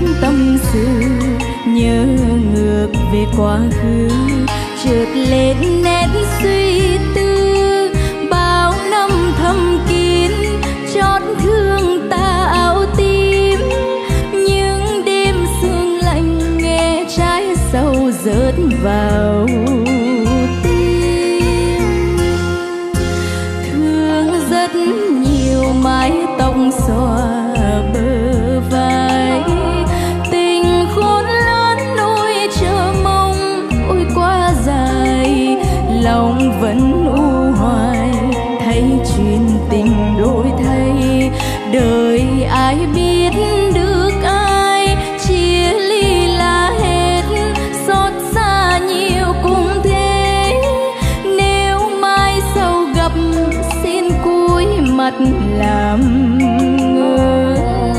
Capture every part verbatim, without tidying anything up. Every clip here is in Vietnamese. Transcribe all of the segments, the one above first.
tâm sự, nhớ ngược về quá khứ, chợt lên nét suy tư. Bao năm thầm kín chót thương ta áo tím, những đêm sương lạnh nghe trái sầu rớt vào tim. Thương rất nhiều mái tóc xõa bờ vai, tình khôn lớn ôi chờ mong ôi quá dài, lòng vẫn u hoài thấy chuyện tình đổi thay. Đời ai biết được ai, chia ly là hết, xót xa nhiều cũng thế. Nếu mai sau gặp xin cúi mặt làm ngơ.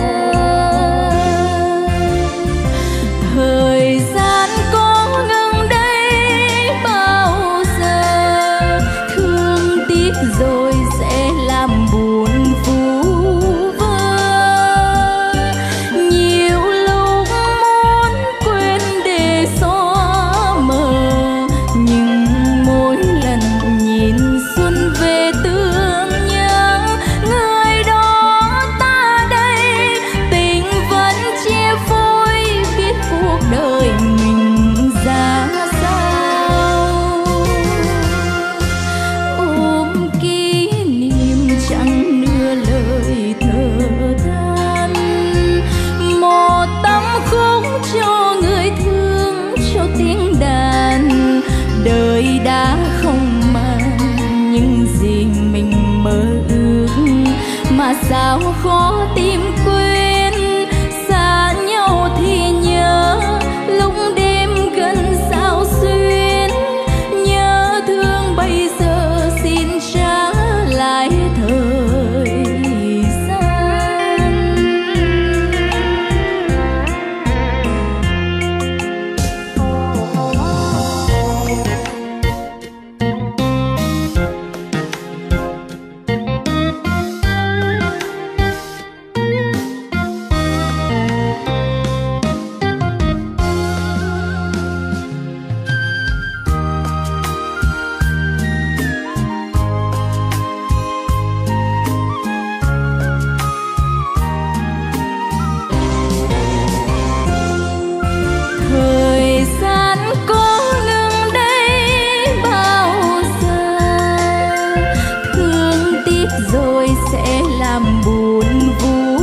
Thời gian có ngừng đây bao giờ, thương tiếc rồi sẽ làm buồn vu vơ. Nhiều lúc muốn quên để xóa mờ, nhưng mỗi lần nhìn xuân về tương nhớ người đó ta đây. Tình vẫn chia phôi biết cuộc đời mình ra sao. Ôm kỷ niệm chẳng nửa lời thở than, một tâm khúc cho người thương cho tiếng đàn. Đời đã không mang những gì mình mơ ước, mà sao khó tìm quên. Xa nhau thì nhớ lúc đêm gần sao xuyên, nhớ thương bây giờ xin trả lại thời gian. Thời gian có ngừng đây bao giờ, thương tiếc rồi sẽ làm buồn vu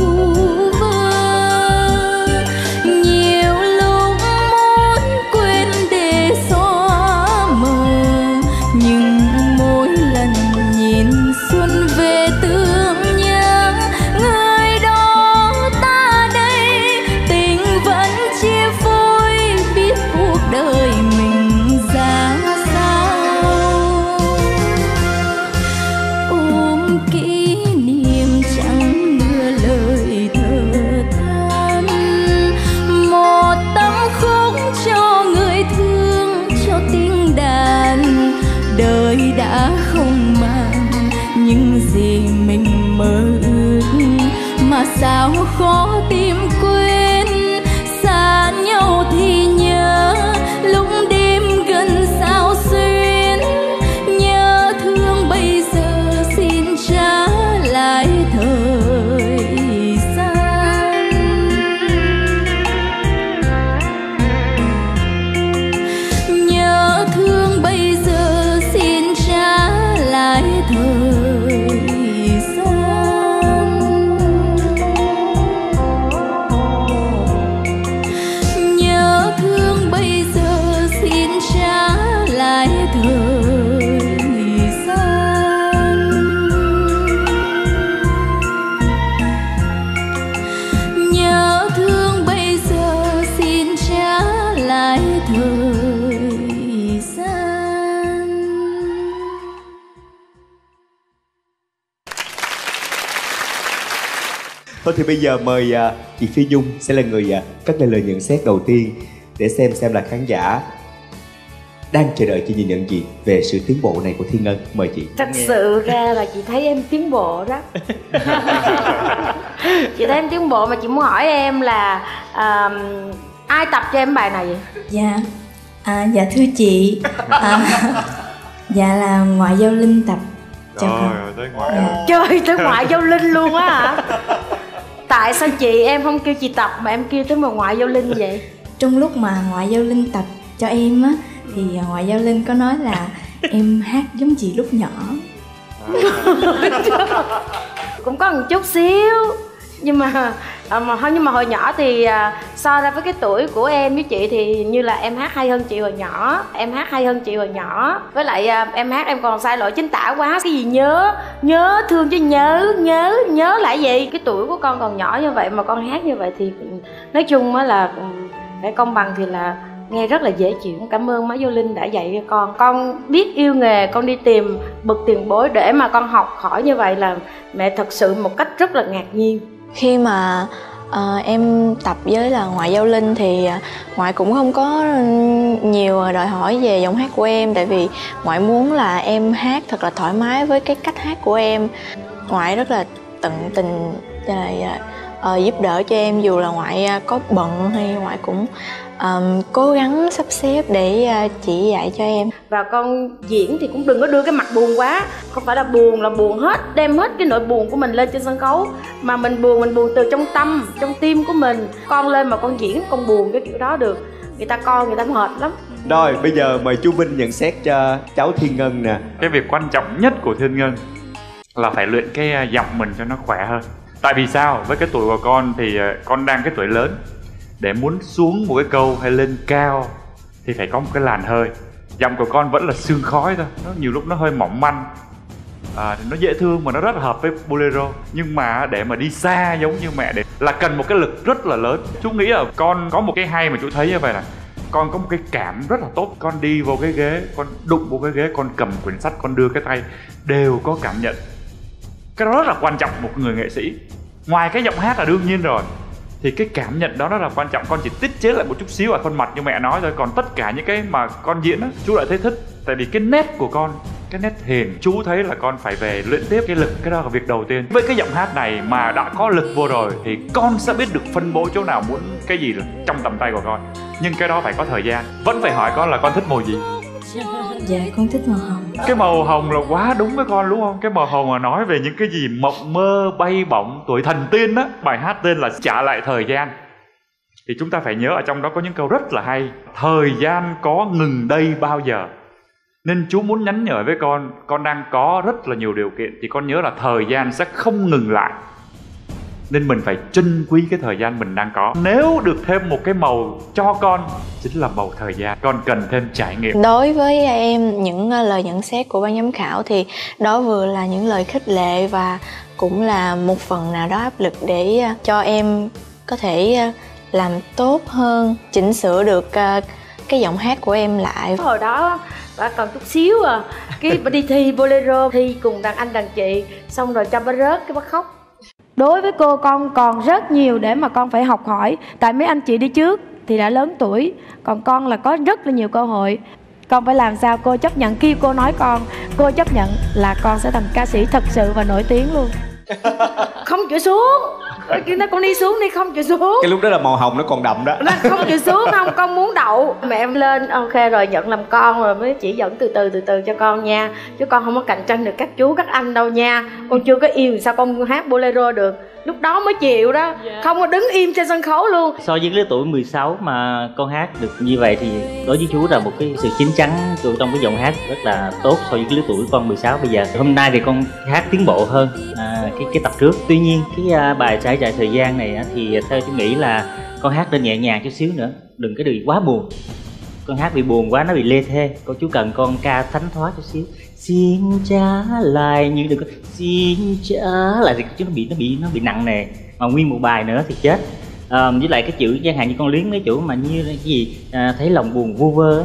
vơ. Nhiều lúc muốn quên để xóa mờ, nhưng mỗi lần nhìn xuân về tương nhớ người đó ta đây. Tình vẫn chia phôi biết cuộc đời mình ra sao. Ôm kỷ niệm chẳng nửa lời thở than, một tâm khúc cho người thương cho tiếng đàn. Đời đã không mang những gì mình mơ ước, mà sao khó tìm quên. Xa nhau thì nhớ lúc đêm gần sao xuyên, nhớ thương bây giờ xin trả lại thời gian. Nhớ thương bây giờ xin trả lại thời gian. Nhớ thương bây giờ xin trả lại thời gian. Nhớ thương bây giờ xin trả lại thời gian. Thôi thì bây giờ mời uh, chị Phi Nhung sẽ là người uh, cất lên lời nhận xét đầu tiên để xem xem là khán giả đang chờ đợi chị nhìn nhận gì về sự tiến bộ này của Thiên Ngân? Mời chị. Thật sự ra là chị thấy em tiến bộ đó. Chị thấy em tiến bộ mà chị muốn hỏi em là uh, ai tập cho em bài này vậy? Dạ, à, dạ thưa chị, à, dạ là ngoại giao Linh tập cho Trời con. ơi, tới ngoại Dạ. rồi. Trời, tới ngoại giao Linh luôn á hả? Tại sao chị em không kêu chị tập mà em kêu tới mà ngoại giao Linh vậy? Trong lúc mà ngoại giao Linh tập cho em á, thì ngoại giao Linh có nói là em hát giống chị lúc nhỏ. Cũng có một chút xíu. Nhưng mà à, mà thôi nhưng mà hồi nhỏ thì à, so ra với cái tuổi của em với chị thì như là em hát hay hơn chị hồi nhỏ. Em hát hay hơn chị hồi nhỏ. Với lại à, em hát em còn sai lỗi chính tả quá. Cái gì nhớ, nhớ thương chứ nhớ, nhớ, nhớ lại gì. Cái tuổi của con còn nhỏ như vậy mà con hát như vậy thì nói chung á là để công bằng thì là nghe rất là dễ chịu. Cảm ơn má Vô Linh đã dạy cho con. Con biết yêu nghề, con đi tìm bậc tiền bối để mà con học hỏi như vậy là mẹ thật sự một cách rất là ngạc nhiên. Khi mà uh, em tập với là ngoại giao Linh thì ngoại cũng không có nhiều đòi hỏi về giọng hát của em, tại vì ngoại muốn là em hát thật là thoải mái với cái cách hát của em. Ngoại rất là tận tình là uh, giúp đỡ cho em, dù là ngoại có bận hay ngoại cũng um, cố gắng sắp xếp để uh, chỉ dạy cho em. Và con diễn thì cũng đừng có đưa cái mặt buồn quá. Không phải là buồn là buồn hết, đem hết cái nỗi buồn của mình lên trên sân khấu. Mà mình buồn, mình buồn từ trong tâm, trong tim của mình. Con lên mà con diễn, con buồn cái kiểu đó được, người ta coi người ta mệt lắm. Rồi bây giờ mời chú Vinh nhận xét cho cháu Thiên Ngân nè. Cái việc quan trọng nhất của Thiên Ngân là phải luyện cái giọng mình cho nó khỏe hơn. Tại vì sao? Với cái tuổi của con thì con đang cái tuổi lớn. Để muốn xuống một cái câu hay lên cao thì phải có một cái làn hơi. Giọng của con vẫn là sương khói thôi, nó nhiều lúc nó hơi mỏng manh, à, thì nó dễ thương mà nó rất là hợp với bolero. Nhưng mà để mà đi xa giống như mẹ để là cần một cái lực rất là lớn. Chú nghĩ là con có một cái hay mà chú thấy như vậy là con có một cái cảm rất là tốt. Con đi vô cái ghế, con đụng vô cái ghế, con cầm quyển sách, con đưa cái tay, đều có cảm nhận. Cái đó rất là quan trọng một người nghệ sĩ. Ngoài cái giọng hát là đương nhiên rồi, thì cái cảm nhận đó rất là quan trọng. Con chỉ tiết chế lại một chút xíu ở khuôn mặt như mẹ nói thôi. Còn tất cả những cái mà con diễn á, chú lại thấy thích. Tại vì cái nét của con, cái nét hiền, chú thấy là con phải về luyện tiếp cái lực. Cái đó là việc đầu tiên. Với cái giọng hát này mà đã có lực vô rồi thì con sẽ biết được phân bố chỗ nào muốn cái gì là trong tầm tay của con. Nhưng cái đó phải có thời gian. Vẫn phải hỏi con là con thích màu gì. Dạ con thích màu hồng. Cái màu hồng là quá đúng với con đúng không? Cái màu hồng mà nói về những cái gì mộng mơ bay bổng, tuổi thần tiên á. Bài hát tên là Trả Lại Thời Gian. Thì chúng ta phải nhớ ở trong đó có những câu rất là hay. Thời gian có ngừng đây bao giờ. Nên chú muốn nhắn nhở với con, con đang có rất là nhiều điều kiện, thì con nhớ là thời gian sẽ không ngừng lại. Nên mình phải trân quý cái thời gian mình đang có. Nếu được thêm một cái màu cho con, chính là màu thời gian. Con cần thêm trải nghiệm. Đối với em, những lời nhận xét của ban giám khảo thì đó vừa là những lời khích lệ và cũng là một phần nào đó áp lực để cho em có thể làm tốt hơn, chỉnh sửa được cái giọng hát của em lại. Hồi đó bà còn chút xíu à, cái bà đi thi bolero, thi cùng đàn anh đàn chị, xong rồi cho bà rớt cái bà khóc. Đối với cô, con còn rất nhiều để mà con phải học hỏi. Tại mấy anh chị đi trước thì đã lớn tuổi, còn con là có rất là nhiều cơ hội. Con phải làm sao cô chấp nhận, khi cô nói con, cô chấp nhận là con sẽ thành ca sĩ thật sự và nổi tiếng luôn. Không chịu xuống, khi nó con đi xuống đi, không chịu xuống. Cái lúc đó là màu hồng nó còn đậm đó. Nó không chịu xuống, không, con muốn đậu. Mẹ em lên, ok rồi, nhận làm con rồi mới chỉ dẫn từ từ từ từ cho con nha. Chứ con không có cạnh tranh được các chú, các anh đâu nha. Con chưa có yêu sao con hát bolero được. Lúc đó mới chịu đó, không có đứng im trên sân khấu luôn. So với lứa tuổi mười sáu mà con hát được như vậy thì đối với chú là một cái sự chín chắn trong cái giọng hát rất là tốt so với cái lứa tuổi con mười sáu bây giờ. Hôm nay thì con hát tiến bộ hơn à, cái cái tập trước. Tuy nhiên cái à, bài Trải Dài Thời Gian này á, thì theo chú nghĩ là con hát lên nhẹ nhàng chút xíu nữa, đừng cái đừng quá buồn. Con hát bị buồn quá nó bị lê thê. Con chú cần con ca thánh thoát chút xíu. Xin trả lại, như đừng có xin trả lại thì chứ nó bị nó bị nó bị nặng nề, mà nguyên một bài nữa thì chết. À, với lại cái chữ chẳng hạn như con liếng mấy chữ mà như cái gì à, thấy lòng buồn vu vơ,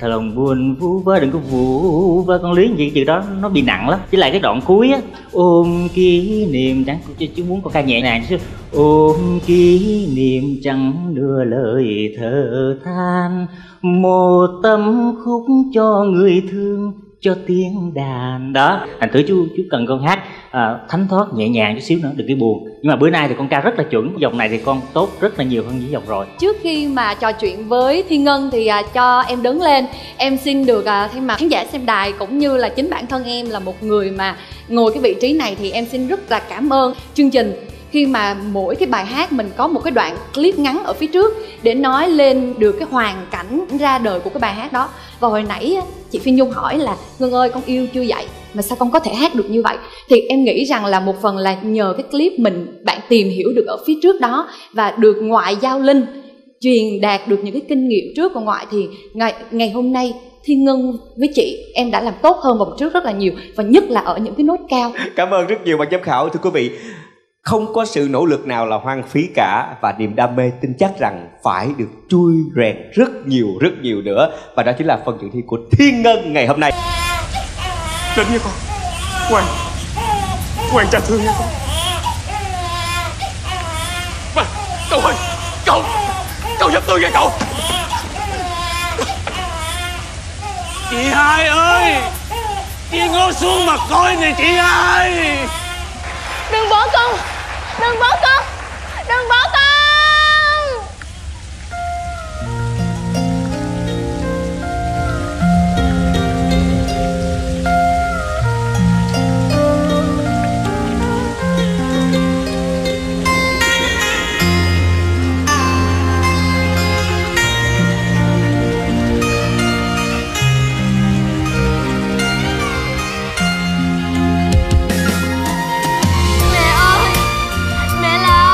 Thật lòng buồn vu vơ, đừng có vu vơ con Lý, gì chữ đó nó bị nặng lắm. Với lại cái đoạn cuối á, ôm kỷ niệm chẳng, chứ muốn có ca nhẹ nhàng chứ. Ôm kỷ niệm chẳng đưa lời thở than, một tâm khúc cho người thương, cho tiếng đàn. Đó, thành thử chú chú cần con hát à, thánh thoát nhẹ nhàng chút xíu nữa, đừng cái buồn. Nhưng mà bữa nay thì con ca rất là chuẩn, dòng này thì con tốt rất là nhiều hơn những dòng rồi. Trước khi mà trò chuyện với Thiên Ngân thì à, cho em đứng lên, em xin được à, thay mặt khán giả xem đài cũng như là chính bản thân em là một người mà ngồi cái vị trí này, thì em xin rất là cảm ơn chương trình khi mà mỗi cái bài hát mình có một cái đoạn clip ngắn ở phía trước để nói lên được cái hoàn cảnh ra đời của cái bài hát đó. Và hồi nãy chị Phi Nhung hỏi là Ngân ơi con yêu chưa vậy mà sao con có thể hát được như vậy, thì em nghĩ rằng là một phần là nhờ cái clip mình bạn tìm hiểu được ở phía trước đó và được ngoại giao linh truyền đạt được những cái kinh nghiệm trước của ngoại, thì ngày, ngày hôm nay Thiên Ngân với chị em đã làm tốt hơn vòng trước rất là nhiều, và nhất là ở những cái nốt cao. Cảm ơn rất nhiều ban giám khảo. Thưa quý vị, không có sự nỗ lực nào là hoang phí cả, và niềm đam mê tin chắc rằng phải được trui rèn rất nhiều rất nhiều nữa, và đó chính là phần dự thi của Thiên Ngân ngày hôm nay. Đến nha con. Ngoan, ngoan cha thương nha con. Mà, cậu ơi, cậu, cậu giúp tôi nha cậu. Chị hai ơi, chị ngồi xuống mà coi nè chị hai. Đừng bỏ con, đừng bỏ con, đừng bỏ con. Mẹ ơi, mẹ là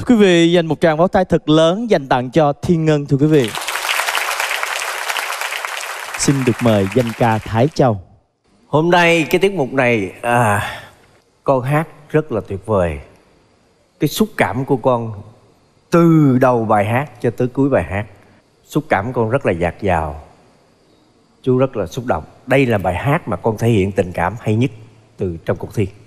Quý vị dành một tràng pháo tay thật lớn dành tặng cho Thiên Ngân thưa quý vị. Xin được mời danh ca Thái Châu. Hôm nay cái tiết mục này à, con hát rất là tuyệt vời. Cái xúc cảm của con từ đầu bài hát cho tới cuối bài hát, xúc cảm con rất là dạt dào. Chú rất là xúc động. Đây là bài hát mà con thể hiện tình cảm hay nhất từ trong cuộc thi.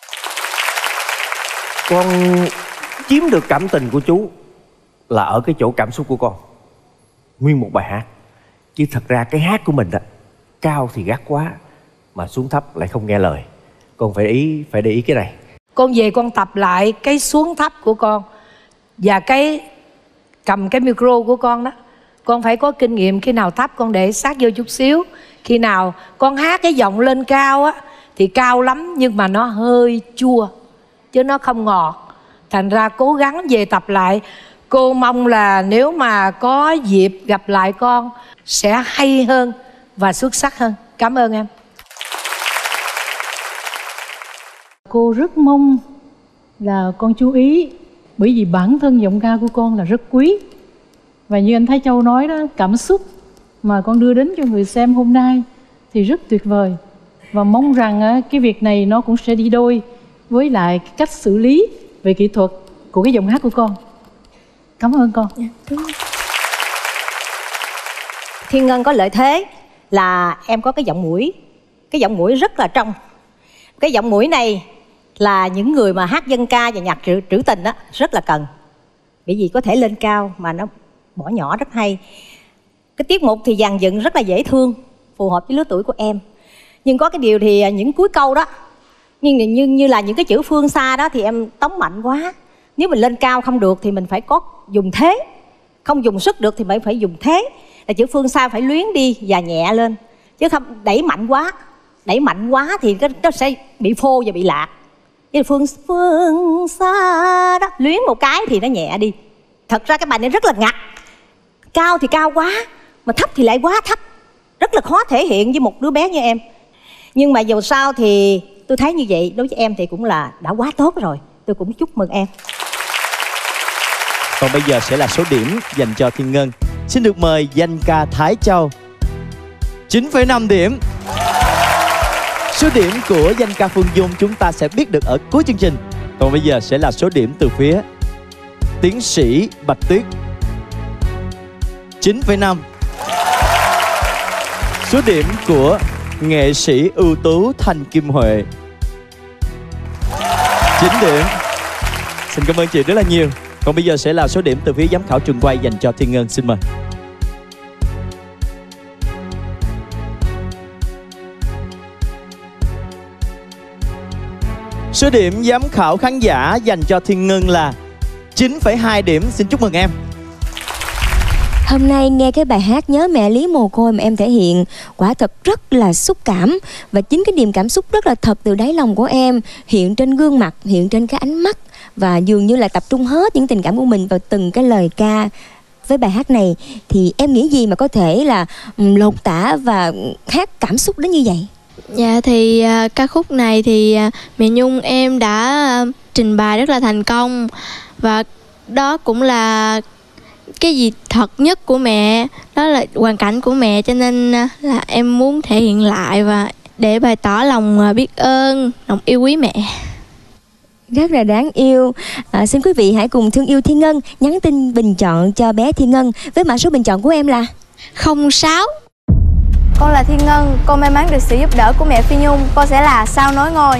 Con chiếm được cảm tình của chú là ở cái chỗ cảm xúc của con. Nguyên một bài hát. Chứ thật ra cái hát của mình đó, cao thì gắt quá mà xuống thấp lại không nghe lời. Con phải ý phải để ý cái này. Con về con tập lại cái xuống thấp của con và cái cầm cái micro của con đó. Con phải có kinh nghiệm, khi nào thấp con để sát vô chút xíu. Khi nào con hát cái giọng lên cao á thì cao lắm nhưng mà nó hơi chua chứ nó không ngọt. Thành ra cố gắng về tập lại. Cô mong là nếu mà có dịp gặp lại con sẽ hay hơn và xuất sắc hơn. Cảm ơn em. Cô rất mong là con chú ý, bởi vì bản thân giọng ca của con là rất quý. Và như anh Thái Châu nói đó, cảm xúc mà con đưa đến cho người xem hôm nay thì rất tuyệt vời. Và mong rằng cái việc này nó cũng sẽ đi đôi với lại cái cách xử lý về kỹ thuật của cái giọng hát của con. Cảm ơn con. Thiên Ngân có lợi thế là em có cái giọng mũi. Cái giọng mũi rất là trong. Cái giọng mũi này là những người mà hát dân ca và nhạc trữ, trữ tình đó rất là cần. Bởi vì có thể lên cao mà nó bỏ nhỏ rất hay. Cái tiết mục thì dàn dựng rất là dễ thương, phù hợp với lứa tuổi của em. Nhưng có cái điều thì những cuối câu đó, nhưng như, như là những cái chữ phương xa đó thì em tống mạnh quá. Nếu mình lên cao không được thì mình phải có dùng thế. Không dùng sức được thì mình phải dùng thế. Là chữ phương xa phải luyến đi và nhẹ lên. Chứ không đẩy mạnh quá. Đẩy mạnh quá thì nó sẽ bị phô và bị lạc. Như phương, phương xa đó, luyến một cái thì nó nhẹ đi. Thật ra cái bài này rất là ngặt. Cao thì cao quá, mà thấp thì lại quá thấp. Rất là khó thể hiện với một đứa bé như em. Nhưng mà dù sao thì tôi thấy như vậy đối với em thì cũng là đã quá tốt rồi. Tôi cũng chúc mừng em. Còn bây giờ sẽ là số điểm dành cho Thiên Ngân. Xin được mời danh ca Thái Châu. chín phẩy năm điểm. Số điểm của danh ca Phương Dung chúng ta sẽ biết được ở cuối chương trình. Còn bây giờ sẽ là số điểm từ phía tiến sĩ Bạch Tuyết. chín phẩy năm. Số điểm của nghệ sĩ ưu tú Thanh Kim Huệ. chín điểm. Xin cảm ơn chị rất là nhiều. Còn bây giờ sẽ là số điểm từ phía giám khảo trường quay dành cho Thiên Ngân. Xin mời. Số điểm giám khảo khán giả dành cho Thiên Ngân là chín phẩy hai điểm. Xin chúc mừng em. Hôm nay nghe cái bài hát Nhớ Mẹ Lý Mồ Côi mà em thể hiện quả thật rất là xúc cảm. Và chính cái niềm cảm xúc rất là thật từ đáy lòng của em hiện trên gương mặt, hiện trên cái ánh mắt. Và dường như là tập trung hết những tình cảm của mình vào từng cái lời ca. Với bài hát này thì em nghĩ gì mà có thể là lột tả và hát cảm xúc đến như vậy? Dạ thì uh, ca khúc này thì uh, mẹ Nhung em đã uh, trình bày rất là thành công. Và đó cũng là cái gì thật nhất của mẹ, đó là hoàn cảnh của mẹ, cho nên uh, là em muốn thể hiện lại và để bày tỏ lòng uh, biết ơn, lòng yêu quý mẹ. Rất là đáng yêu. À, xin quý vị hãy cùng thương yêu Thiên Ngân nhắn tin bình chọn cho bé Thiên Ngân với mã số bình chọn của em là không sáu. Con là Thiên Ngân, con may mắn được sự giúp đỡ của mẹ Phi Nhung. Con sẽ là sao nối ngôi.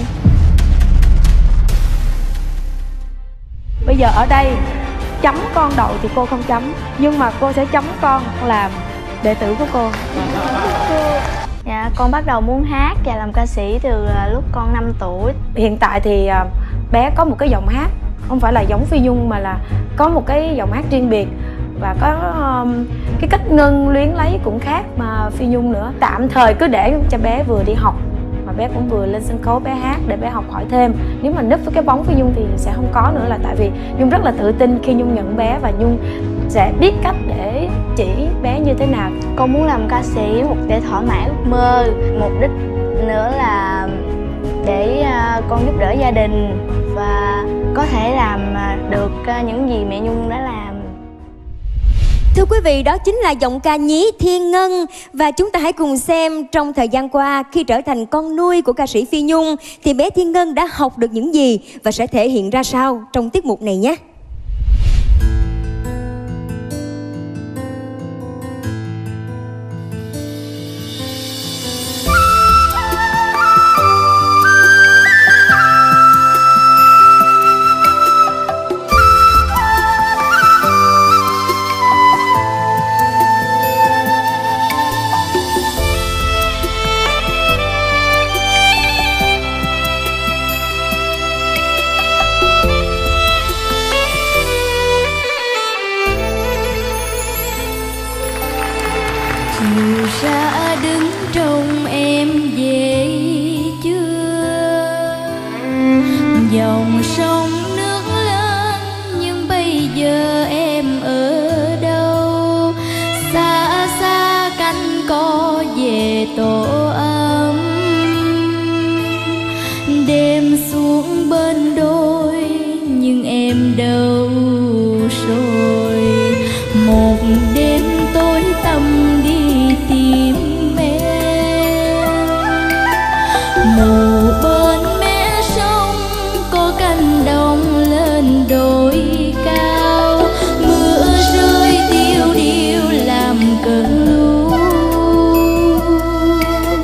Bây giờ ở đây chấm con đậu thì cô không chấm, nhưng mà cô sẽ chấm con làm đệ tử của cô. Dạ, con bắt đầu muốn hát và làm ca sĩ từ lúc con năm tuổi. Hiện tại thì bé có một cái giọng hát không phải là giống Phi Nhung mà là có một cái giọng hát riêng biệt và có um, cái cách Ngân luyến lấy cũng khác mà Phi Nhung nữa. Tạm thời cứ để cho bé vừa đi học mà bé cũng vừa lên sân khấu bé hát để bé học hỏi thêm. Nếu mà nấp với cái bóng Phi Nhung thì sẽ không có nữa, là tại vì Nhung rất là tự tin khi Nhung nhận bé và Nhung sẽ biết cách để chỉ bé như thế nào. Con muốn làm ca sĩ một để thỏa mãn ước mơ, mục đích nữa là để con giúp đỡ gia đình và có thể làm được ờ, những gì mẹ Nhung đã làm. Thưa quý vị, đó chính là giọng ca nhí Thiên Ngân. Và chúng ta hãy cùng xem trong thời gian qua, khi trở thành con nuôi của ca sĩ Phi Nhung thì bé Thiên Ngân đã học được những gì và sẽ thể hiện ra sao trong tiết mục này nhé. Chiều ra đứng trong em về chưa, dòng sông nước lên nhưng bây giờ em ở đâu, xa xa cánh có về tổ ấm, đêm xuống bên đôi nhưng em đâu rồi, một đêm tối tăm đi tìm em. Mù bên mé sông có cánh đồng lên đồi cao, mưa rơi tiêu điêu làm cơn lũ.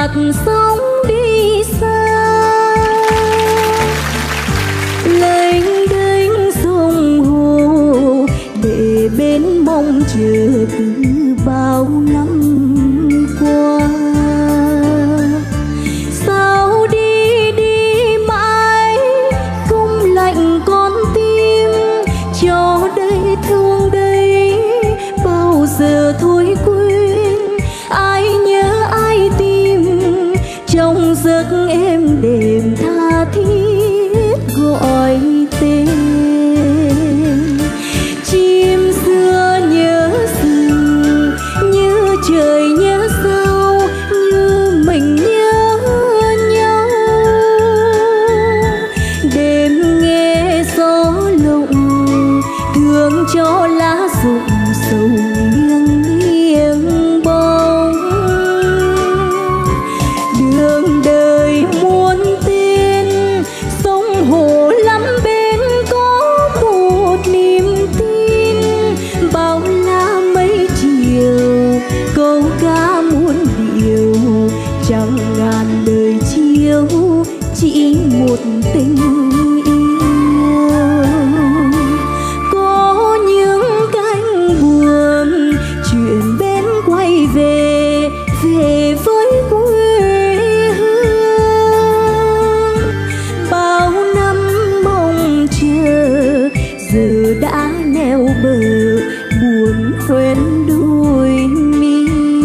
lạc sóng đi xa. Lênh đênh sông hồ để bên mong chờ từ bao năm qua. Sao đi đi mãi không lạnh con tim, cho đây thương đây bao giờ thôi quên. Ai nhớ ai tìm trong giấc em đêm tha thiết gọi tên. Chim xưa nhớ rừng như trời nhớ sao, như mình nhớ nhau. Đêm nghe gió lộng thương cho lá rụng sầu nghiêng nghiêng bóng. Đường đời muôn tên sông hồ lắm bên có một niềm tin. Bao la mấy chiều câu ca muôn điều, chẳng ngàn đời chiều chỉ một tình yêu. Có những cánh buồm chuyện bên quay về, về với quê hương. Bao năm mong chờ giờ đã neo bờ, buồn quên đôi mi.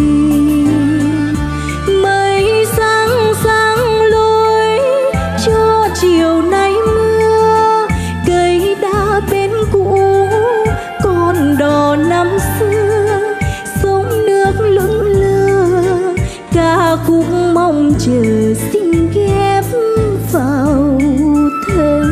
Mây sáng sáng lối cho chiều nay mưa, cây đa bên cũ con đò năm xưa. Sông nước lững lơ ca khúc mong chờ xin ghép vào thơ.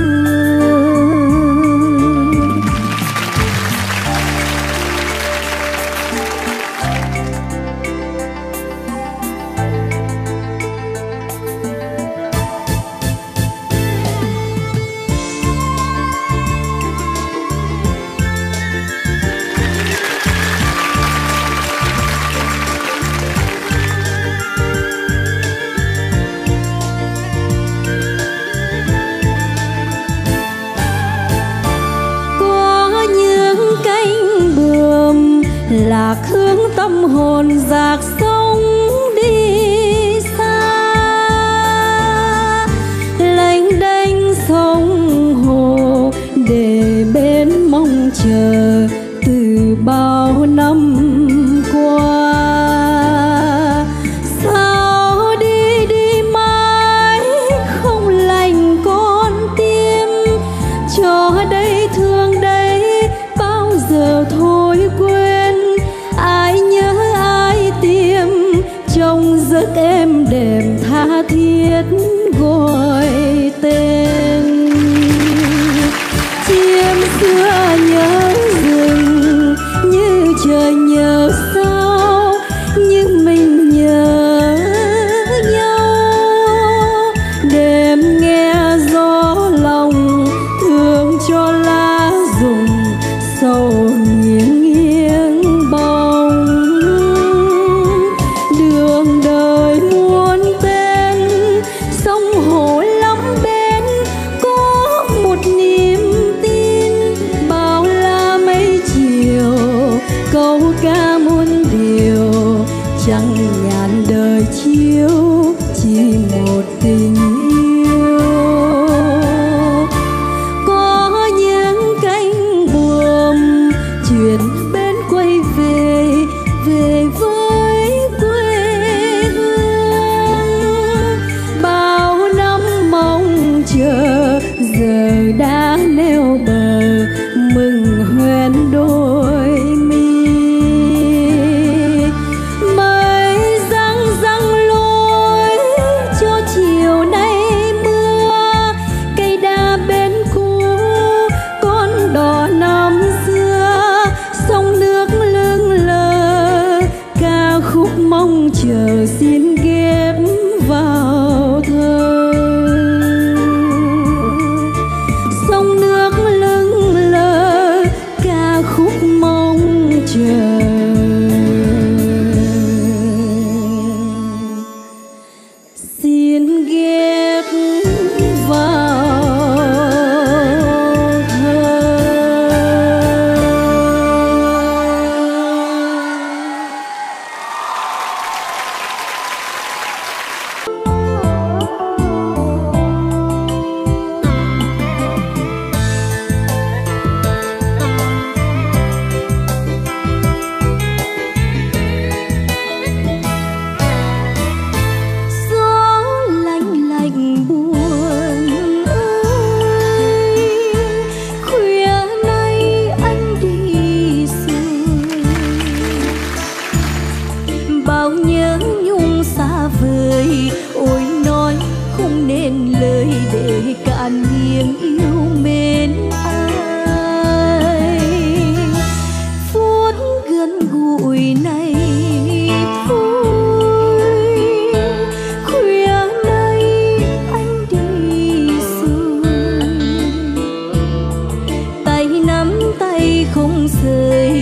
Lạc hướng tâm hồn dạt sông đi xa. Lênh đênh sông hồ để bên mong chờ từ bao năm qua. Sao đi đi mãi không lành con tim, cho đây thương đây bao giờ thôi quên. Ai nhớ ai tìm trong giấc em đêm tha thiết gọi tên. Chim xưa nhớ rừng như trời nhớ sao, như mình nhớ nhau. Đêm nghe gió lòng thương cho lá rụng sầu nghiêng nghiêng bóng. Đường đời muôn tên sông hồ lắm bên có một niềm tin. Bao la mấy chiều câu ca muôn điều, chẳng ngàn đời chiếu chỉ một tình yêu. Có những cánh buồm chuyện bên quay về, về với quê hương. Bao năm mong chờ giờ đã neo bờ, mừng hoen đôi mi. Mây răng răng lối cho chiều nay mưa, cây đa bên cũ con đò năm xưa.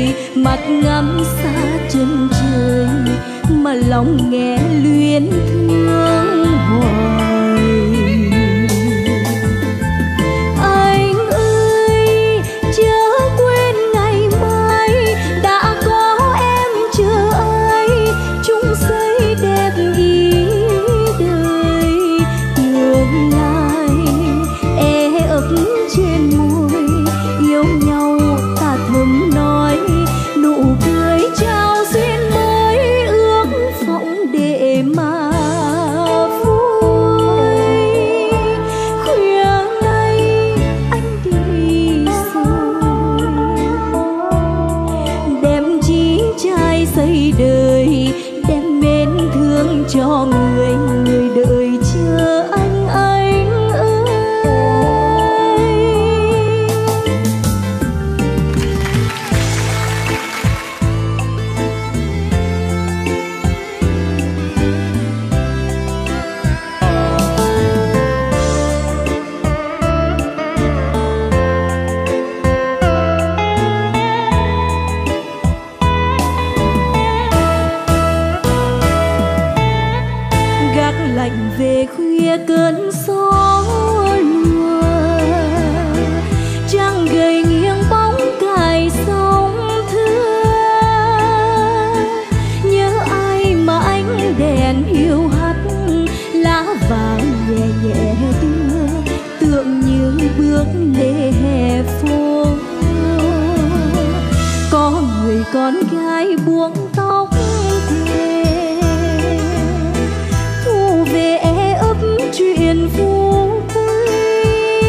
mặt ngắm xa chân trời mà lòng nghe luyến thương hoài. Anh ơi chớ quên ngày mai đã có em chờ ai, chung xây đẹp ý đời. Tương lai e ấp trên môi, yêu nhau ta thầm nói, nụ cười trao duyên mới ước vọng để mà vui. Khuya nay anh đi rồi, đem chí trai xây đời, đem mến thương cho người, người đợi chờ anh anh ơi. Gác lạnh về khuya cơn gió lùa, trăng gầy nghiêng bóng cài sóng thưa. Nhớ ai mà ánh đèn hiu hắt, lá vàng nhẹ nhẹ đưa, tượng như bước lê hè phố. Có người con gái buông tóc thề, thu về e ấp chuyện phú quý,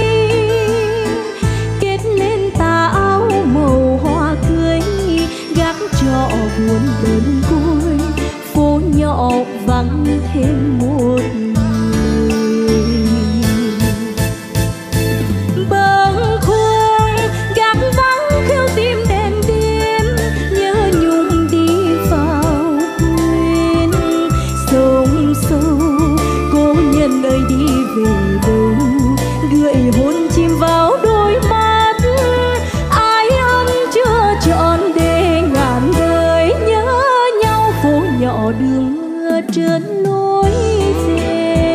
kết lên tà áo màu hoa cưới, gác trọ buồn đơn côi, phố nhỏ vắng thêm một người. Bâng khuâng gác vắng khiêu tim đèn đêm, nhớ nhung đi vào quên. Sông sâu cô nhân ơi đi về đâu, gợi hôn chim vào đôi mắt. Ai ấm chưa trọn để ngàn đời nhớ nhau, phố nhỏ đường mưa trơn lối về.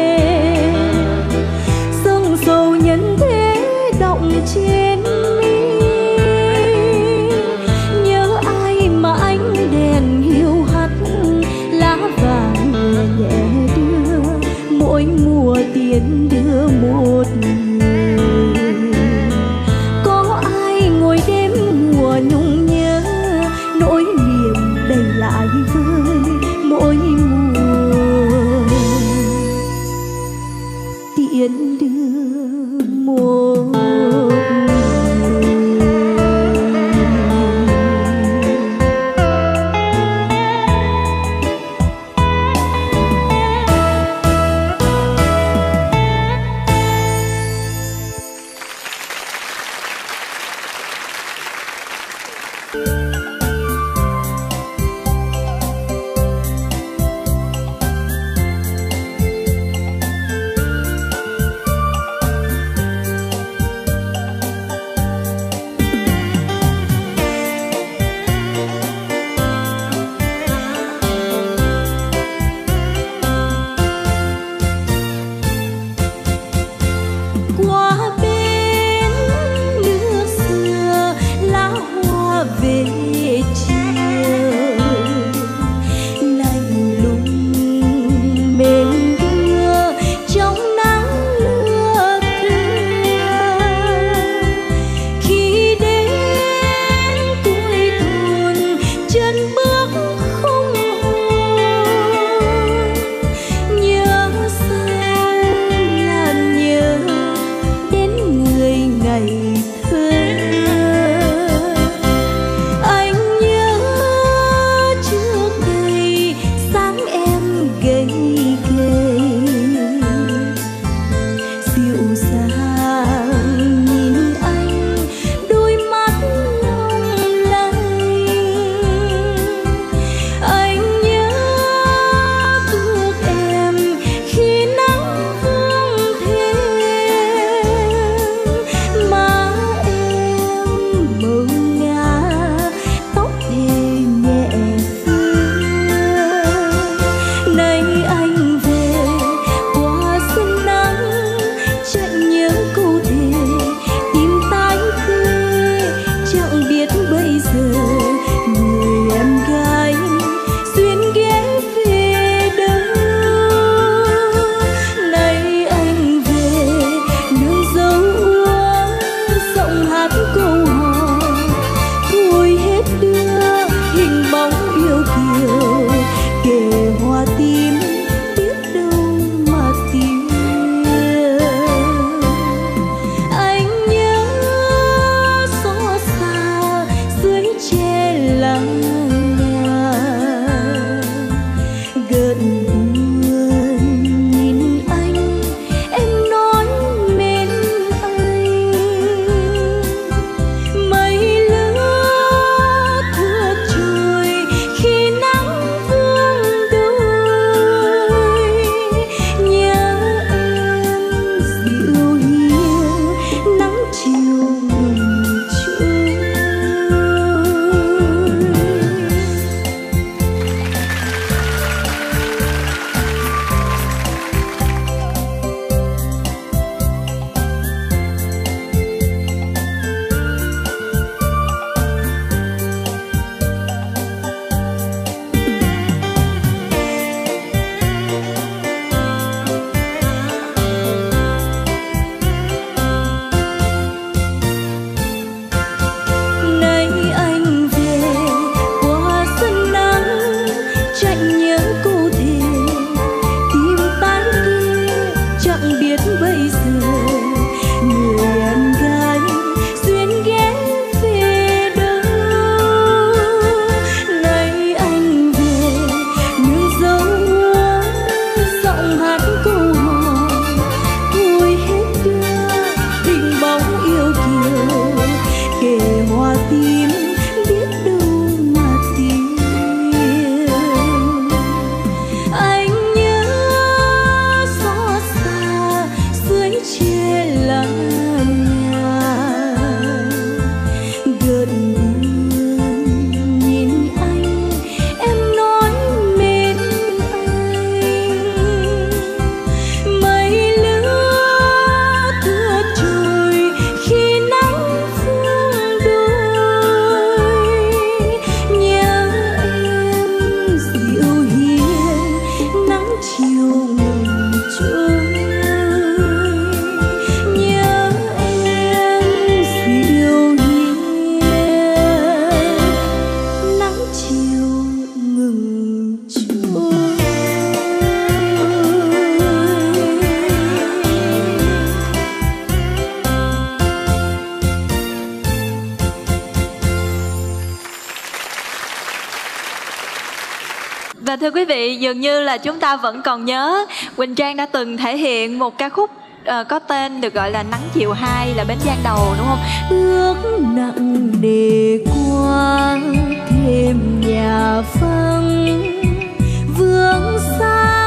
Và thưa quý vị, dường như là chúng ta vẫn còn nhớ Quỳnh Trang đã từng thể hiện một ca khúc uh, có tên được gọi là Nắng Chiều Hai là Bến Giang Đầu, đúng không? Ước nặng nề qua thêm nhà vắng, vương sắc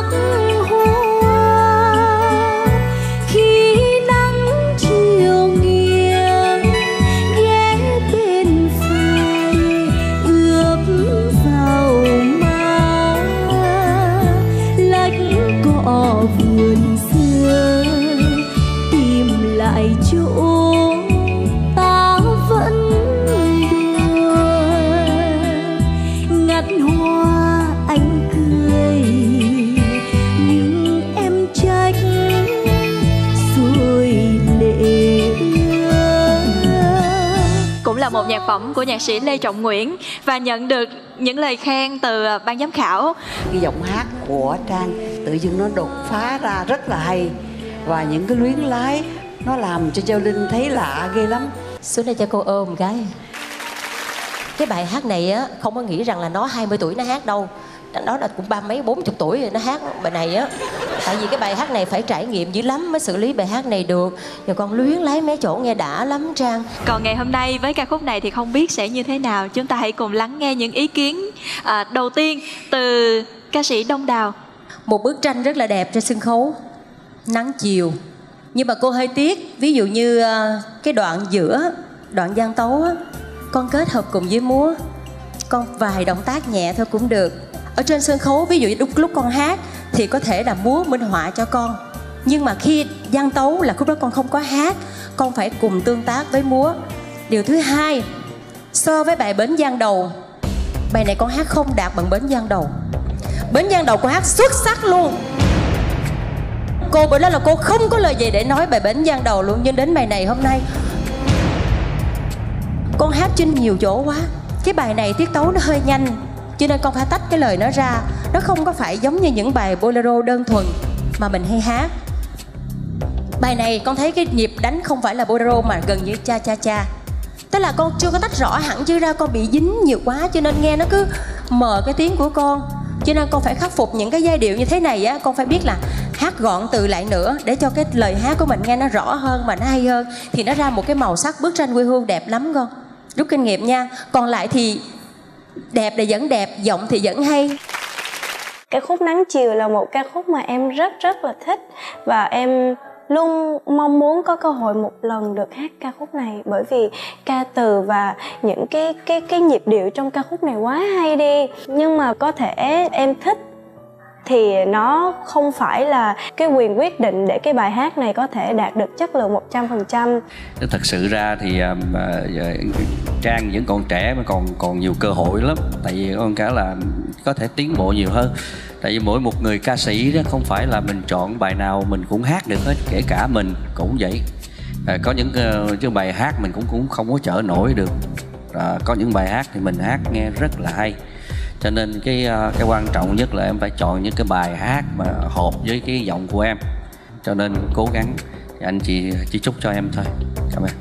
hoa khi nắng chiều nghiêng ghé bên phai ướp vào má lách cỏ vườn xưa tìm lại chỗ ta vẫn đùa ngắt hoa anh cười nhưng em trách rồi lệ ướt. Cũng là một nhạc phẩm của nhạc sĩ Lê Trọng Nguyễn và nhận được những lời khen từ ban giám khảo. Cái giọng hát của Trang tự dưng nó đột phá ra rất là hay, và những cái luyến lái nó làm cho Châu Linh thấy lạ ghê lắm. Xuống đây cho cô ôm cái. Cái bài hát này á, không có nghĩ rằng là nó hai mươi tuổi nó hát đâu. Đó là cũng ba mấy bốn chục tuổi rồi nó hát bài này á. Tại vì cái bài hát này phải trải nghiệm dữ lắm mới xử lý bài hát này được. Rồi con luyến lái mấy chỗ nghe đã lắm Trang. Còn ngày hôm nay với ca khúc này thì không biết sẽ như thế nào. Chúng ta hãy cùng lắng nghe những ý kiến à, đầu tiên từ ca sĩ Đông Đào. Một bức tranh rất là đẹp trên sân khấu, nắng chiều. Nhưng mà cô hơi tiếc, ví dụ như uh, cái đoạn giữa, đoạn gian tấu á, con kết hợp cùng với múa, con vài động tác nhẹ thôi cũng được. Ở trên sân khấu, ví dụ lúc lúc con hát thì có thể là múa minh họa cho con. Nhưng mà khi gian tấu là khúc đó con không có hát, con phải cùng tương tác với múa. Điều thứ hai, so với bài Bến Giang Đầu, bài này con hát không đạt bằng Bến Giang Đầu. Bến Giang Đầu con hát xuất sắc luôn. Cô bữa đó là cô không có lời gì để nói bài Bến Giang Đầu luôn. Nhưng đến bài này hôm nay con hát trên nhiều chỗ quá. Cái bài này tiết tấu nó hơi nhanh, cho nên con phải tách cái lời nó ra. Nó không có phải giống như những bài bolero đơn thuần mà mình hay hát. Bài này con thấy cái nhịp đánh không phải là bolero mà gần như cha cha cha. Tức là con chưa có tách rõ hẳn chứ ra, con bị dính nhiều quá cho nên nghe nó cứ mờ cái tiếng của con. Cho nên con phải khắc phục những cái giai điệu như thế này á. Con phải biết là hát gọn từ lại nữa để cho cái lời hát của mình nghe nó rõ hơn mà nó hay hơn, thì nó ra một cái màu sắc bức tranh quê hương đẹp lắm con. Rút kinh nghiệm nha. Còn lại thì đẹp thì vẫn đẹp, giọng thì vẫn hay. Cái khúc Nắng Chiều là một ca khúc mà em rất rất là thích, và em luôn mong muốn có cơ hội một lần được hát ca khúc này, bởi vì ca từ và những cái cái cái nhịp điệu trong ca khúc này quá hay đi. Nhưng mà có thể em thích thì nó không phải là cái quyền quyết định để cái bài hát này có thể đạt được chất lượng một trăm phần trăm. Thật sự ra thì uh, uh, Trang vẫn còn trẻ mà còn còn nhiều cơ hội lắm. Tại vì con cả là có thể tiến bộ nhiều hơn. Tại vì mỗi một người ca sĩ đó không phải là mình chọn bài nào mình cũng hát được hết, kể cả mình cũng vậy. À, có những uh, cái bài hát mình cũng cũng không có chở nổi được. À, có những bài hát thì mình hát nghe rất là hay. Cho nên cái cái quan trọng nhất là em phải chọn những cái bài hát mà hợp với cái giọng của em. Cho nên cố gắng, anh chị chỉ chúc cho em thôi. Cảm ơn.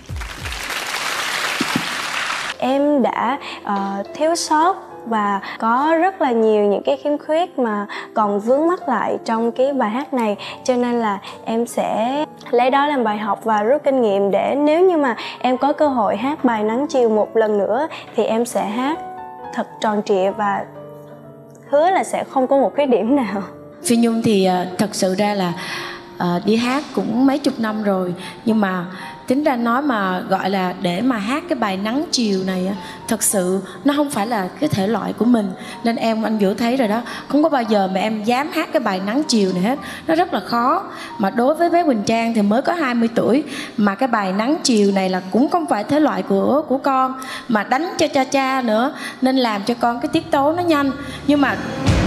Em đã uh, thiếu sót và có rất là nhiều những cái khiếm khuyết mà còn vướng mắc lại trong cái bài hát này, cho nên là em sẽ lấy đó làm bài học và rút kinh nghiệm để nếu như mà em có cơ hội hát bài Nắng Chiều một lần nữa thì em sẽ hát thật tròn trịa và hứa là sẽ không có một cái điểm nào. Phi Nhung thì uh, thật sự ra là uh, đi hát cũng mấy chục năm rồi, nhưng mà tính ra nói mà gọi là để mà hát cái bài Nắng Chiều này á, thật sự nó không phải là cái thể loại của mình. Nên em, anh Vũ thấy rồi đó, không có bao giờ mà em dám hát cái bài Nắng Chiều này hết. Nó rất là khó. Mà đối với bé Quỳnh Trang thì mới có hai mươi tuổi, mà cái bài Nắng Chiều này là cũng không phải thể loại của của con, mà đánh cho cha cha nữa, nên làm cho con cái tiết tấu nó nhanh. Nhưng mà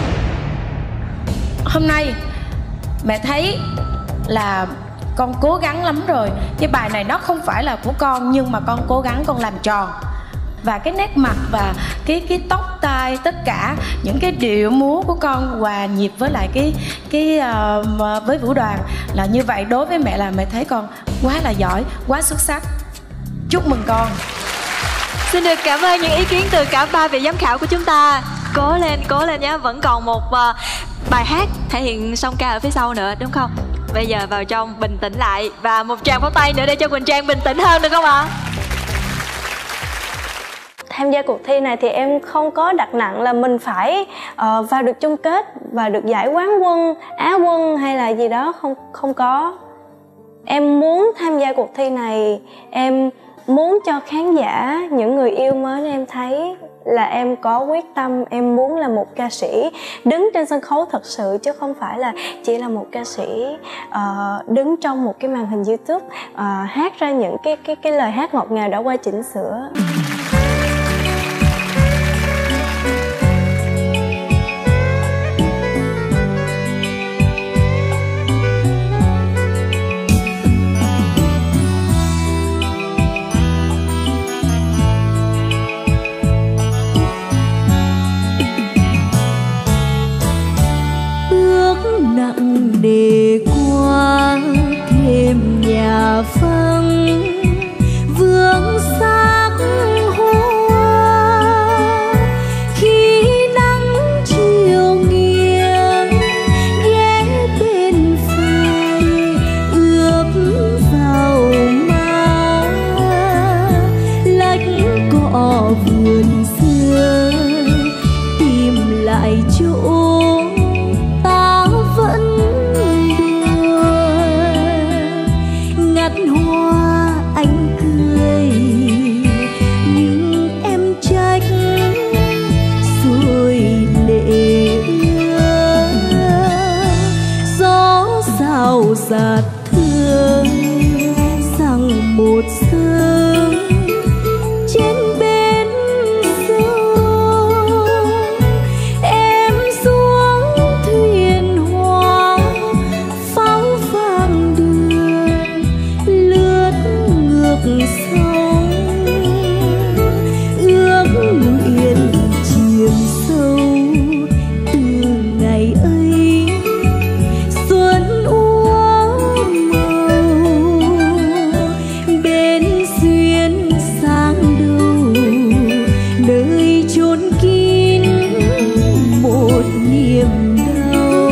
hôm nay mẹ thấy là con cố gắng lắm rồi. Cái bài này nó không phải là của con, nhưng mà con cố gắng con làm tròn. Và cái nét mặt và cái cái tóc tai, tất cả những cái điệu múa của con hòa nhịp với lại cái cái uh, với vũ đoàn là như vậy. Đối với mẹ là mẹ thấy con quá là giỏi, quá xuất sắc. Chúc mừng con. Xin được cảm ơn những ý kiến từ cả ba vị giám khảo của chúng ta. Cố lên, cố lên nhé. Vẫn còn một uh, bài hát thể hiện song ca ở phía sau nữa đúng không? Bây giờ vào trong bình tĩnh lại. Và một tràng pháo tay nữa để cho Quỳnh Trang bình tĩnh hơn được không ạ? Tham gia cuộc thi này thì em không có đặt nặng là mình phải uh, vào được chung kết và được giải quán quân, á quân hay là gì đó, không không có. Em muốn tham gia cuộc thi này, em muốn cho khán giả, những người yêu mến em thấy là em có quyết tâm, em muốn là một ca sĩ đứng trên sân khấu thật sự, chứ không phải là chỉ là một ca sĩ uh, đứng trong một cái màn hình YouTube uh, hát ra những cái cái cái lời hát ngọt ngào đã qua chỉnh sửa. Nặng để qua thêm nhà vắng vương sắc hoa, khi nắng chiều nghiêng ghé bên vai ướp vào má, lách cỏ vườn xưa tìm lại chỗ hoa anh cười, nhưng em trách rồi lệ ứa. Gió rào rạt thương rằng một sớm trên bên sông em xuống thuyền hoa pháo vàng đường lướt ngược sông, ước nguyện chìm sâu từ ngày ấy xuân úa màu, bên duyên sáng đâu nơi chốn kín một niềm đau.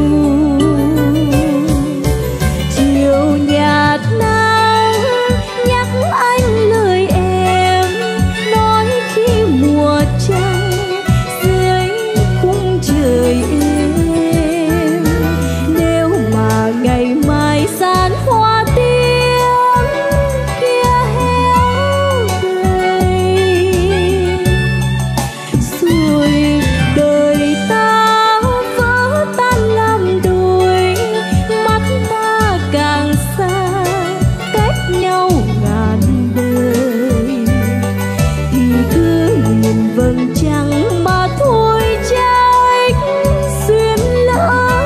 Chiều nhạt nắng nhắc anh lời em nói khi mùa trăng dưới khung trời êm, nếu mà ngày mai gian hoa tím kia héo gầy, rồi đời ta vỡ tan làm đôi, mắt ta càng xa cách nhau ngàn đời, thì cứ nhìn vầng trăng mà thôi trách duyên lỡ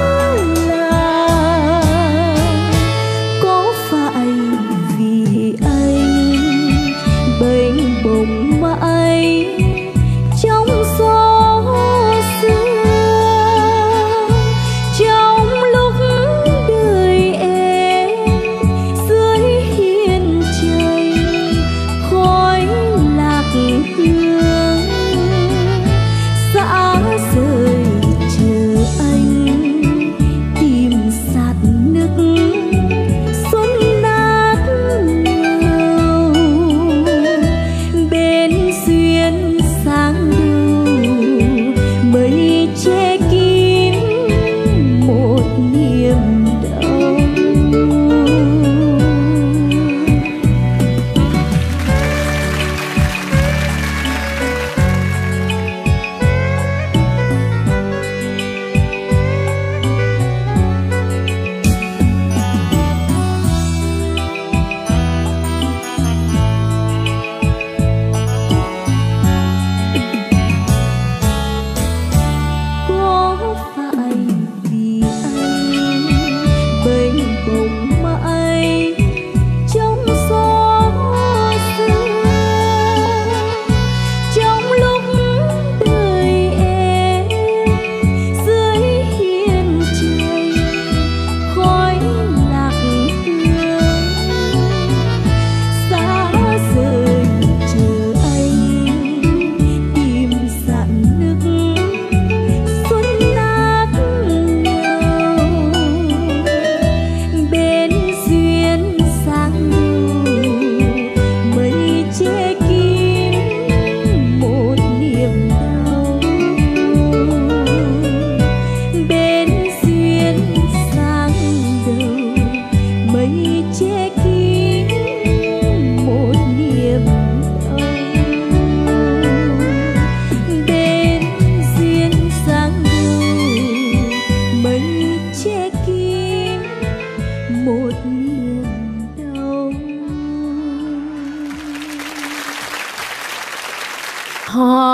làng. Có phải vì anh bềnh bồng mãi trong gió xưa, trong lúc đời em dưới hiên trần khói lạc hương,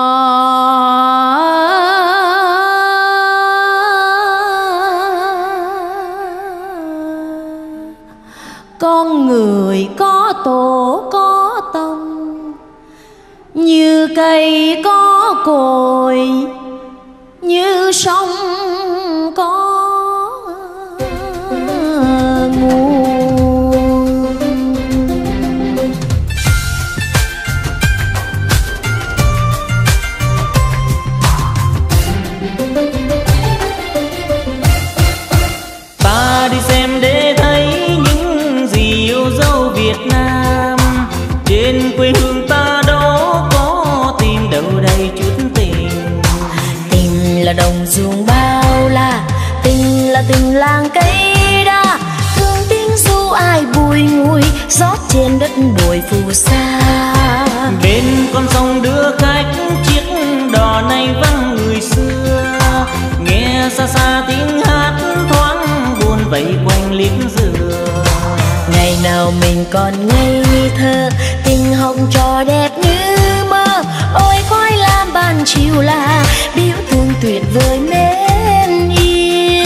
Con người có tổ có tông, như cây có cội, như sông có nguồn. Ta đi xem để thấy những gì yêu dấu Việt Nam. Trên quê hương ta đó có tìm đâu đây chút tình. Tình là đồng ruộng bao la, tình là tình làng cây đa. Thương tiếng ru ai bùi ngùi, gió trên đất bụi phù sa. Bên con sông đưa khách chiếc đò này vắng người xưa. Nghe xa xa tiếng hát thoáng buồn vây quanh liếc dừa. Ngày nào mình còn ngây thơ, tình hồng trò đẹp như mơ. Ôi khói lam ban chiều là biểu thương tuyệt vời mến yêu.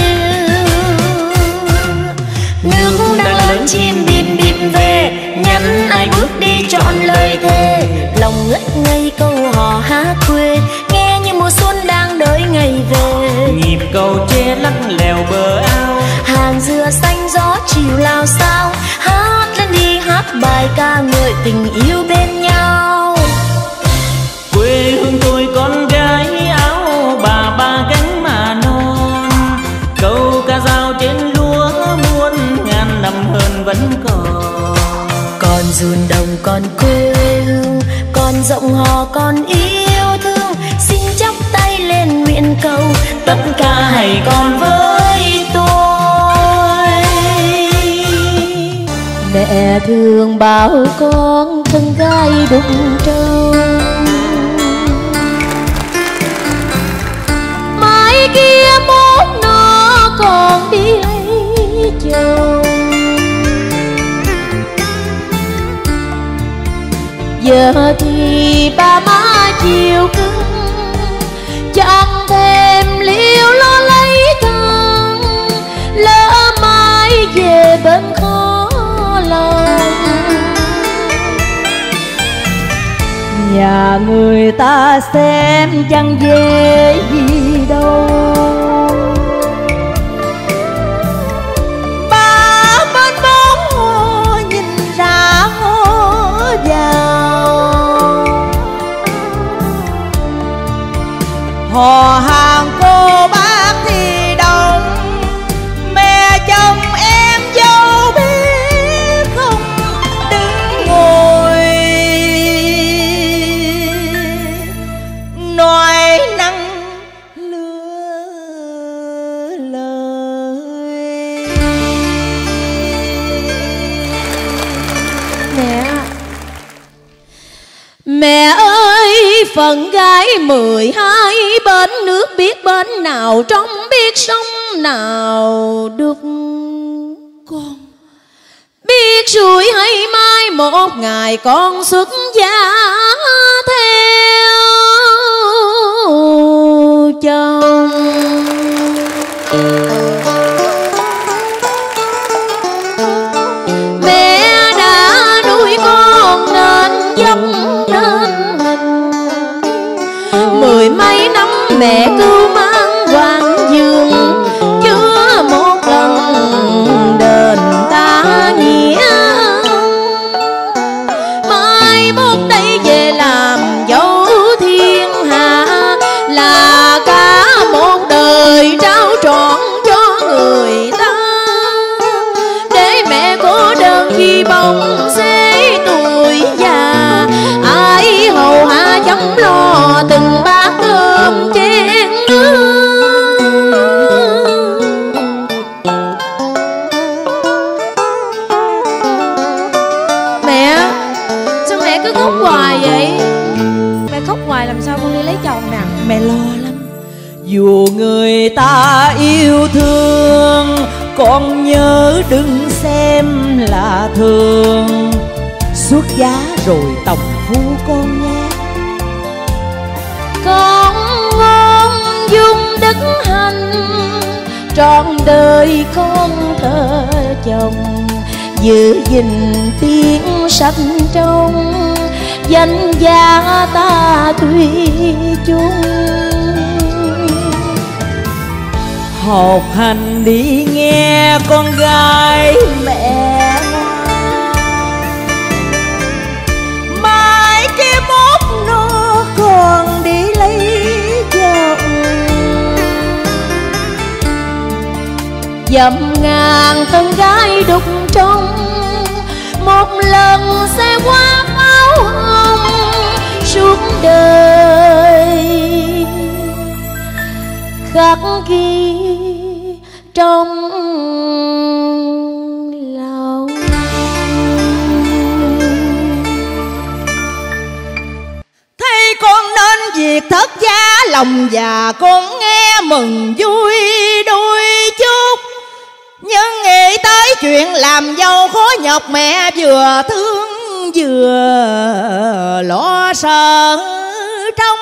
Nước đang lớn chim bìm bìm về, nhắn ai bước đi trọn lời thề. Lòng ngất ngây câu hò hát quê, nghe như mùa xuân đang đợi ngày về. Nhịp cầu tre lắc lèo bờ ao, hàng dừa xanh gió chiều lao sao. Hát lên đi hát bài ca ngợi tình yêu bên nhau. Quê hương tôi con gái áo bà ba gánh mà non. Câu ca dao trên lúa muôn ngàn năm hơn vẫn còn. Còn dùn đồng còn quê hương, còn rộng hò còn yêu thương. Xin chắp tay lên nguyện cầu, tất cả hãy còn với tôi. Mẹ thương bảo con thân gái đụng trâu, mai kia mốt nó còn đi lấy chồng. giờ thì ba má chiều cưng, chẳng thêm liêu lo lấy thân. Lỡ mai về bên khó lòng, nhà người ta xem chẳng dễ gì đâu. Ba bên bóng hồ nhìn ra hồ vào, họ hàng cô bác thì đông, mẹ chồng em dâu biết không đứng ngồi nói năng lứa lời. Mẹ Mẹ ơi, phận gái mười hai bên nước biết bên nào, trong biết sông nào được con. Biết rồi hay mai một ngày con xuất gia theo chồng. Mẹ đã nuôi con nên dốc nên hình, mười mấy năm mẹ cứu mang hoàng dương, chưa một lần đền ta nghĩa. Mai mốt đây về làm dâu thiên hạ, là cả một đời trao trọn cho người ta. Để mẹ cô đơn khi bóng xế tuổi già, ai hầu hạ chăm lo từng bát cơm chén nước. Mẹ, sao mẹ cứ khóc hoài vậy? Mẹ khóc hoài làm sao con đi lấy chồng nè? Mẹ lo lắm. Dù người ta yêu thương, con nhớ đừng xem là thường. Xuất giá rồi tòng phu con nhé, trọn đời con thờ chồng, giữ gìn tiếng sanh trong danh giá ta tuy chung. Học hành đi nghe con gái mẹ, mai kia mốt nó còn đi lấy chồng. Dầm ngàn thân gái đục trong, một lần sẽ qua áo hồng suốt đời khắc ghi trong lòng. Thấy con nên việc thất giá lòng, và con nghe mừng vui đôi chút. Nhưng nghĩ tới chuyện làm dâu khó nhọc, mẹ vừa thương vừa lo sợ trong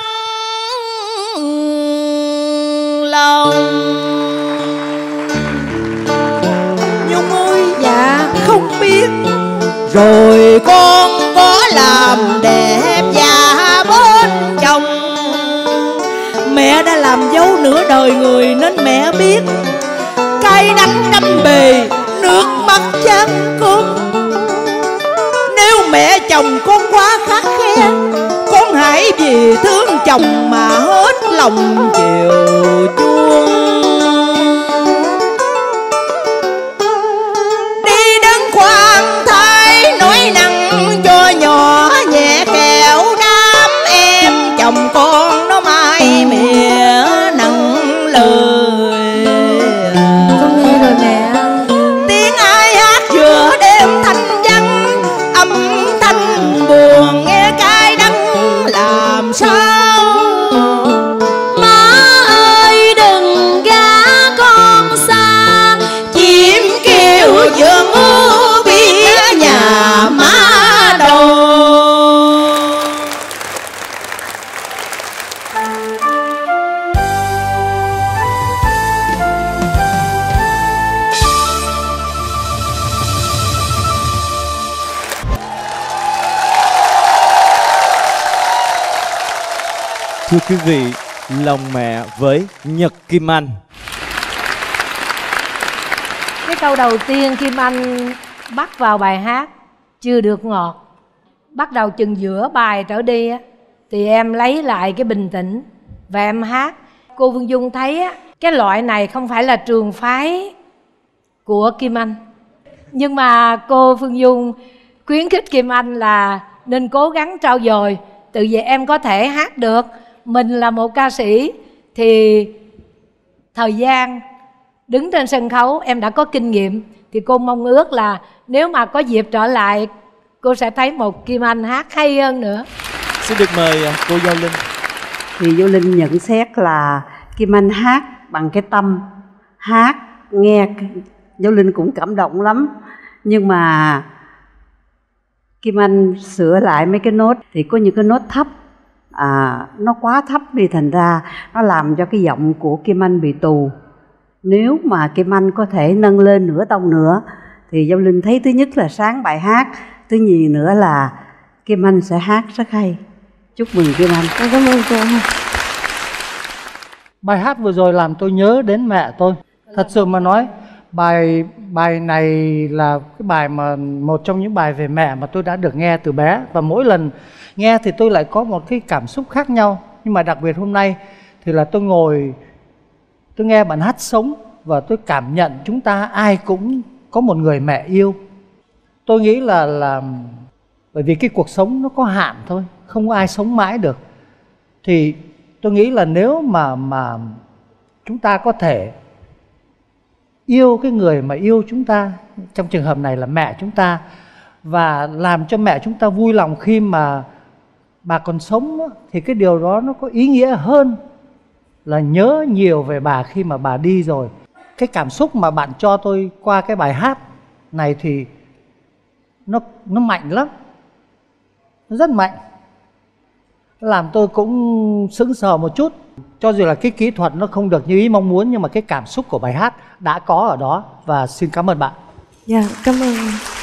lòng. Nhung ơi, dạ không biết rồi con có làm đẹp và bên chồng. Mẹ đã làm dâu nửa đời người nên mẹ biết cay đắng trăm bề, nước mắt chan con. Nếu mẹ chồng con quá khắt khe, con hãy vì thương chồng mà hết lòng chiều chuông. Đi đứng khoan thái nói năng cho nhỏ nhẹ, kẹo đám em chồng con nó mai mẹ nặng lời. Con nghe rồi mẹ. Tiếng ai hát giữa đêm thanh vắng, âm thanh buồn nghe cay đắng làm sao. Má ơi đừng gả con xa, chim kêu vườn u bia nhà má đầu. Thưa quý vị, Lòng Mẹ với Nhật Kim Anh. Cái câu đầu tiên Kim Anh bắt vào bài hát chưa được ngọt. Bắt đầu chừng giữa bài trở đi á, thì em lấy lại cái bình tĩnh và em hát. Cô Phương Dung thấy á, cái loại này không phải là trường phái của Kim Anh, nhưng mà cô Phương Dung khuyến khích Kim Anh là nên cố gắng trau dồi. Từ vậy em có thể hát được. Mình là một ca sĩ thì thời gian đứng trên sân khấu em đã có kinh nghiệm, thì cô mong ước là nếu mà có dịp trở lại, cô sẽ thấy một Kim Anh hát hay hơn nữa. Xin được mời cô Giao Linh. Thì Giao Linh nhận xét là Kim Anh hát bằng cái tâm, hát nghe Giao Linh cũng cảm động lắm. Nhưng mà Kim Anh sửa lại mấy cái nốt, thì có những cái nốt thấp, à, nó quá thấp đi, thành ra nó làm cho cái giọng của Kim Anh bị tù. Nếu mà Kim Anh có thể nâng lên nửa tông nữa thì Giao Linh thấy thứ nhất là sáng bài hát, thứ nhì nữa là Kim Anh sẽ hát rất hay. Chúc mừng Kim Anh. Con cảm ơn cô. Bài hát vừa rồi làm tôi nhớ đến mẹ tôi. Thật sự mà nói, bài bài này là cái bài mà một trong những bài về mẹ mà tôi đã được nghe từ bé, và mỗi lần nghe thì tôi lại có một cái cảm xúc khác nhau. Nhưng mà đặc biệt hôm nay thì là tôi ngồi tôi nghe bạn hát sống và tôi cảm nhận chúng ta ai cũng có một người mẹ yêu. Tôi nghĩ là là bởi vì cái cuộc sống nó có hạn thôi, không có ai sống mãi được. Thì tôi nghĩ là nếu mà mà chúng ta có thể yêu cái người mà yêu chúng ta, trong trường hợp này là mẹ chúng ta, và làm cho mẹ chúng ta vui lòng khi mà bà còn sống đó, thì cái điều đó nó có ý nghĩa hơn là nhớ nhiều về bà khi mà bà đi rồi. Cái cảm xúc mà bạn cho tôi qua cái bài hát này thì nó nó mạnh lắm, nó rất mạnh, làm tôi cũng sững sờ một chút. cho dù là cái kỹ thuật nó không được như ý mong muốn, nhưng mà cái cảm xúc của bài hát đã có ở đó. Và xin cảm ơn bạn. Dạ, cảm ơn.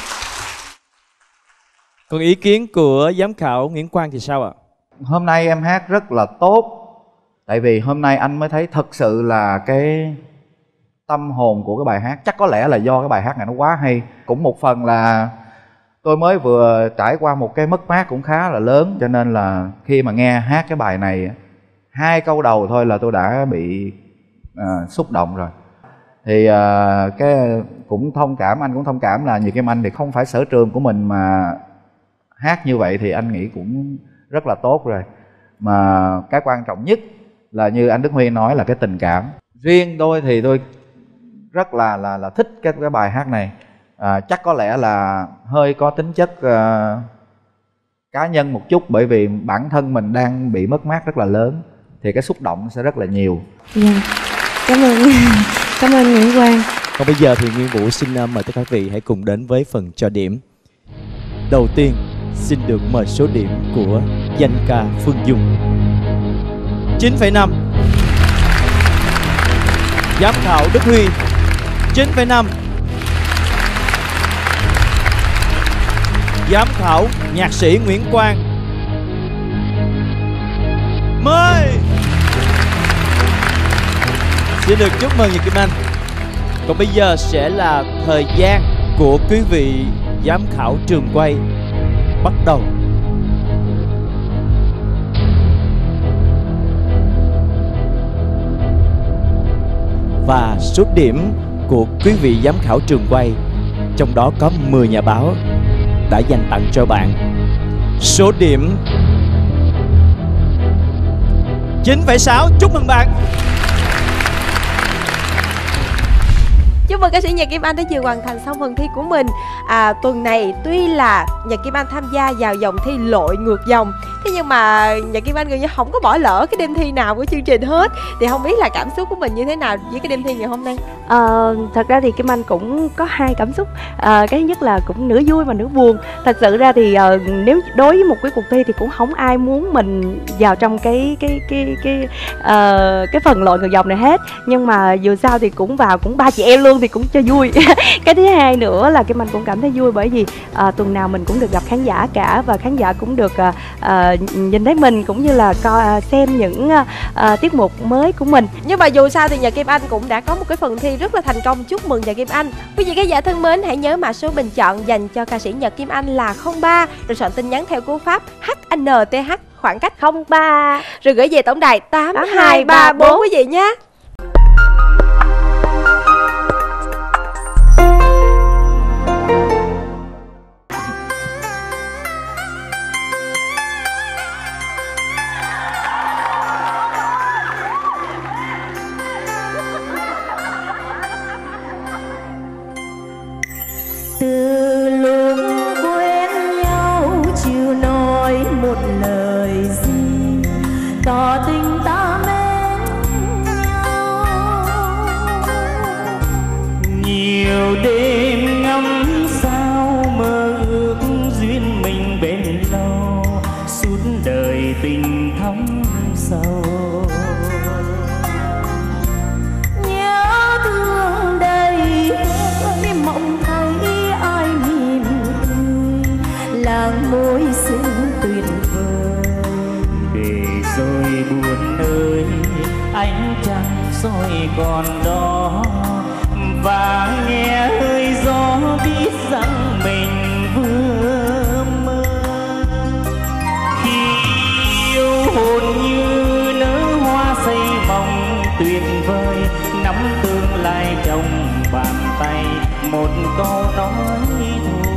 Còn ý kiến của giám khảo Nguyễn Quang thì sao ạ? Hôm nay em hát rất là tốt. Tại vì hôm nay anh mới thấy thật sự là cái tâm hồn của cái bài hát. Chắc có lẽ là do cái bài hát này nó quá hay. Cũng một phần là tôi mới vừa trải qua một cái mất mát cũng khá là lớn, cho nên là khi mà nghe hát cái bài này, hai câu đầu thôi là tôi đã bị uh, xúc động rồi. Thì uh, cái cũng thông cảm, anh cũng thông cảm là Nhật Kim Anh thì không phải sở trường của mình, mà hát như vậy thì anh nghĩ cũng rất là tốt rồi. Mà cái quan trọng nhất là như anh Đức Huy nói là cái tình cảm. Riêng tôi thì tôi rất là là là thích cái cái bài hát này. À, chắc có lẽ là hơi có tính chất uh, cá nhân một chút, bởi vì bản thân mình đang bị mất mát rất là lớn, thì cái xúc động sẽ rất là nhiều. Dạ, cảm ơn cảm ơn Nguyễn Quang. Còn bây giờ thì Nguyên Vũ xin mời tất cả quý vị hãy cùng đến với phần cho điểm. Đầu tiên xin được mời số điểm của danh ca Phương Dung. chín phẩy năm. Giám khảo Đức Huy chín phẩy năm. Giám khảo nhạc sĩ Nguyễn Quang mười. Xin được chúc mừng Nhật Kim Anh. Còn bây giờ sẽ là thời gian của quý vị giám khảo trường quay bắt đầu. Và số điểm của quý vị giám khảo trường quay, trong đó có mười nhà báo, đã dành tặng cho bạn số điểm chín phẩy sáu. Chúc mừng bạn. Chúc mừng ca sĩ Nhật Kim Anh đã vừa hoàn thành xong phần thi của mình. À, tuần này tuy là Nhật Kim Anh tham gia vào vòng thi lội ngược dòng, thế nhưng mà Nhật Kim Anh gần như không có bỏ lỡ cái đêm thi nào của chương trình hết. Thì không biết là cảm xúc của mình như thế nào với cái đêm thi ngày hôm nay? Ờ, thật ra thì Kim Anh cũng có hai cảm xúc. À, cái thứ nhất là cũng nửa vui và nửa buồn. Thật sự ra thì uh, nếu đối với một cái cuộc thi thì cũng không ai muốn mình vào trong cái cái cái cái uh, cái phần lội ngược dòng này hết. Nhưng mà dù sao thì cũng vào, cũng ba chị em luôn thì cũng cho vui. Cái thứ hai nữa là Kim Anh cũng cảm thấy vui, bởi vì uh, tuần nào mình cũng được gặp khán giả cả, và khán giả cũng được uh, uh, nhìn thấy mình, cũng như là coi uh, xem những uh, uh, tiết mục mới của mình. Nhưng mà dù sao thì Nhật Kim Anh cũng đã có một cái phần thi rất là thành công. Chúc mừng Nhật Kim Anh. Quý vị khán giả thân mến, hãy nhớ mã số bình chọn dành cho ca sĩ Nhật Kim Anh là không ba, rồi soạn tin nhắn theo cú pháp hát en tê hát khoảng cách không ba, rồi gửi về tổng đài tám hai ba bốn quý vị nhé. Từ lúc quen nhau chưa nói một lời gì, tỏ tình ta mến nhau. Nhiều đêm ngắm sao mơ ước duyên mình bên lâu, suốt đời tình thắm sâu. Nhớ thương đầy hơi mộng thấy ai mỉm cười, làng môi xinh tuyệt vời. Để rồi buồn ơi, ánh trăng soi còn đó, và nghe hơi gió biết rằng mình vừa mơ. Khi yêu hồn như nở hoa xây mộng tuyệt vời, nắm tương lai trong bàn tay, một câu nói thôi.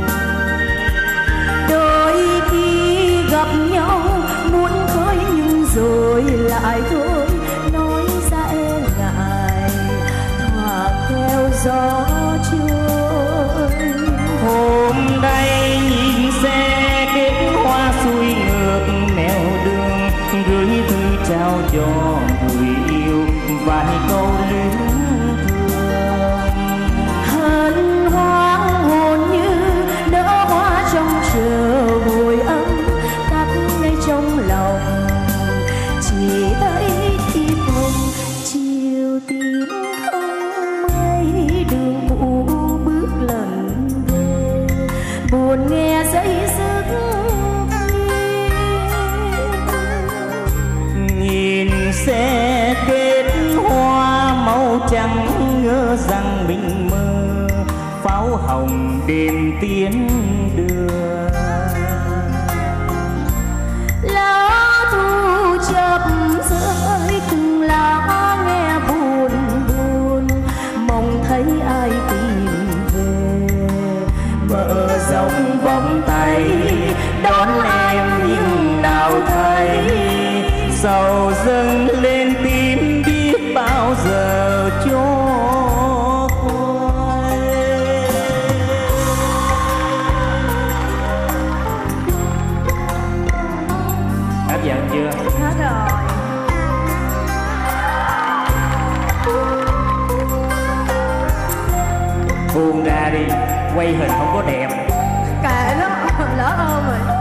Đôi khi gặp nhau muốn khơi nhưng rồi lại thôi, nói ra e ngại thoảng theo gió trôi. Hôm nay nhìn xe kết hoa xuôi ngược nẻo đường, gửi thư trao cho người yêu vài câu luyến thương. Hân hoang hồn như nở hoa trong chờ hồi âm, cắt ngay trong lòng chỉ thấy thi thôi. xe kết hoa màu trắng, ngỡ rằng mình mơ pháo hồng đêm tiến đưa. Lá thu chập rơi từng lá nghe buồn buồn, mong thấy ai tìm về. Mở rộng vòng tay đón em nhưng nào thấy, sầu dâng lên tim biết bao giờ cho quay. Hấp dẫn chưa? Hết rồi. Buông ra đi, quay hình không có đẹp. Kệ nó, lỡ ôm rồi.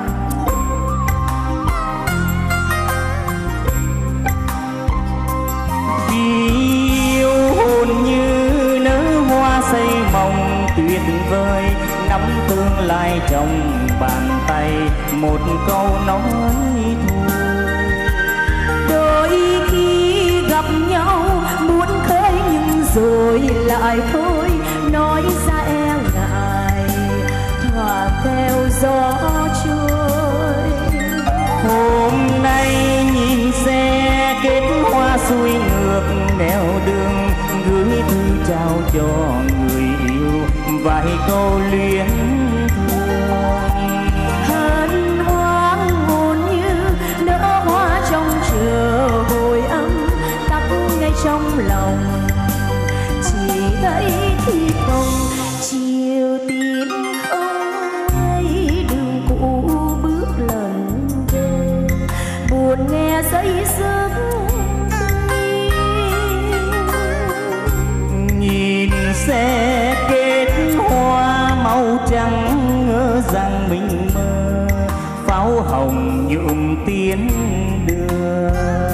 Yêu hồn như nở hoa xây mộng tuyệt vời, nắm tương lai trong bàn tay, một câu nói thôi. Đôi khi gặp nhau muốn khơi nhưng rồi lại thôi, nói ra e ngại thỏa theo gió trôi. Hôm nay nhìn xe kết hoa xuôi ngược nẻo đường, gửi thư trao cho người yêu vài câu luyến thương. Hân hoan hồn như nở hoa trong chờ hồi âm, tắt ngay trong lòng chỉ thấy thi không chiều tim không ấy đường cũ bước lần về, buồn nghe dây dứt. Nhìn xe kết hoa màu trắng, ngỡ rằng mình mơ pháo hồng nhuộm tiến đưa.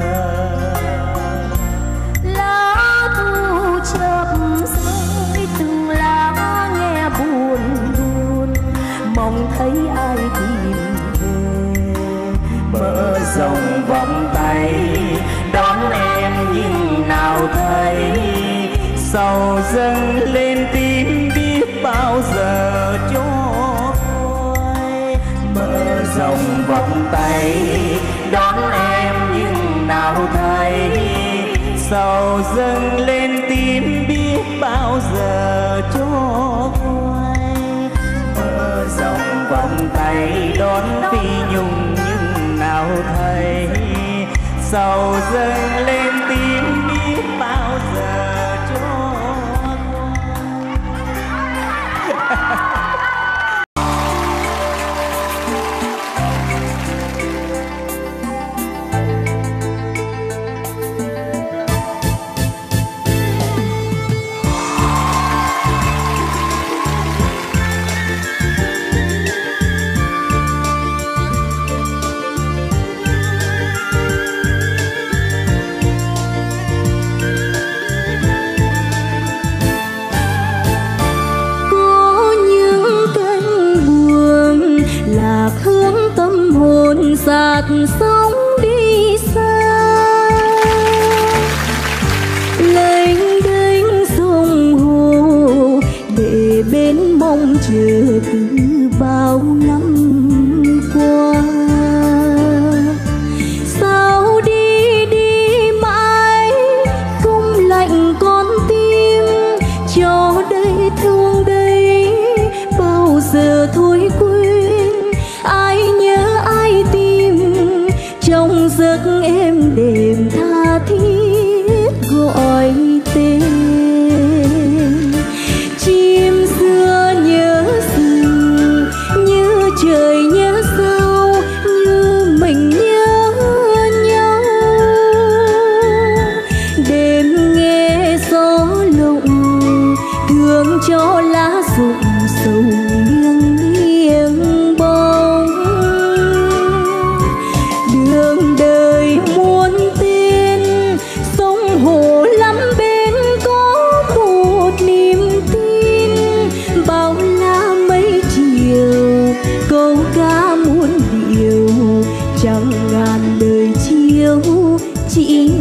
Lá thu chập rơi từng lá nghe buồn buồn, mong thấy ai tìm về. Mở rộng vòng tay đón em nhưng nào thấy, sầu dâng lên tim biết bao giờ cho quay. Mở rộng vòng tay đón em nhưng nào thấy, sầu dâng lên tim biết bao giờ cho quay. Mở rộng vòng tay đón phi nhung nhưng nào thấy, sầu dâng lên tim biết bao giờ cho dạt sóng đi xa, lênh đênh sông hồ để bên mong chờ từ bao năm qua. Sao đi đi mãi không lạnh con tim, cho đây thương đây bao giờ thôi quên. Ai nhớ ai tìm trong giấc êm đềm tha thiết gọi tên. Chim xưa nhớ xưa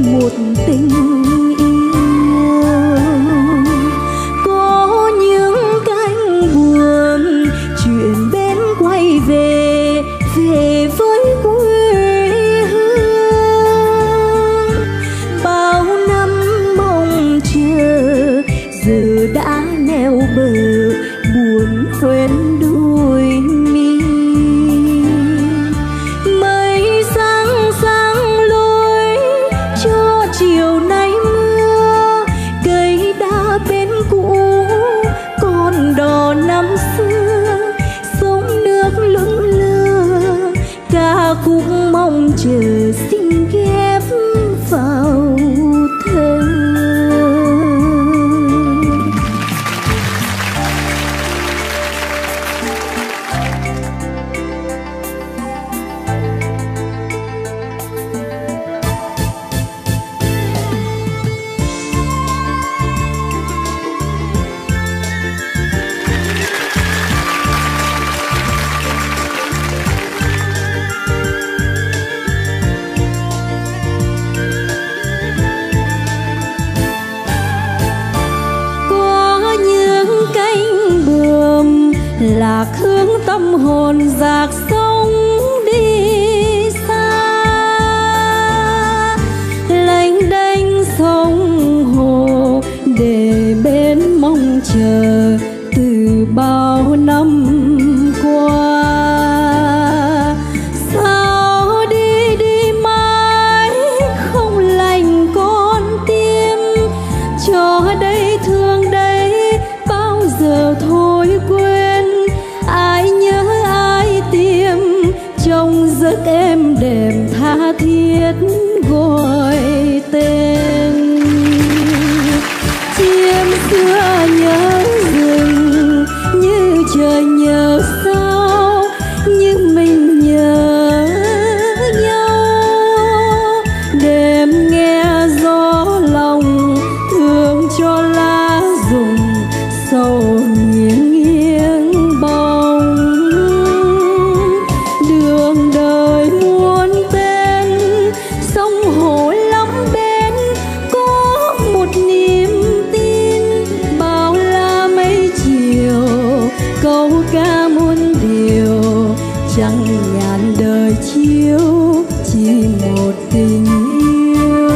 một tình yêu. Có những cánh buồm chuyện bên quay về, về với quê hương. Bao năm mong chờ giờ đã neo bờ, buồn quên đôi mi. Mây sáng sáng lối cho chiều nay mưa, cây đa bên cũ còn đò năm xưa, sông nước lững lờ, ca khúc mong chờ xin ghép vào thơ. Lạc hướng tâm hồn dạt sông đi xa, lênh đênh sông hồ để bên mong chờ từ bao năm qua. Sao đi đi mãi không lành con tim, cho đây thương đây bao giờ thôi quên. Ai nhớ ai tìm trong giấc êm đềm tha thiết gọi tên. Chim xưa nhớ rừng như trời nhớ sao, như mình nhớ nhau. Đêm nghe gió lòng thương cho lá rụng sầu nghiêng nghiêng bóng. Đường đời muôn tên sông hồ lắm bên, có một niềm tin bao la mấy chiều, câu ca muôn điều chẳng ngàn đời chiếu, chỉ một tình yêu.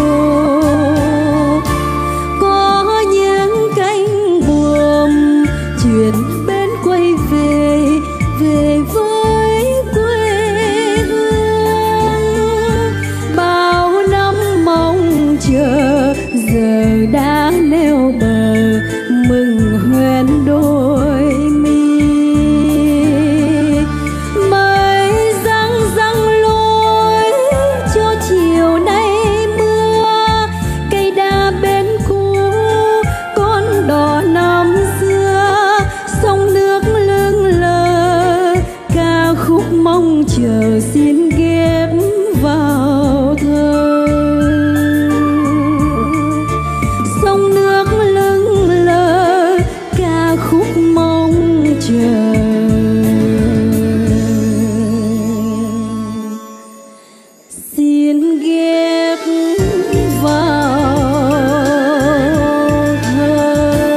Có những cánh buồm chuyện bên quay về, về với quê hương. Bao năm mong chờ giờ đã neo bờ, mừng hoen đôi mi. Mây răng răng lối cho chiều nay mưa, cây đa bên cũ con đò năm xưa, sông nước lững lờ, ca khúc mong chờ xin ghép vào thơ. Sông nước lững lờ, ca khúc mong chờ xin ghép vào thơ.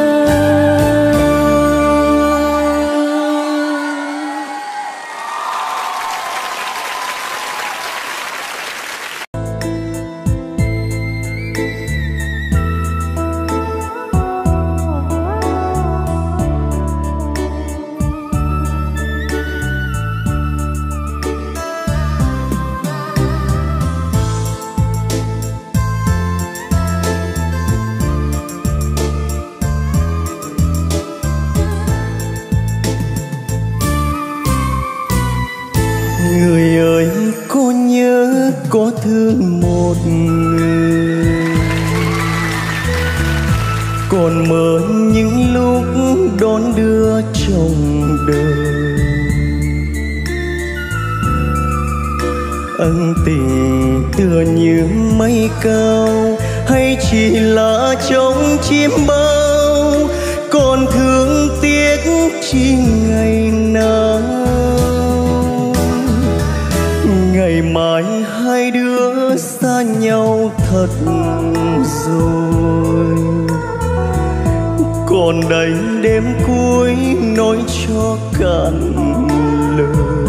Người ơi có nhớ có thương một người, còn mơ những lúc đón đưa chồng đời. Ân tình tựa như mây cao, hay chỉ là trong chim bao, còn thương tiếc chỉ ngày nào. Ngày mai hai đứa xa nhau thật thật rồi. Còn đây đêm cuối nói cho cạn lời.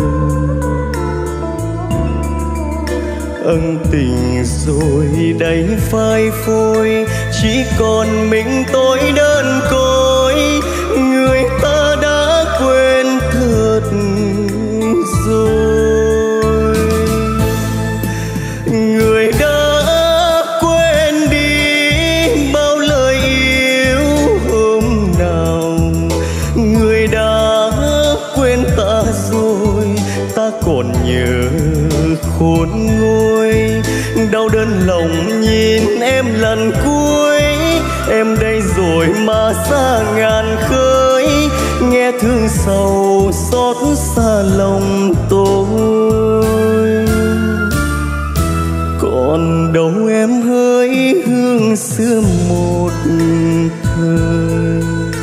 Ân tình rồi đáy phai phôi, chỉ còn mình tôi đơn côi. Người ta đã quên thật rồi. Người đã quên đi bao lời yêu hôm nào. Người đã quên ta rồi, ta còn nhớ khôn nguôi. Đau đớn lòng nhìn em lần cuối. Em đây rồi mà xa ngàn khơi. Nghe thương sầu xót xa lòng tôi. Còn đâu em hỡi hương xưa một thời.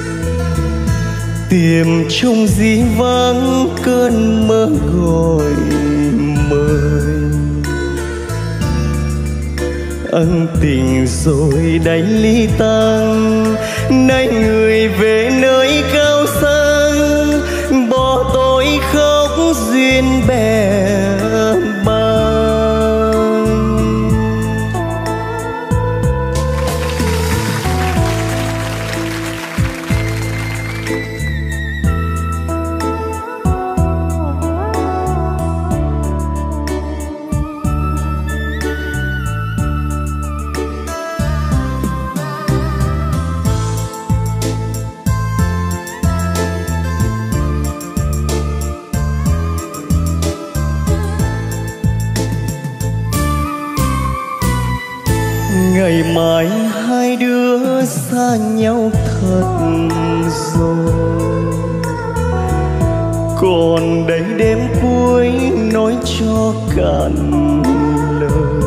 Tìm chung dĩ vắng cơn mơ gọi mời. Ân tình rồi đánh ly tan, nay người về nơi cao sang. Bỏ tôi khóc duyên bè bàng. Ngày mai hai đứa xa nhau thật rồi. Còn đây đêm cuối nói cho cạn lời.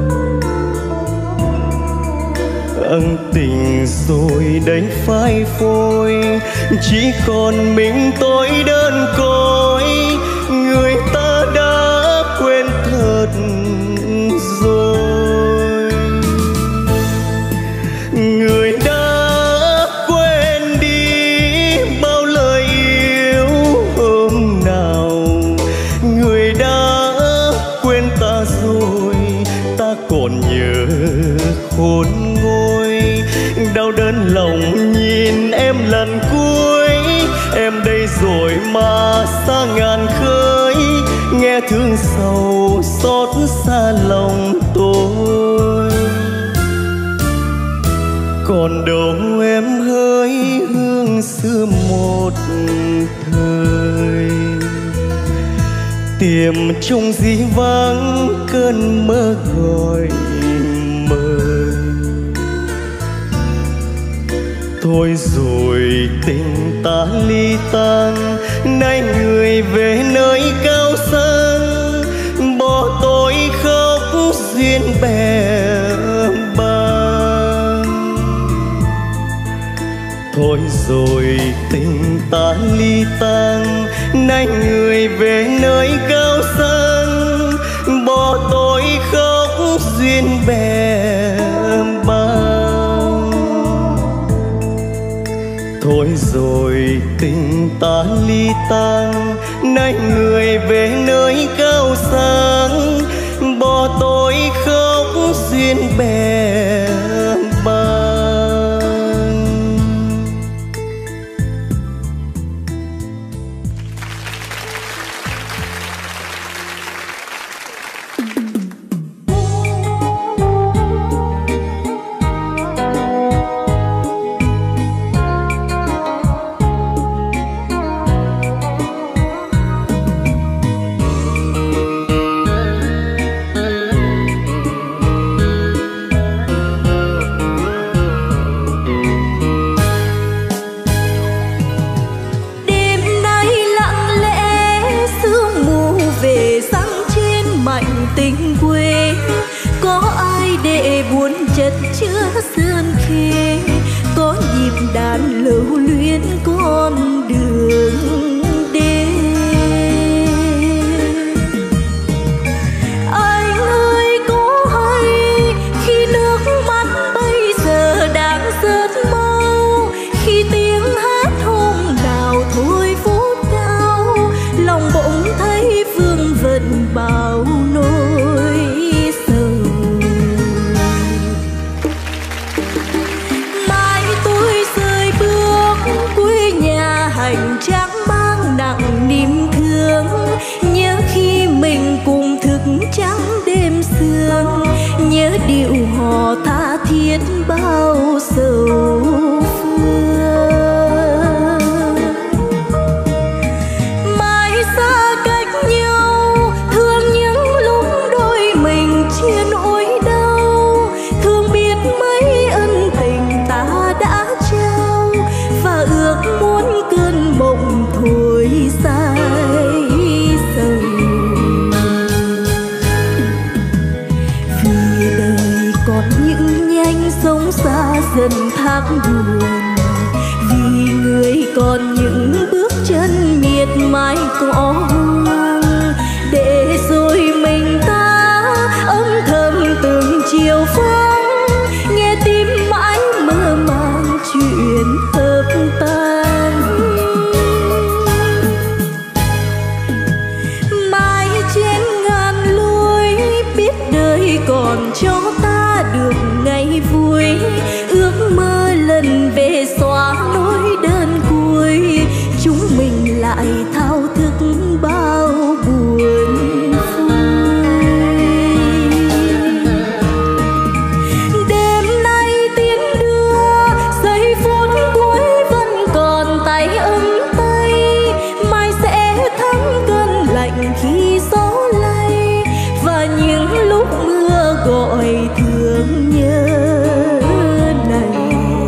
Ân tình rồi đấy phai phôi, chỉ còn mình tôi đơn côi. Người ta đã quên thật rồi. Người đã quên đi bao lời yêu hôm nào. Người đã quên ta rồi, ta còn nhớ khôn nguôi. Đau đớn lòng nhìn em lần cuối. Em đây rồi mà xa ngàn khơi. Nghe thương sầu xót xa lòng tôi. Còn đâu em hỡi hương xưa một thời. Tìm chung dĩ vắng cơn mơ gọi mời. Thôi rồi tình ta ly tan, nay người về nơi cao sang. Bỏ tôi khóc duyên bè bàng. Thôi rồi tình ta ly tan, nay người về nơi cao sang. Bỏ tôi khóc duyên bè bàng. Thôi rồi tình ta ly tan, nay người về nơi cao sang. Bỏ tôi khóc duyên bè bàng. tình quê có ai để buồn chất chứa sương khê, có nhịp đàn lưu luyến con đường đêm. Anh ơi có hay khi lạnh chẳng mang nặng niềm thương. Nhớ khi mình cùng thức trắng đêm sương, nhớ điệu hò tha thiết bao sầu phương. Mãi xa cách nhau, thương những lúc đôi mình chia nỗi đau. Thương biết mấy ân tình ta đã trao, và ước muốn cơn mộng thôi sai dần. Vì đời còn những nhánh sống xa dần tháng buồn, vì người còn những bước chân miệt mài cỏ hoang. Để rồi mình ta âm thầm từng chiều vắng, nghe tim mãi mơ màng chuyện hợp tan. Mãi trên ngàn lối biết đời còn cho ta được ngày vui, ước mơ lần về xóa nỗi đơn cuối. Chúng mình lại thao thức bao buồn vui. Đêm nay tiến đưa giây phút cuối vẫn còn tay ấm tay, mai sẽ thấm cơn lạnh khi gió lay, và những lúc mưa gọi thương nhớ này.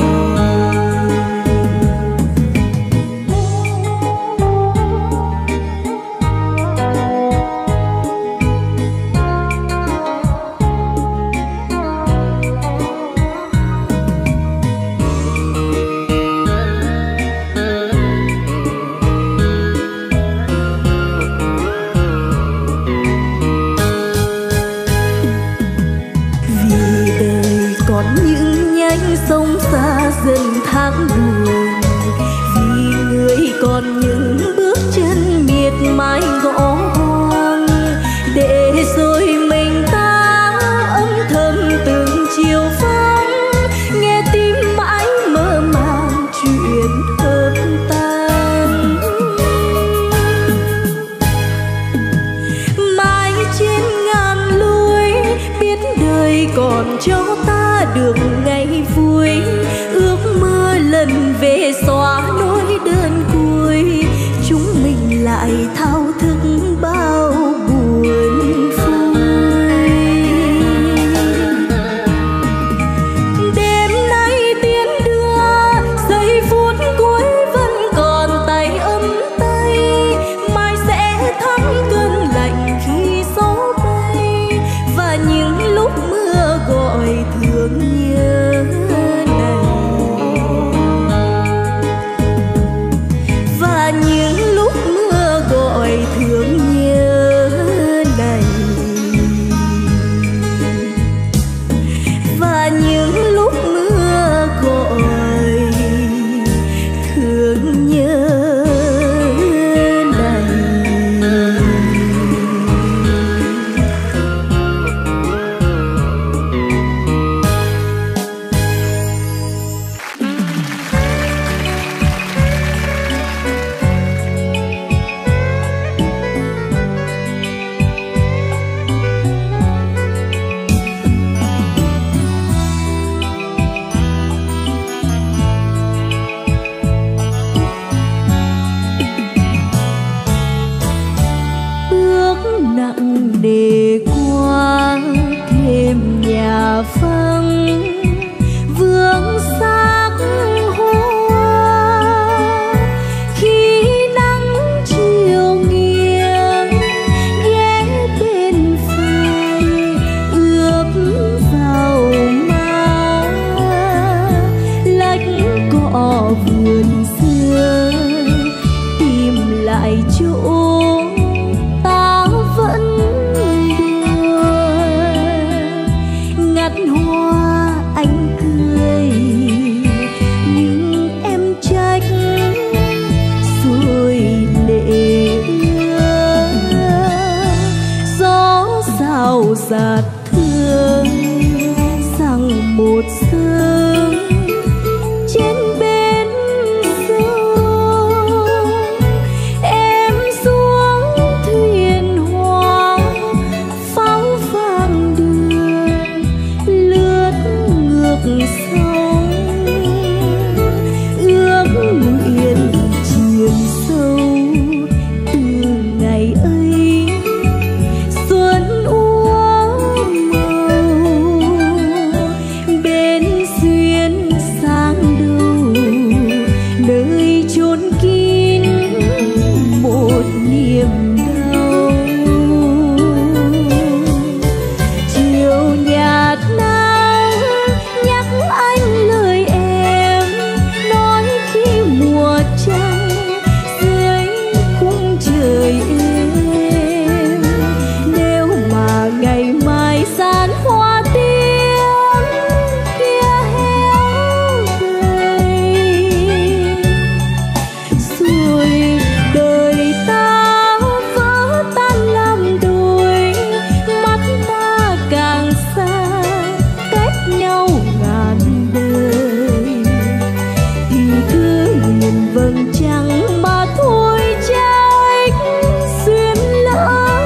Vì đời còn những nhánh sông xa dần tháng buồn, vì người còn những bước chân miệt mài gõ hoang. Để rồi mình ta âm thầm từng chiều vắng, nghe tim mãi mơ màng chuyện hợp tan. Mãi trên ngàn lối biết đời còn cho ta được ngày vui, ước mơ lần về xóa nỗi đơn cuối. Chúng mình lại thao thức bao buồn vui. Đêm nay tiến đưa giây phút cuối vẫn còn tay ấm tay, mai sẽ thấm cơn lạnh khi gió bay, và những lúc mưa gọi thương nhớ này. Và những lúc mưa gọi thương nhớ này. Và những lúc mưa gọi thương nhớ này. Ước nặng để qua thêm nhà vắng, vương xác hoa. Khi nắng chiều nghiêng ghé bên vai, ướp vào má lách cỏ vườn xưa, tìm lại chỗ ta vẫn đùa. Ngắt hoa anh cười nhưng em trách, rồi lệ ứa. Gió rào rạt thương rằng một sớm trên bên sông, sâu, ước nguyện chiều sâu. Từ ngày ấy xuân úa màu, bên duyên sang đầu, nơi chốn kín một niềm đau. Chiều nhạt nắng nhắc anh lời em, nói khi mùa trăng dưới khung trời êm. Nếu mà ngày mai gian hoa tím kia héo gầy, rồi đời ta vỡ tan làm đôi, mắt ta càng xa cách nhau ngàn đời, thì cứ nhìn vầng trăng mà thôi trách duyên lỡ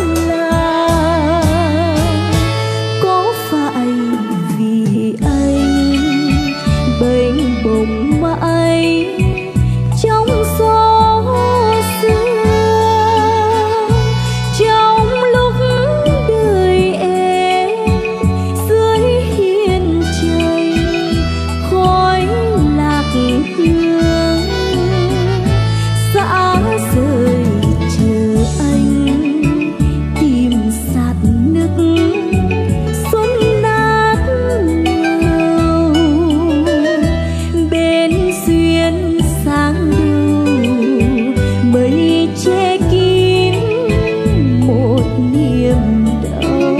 làng. Có phải vì anh bềnh bồng mãi trong gió xưa, trong lúc đời em dưới hiên trời khói lạc hương, xã rời chờ anh tìm sạt nước xuân nát ngào. Bên duyên sáng đầu mây che kín một niềm đau.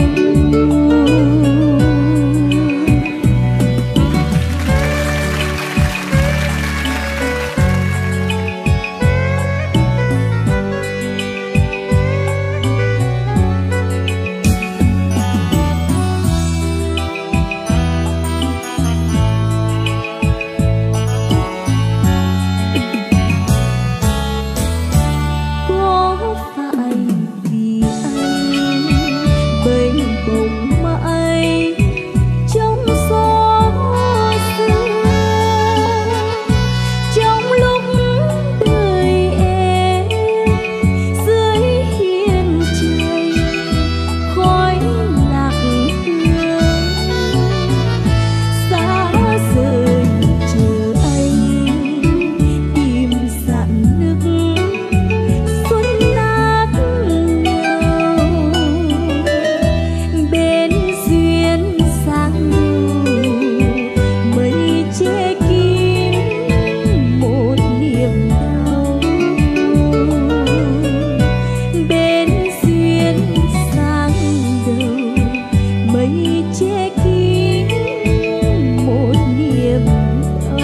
Có phải vì anh bềnh bồng mãi trong gió xưa, trong lúc đời em dưới hiên trời khói lạc hương, xa rời chờ anh tìm dặn nước xuân nát ngào. Bên duyên sáng đầu mây che kín một niềm đau. Bên duyên sáng đầu mây che kín một niềm đau.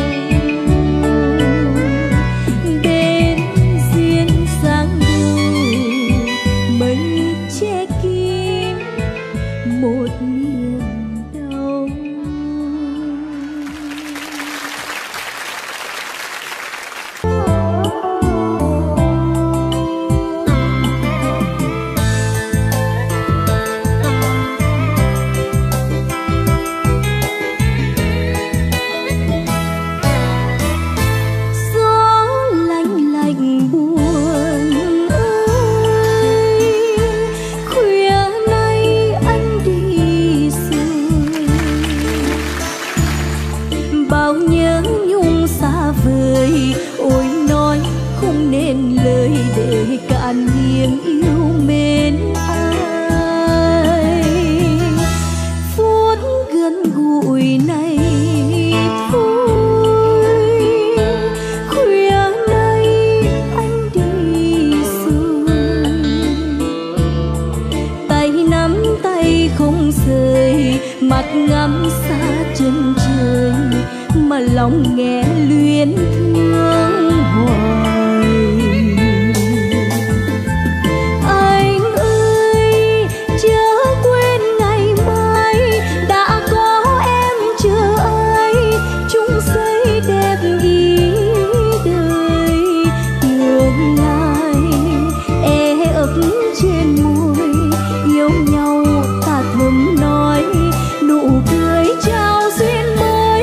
Bên duyên sáng đầu mây che kín một niềm đau. Gió lạnh lạnh buồn ơi, khuya nay anh đi rồi, bao nhớ nhung xa vời. Ôi nói không nên lời để cạn niềm yêu mến ai. Phút gần gũi này thôi, khuya nay anh đi rồi, tay nắm tay không rời, mắt ngắm xa chân trời mà lòng nghe luyến thương hoài. Anh ơi chớ quên ngày mai đã có em chờ ai, chung xây đẹp ý đời. Tương lai e ấp trên môi, yêu nhau ta thầm nói, nụ cười trao duyên mới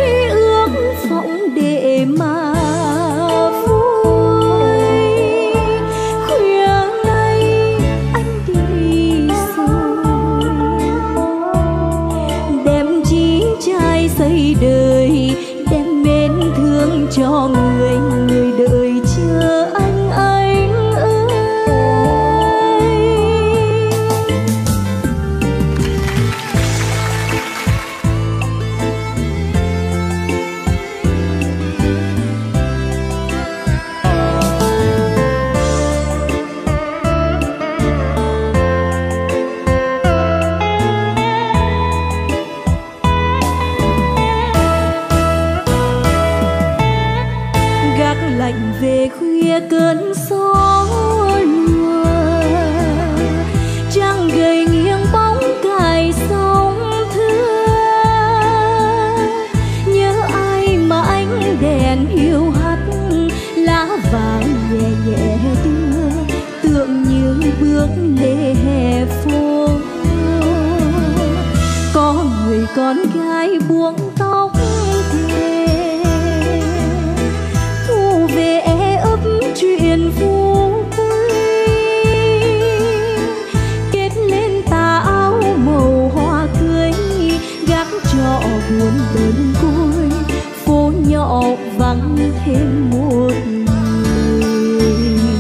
khuya cơn gió lùa, trăng gầy nghiêng bóng cài sóng thưa. Nhớ ai mà ánh đèn hiu hắt, lá vàng nhẹ nhẹ đưa, tượng như bước lê hè phố. Có người con gái buông tóc thề, thu về e ấp chuyện phú quý, kết lên tà áo màu hoa cưới, gác trọ buồn đơn côi, phố nhỏ vắng thêm một người.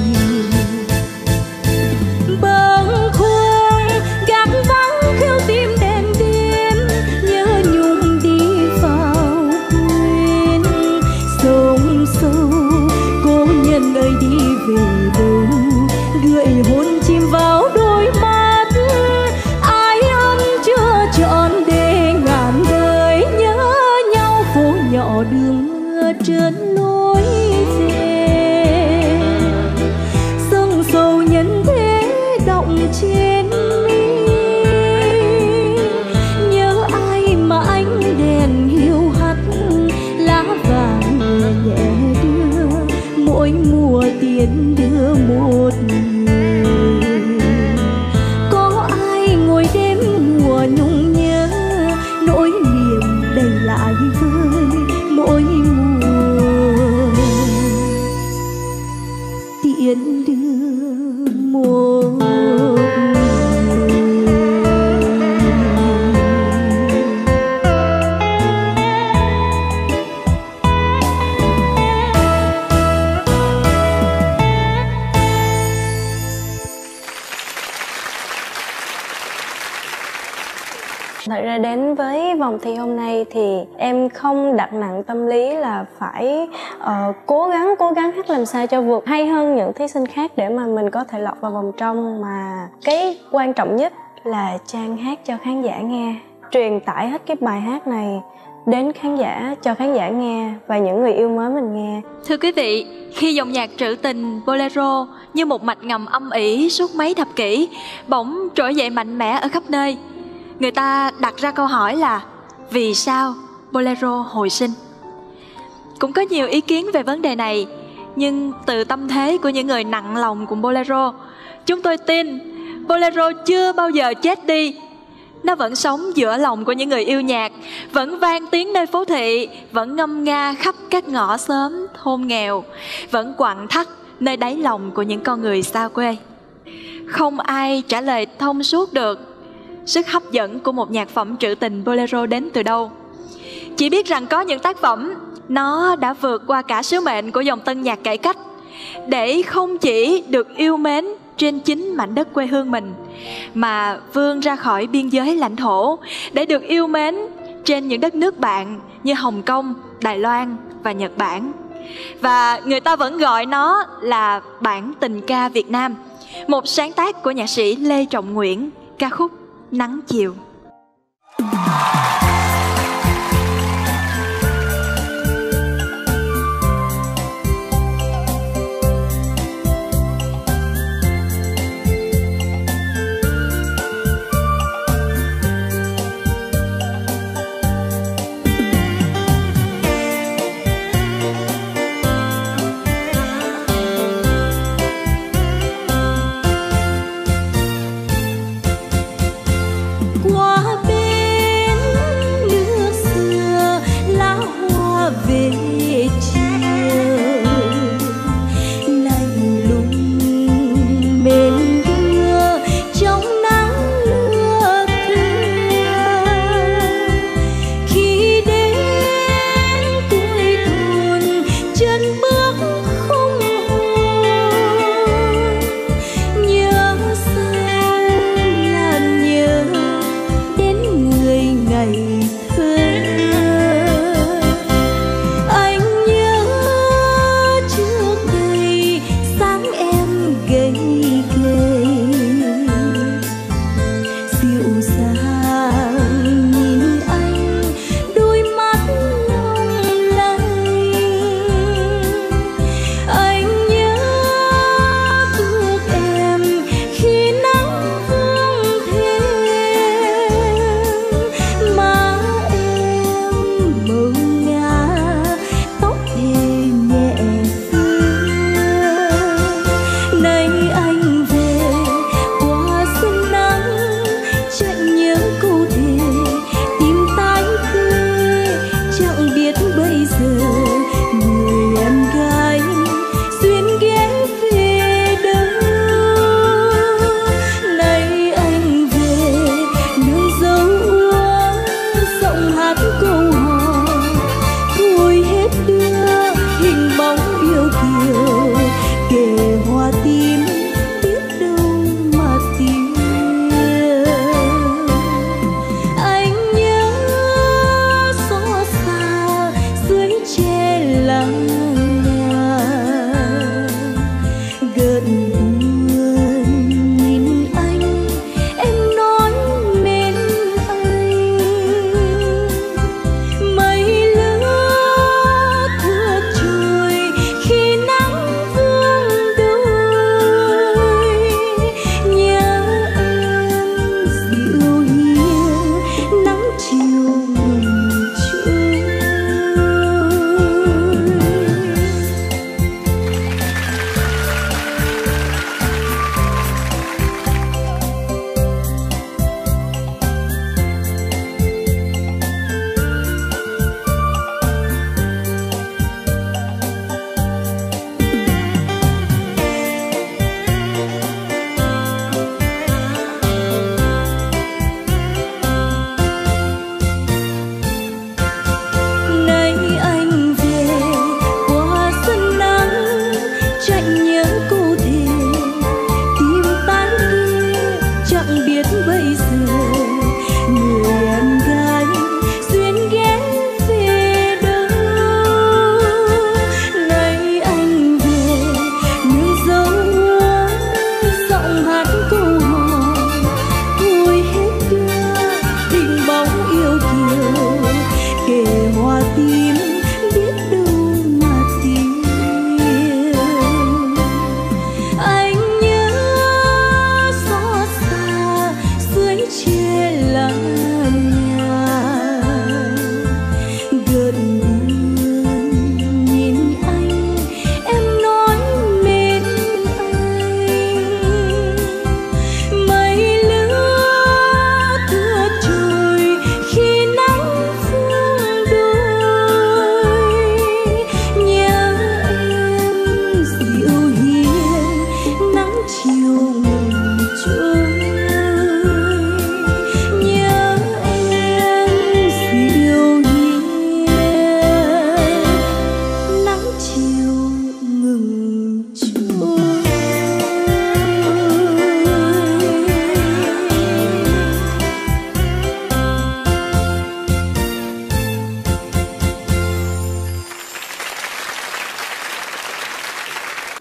Bâng khuâng gác vắng khêu tim đêm đêm, nhớ nhung đi vào quên. Sông sâu cô nhân ơi đi về đâu, gợi hôn chìm vào đôi mắt. Ai ấm chưa trọn để ngàn đời nhớ nhau, phố nhỏ đường mưa trơn lối về. Sông sâu nhân thế động trên mi, nhớ ai mà ánh đèn hiu hắt, lá vàng nhẹ nhẹ đưa, mỗi mùa tiền đưa một người. Có ai ngồi đêm mùa nhung nhớ, nỗi niềm đầy lại vơi mỗi mùa tiễn đưa một người. Thật ra đến với vòng thi hôm nay thì em không đặt nặng tâm lý là phải uh, cố gắng cố gắng hát làm sao cho vượt hay hơn những thí sinh khác để mà mình có thể lọt vào vòng trong, mà cái quan trọng nhất là Trang hát cho khán giả nghe, truyền tải hết cái bài hát này đến khán giả, cho khán giả nghe và những người yêu mến mình nghe. Thưa quý vị, khi dòng nhạc trữ tình Bolero như một mạch ngầm âm ỉ suốt mấy thập kỷ bỗng trỗi dậy mạnh mẽ ở khắp nơi, người ta đặt ra câu hỏi là vì sao Bolero hồi sinh? Cũng có nhiều ý kiến về vấn đề này, nhưng từ tâm thế của những người nặng lòng cùng Bolero, chúng tôi tin Bolero chưa bao giờ chết đi. Nó vẫn sống giữa lòng của những người yêu nhạc, vẫn vang tiếng nơi phố thị, vẫn ngâm nga khắp các ngõ xóm thôn nghèo, vẫn quặn thắt nơi đáy lòng của những con người xa quê. Không ai trả lời thông suốt được sức hấp dẫn của một nhạc phẩm trữ tình Bolero đến từ đâu. Chỉ biết rằng có những tác phẩm nó đã vượt qua cả sứ mệnh của dòng tân nhạc cải cách, để không chỉ được yêu mến trên chính mảnh đất quê hương mình, mà vươn ra khỏi biên giới lãnh thổ để được yêu mến trên những đất nước bạn như Hồng Kông, Đài Loan và Nhật Bản. Và người ta vẫn gọi nó là bản tình ca Việt Nam, một sáng tác của nhạc sĩ Lê Trọng Nguyễn, ca khúc Nắng Chiều. Qua bên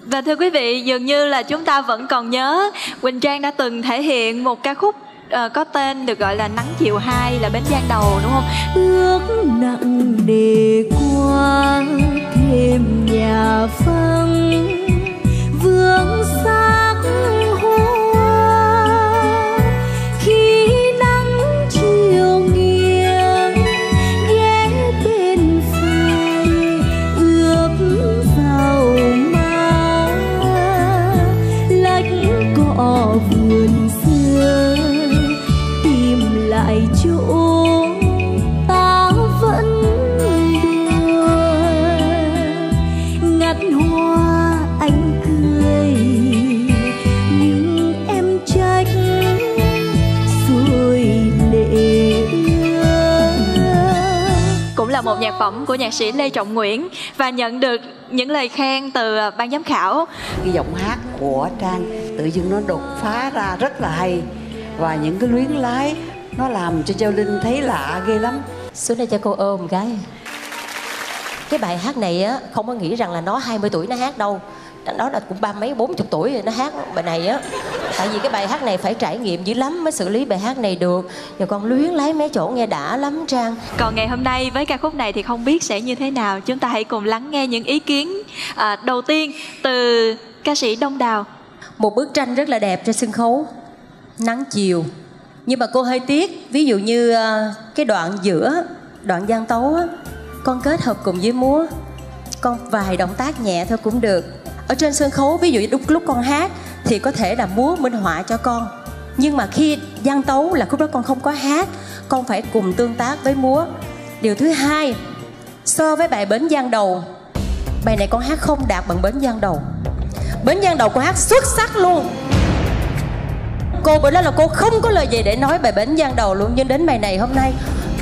Và thưa quý vị, dường như là chúng ta vẫn còn nhớ Quỳnh Trang đã từng thể hiện một ca khúc uh, có tên được gọi là Nắng Chiều Hai là Bến Giang Đầu, đúng không? Ước nặng để qua thêm nhà vắng vương sắc hoa, khi nắng chiều nghiêng ghé bên phải ướp vào má, lách cỏ vườn xưa tìm lại chỗ ta vẫn đùa, ngắt hoa anh cười nhưng em trách rồi lệ ướt. Cũng là một nhạc phẩm của nhạc sĩ Lê Trọng Nguyễn và nhận được những lời khen từ ban giám khảo. Cái giọng hát của Trang tự dưng nó đột phá ra rất là hay, và những cái luyến lái nó làm cho Châu Linh thấy lạ ghê lắm. Xuống đây cho cô ôm cái. Cái bài hát này á, không có nghĩ rằng là nó hai mươi tuổi nó hát đâu. Đó là cũng ba mấy bốn chục tuổi rồi nó hát bài này á. Tại vì cái bài hát này phải trải nghiệm dữ lắm mới xử lý bài hát này được. Giờ con luyến lái mấy chỗ nghe đã lắm Trang. Còn ngày hôm nay với ca khúc này thì không biết sẽ như thế nào. Chúng ta hãy cùng lắng nghe những ý kiến à, đầu tiên từ ca sĩ Đông Đào. Một bức tranh rất là đẹp trên sân khấu, nắng chiều. Nhưng mà cô hơi tiếc, ví dụ như cái đoạn giữa, đoạn gian tấu á, con kết hợp cùng với múa, con vài động tác nhẹ thôi cũng được. Ở trên sân khấu, ví dụ lúc, lúc con hát thì có thể là múa minh họa cho con. Nhưng mà khi gian tấu là khúc đó con không có hát, con phải cùng tương tác với múa. Điều thứ hai, so với bài Bến Giang Đầu, bài này con hát không đạt bằng Bến Giang Đầu. Bến Giang Đầu con hát xuất sắc luôn. Cô bữa đó là cô không có lời gì để nói bài Bến Giang Đầu luôn. Nhưng đến bài này hôm nay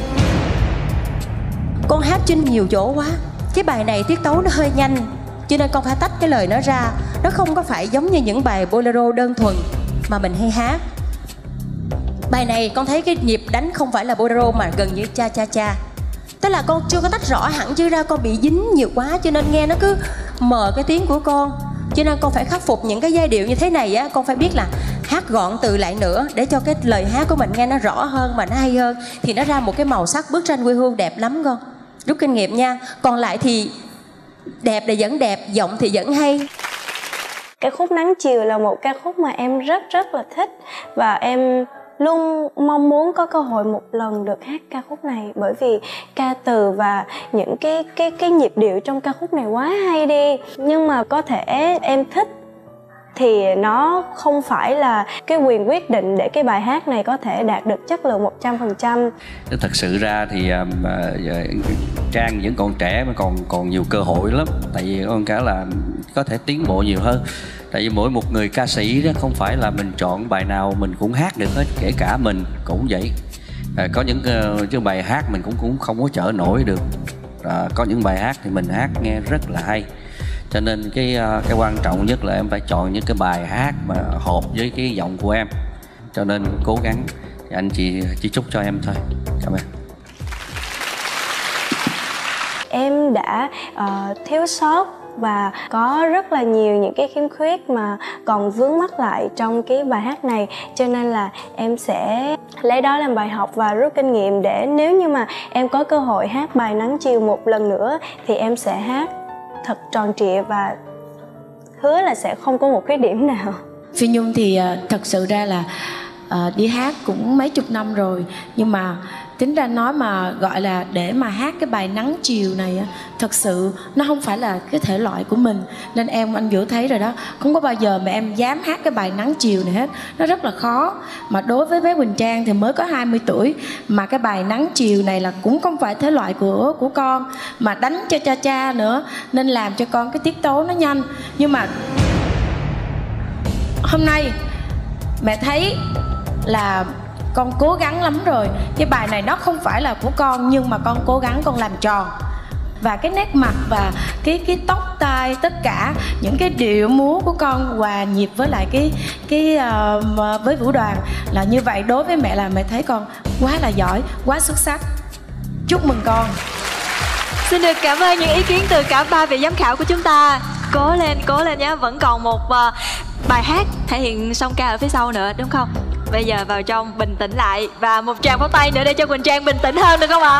con hát trên nhiều chỗ quá. Cái bài này tiết tấu nó hơi nhanh, cho nên con phải tách cái lời nó ra. Nó không có phải giống như những bài bolero đơn thuần mà mình hay hát. Bài này con thấy cái nhịp đánh không phải là bolero mà gần như cha cha cha. Tức là con chưa có tách rõ hẳn chứ ra, con bị dính nhiều quá cho nên nghe nó cứ mờ cái tiếng của con. Cho nên con phải khắc phục những cái giai điệu như thế này á. Con phải biết là hát gọn từ lại nữa để cho cái lời hát của mình nghe nó rõ hơn mà nó hay hơn, thì nó ra một cái màu sắc bức tranh quê hương đẹp lắm con. Rút kinh nghiệm nha. Còn lại thì đẹp thì vẫn đẹp, giọng thì vẫn hay. Cái khúc Nắng Chiều là một ca khúc mà em rất rất là thích, và em luôn mong muốn có cơ hội một lần được hát ca khúc này, bởi vì ca từ và những cái cái cái nhịp điệu trong ca khúc này quá hay đi. Nhưng mà có thể em thích thì nó không phải là cái quyền quyết định để cái bài hát này có thể đạt được chất lượng một trăm phần trăm. Thật sự ra thì uh, Trang vẫn còn trẻ mà còn còn nhiều cơ hội lắm. Tại vì con cả là có thể tiến bộ nhiều hơn. Tại vì mỗi một người ca sĩ đó không phải là mình chọn bài nào mình cũng hát được hết, kể cả mình cũng vậy. À, có những uh, cái bài hát mình cũng cũng không có chở nổi được. À, có những bài hát thì mình hát nghe rất là hay. Cho nên cái cái quan trọng nhất là em phải chọn những cái bài hát mà hợp với cái giọng của em. Cho nên cố gắng, anh chị chỉ chúc cho em thôi. Cảm ơn. Em đã uh, thiếu sót và có rất là nhiều những cái khiếm khuyết mà còn vướng mắc lại trong cái bài hát này, cho nên là em sẽ lấy đó làm bài học và rút kinh nghiệm để nếu như mà em có cơ hội hát bài Nắng Chiều một lần nữa thì em sẽ hát thật tròn trịa và hứa là sẽ không có một khuyết điểm nào. Phi Nhung thì uh, thật sự ra là uh, đi hát cũng mấy chục năm rồi, nhưng mà tính ra nói mà gọi là để mà hát cái bài Nắng Chiều này á, thật sự nó không phải là cái thể loại của mình. Nên em, anh Vũ thấy rồi đó, không có bao giờ mà em dám hát cái bài Nắng Chiều này hết. Nó rất là khó. Mà đối với bé Quỳnh Trang thì mới có hai mươi tuổi, mà cái bài Nắng Chiều này là cũng không phải thể loại của của con, mà đánh cho cha cha nữa, nên làm cho con cái tiết tấu nó nhanh. Nhưng mà hôm nay mẹ thấy là con cố gắng lắm rồi. Cái bài này nó không phải là của con, nhưng mà con cố gắng con làm tròn. Và cái nét mặt và cái cái tóc tai, tất cả những cái điệu múa của con hòa nhịp với lại cái cái uh, với vũ đoàn là như vậy. Đối với mẹ là mẹ thấy con quá là giỏi, quá xuất sắc. Chúc mừng con. Xin được cảm ơn những ý kiến từ cả ba vị giám khảo của chúng ta. cố lên, cố lên nhé. Vẫn còn một uh, bài hát thể hiện song ca ở phía sau nữa đúng không? Bây giờ vào trong bình tĩnh lại. Và một tràng pháo tay nữa để cho Quỳnh Trang bình tĩnh hơn được không ạ?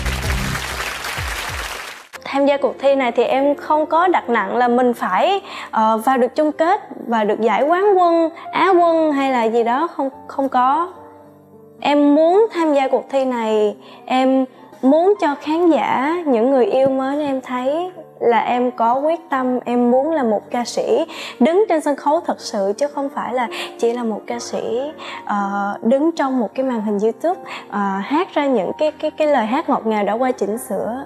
Tham gia cuộc thi này thì em không có đặt nặng là mình phải uh, vào được chung kết và được giải quán quân, á quân hay là gì đó, không không có. Em muốn tham gia cuộc thi này, em muốn cho khán giả, những người yêu mến em thấy là em có quyết tâm, em muốn là một ca sĩ đứng trên sân khấu thật sự, chứ không phải là chỉ là một ca sĩ uh, đứng trong một cái màn hình YouTube uh, hát ra những cái cái cái lời hát ngọt ngào đã qua chỉnh sửa.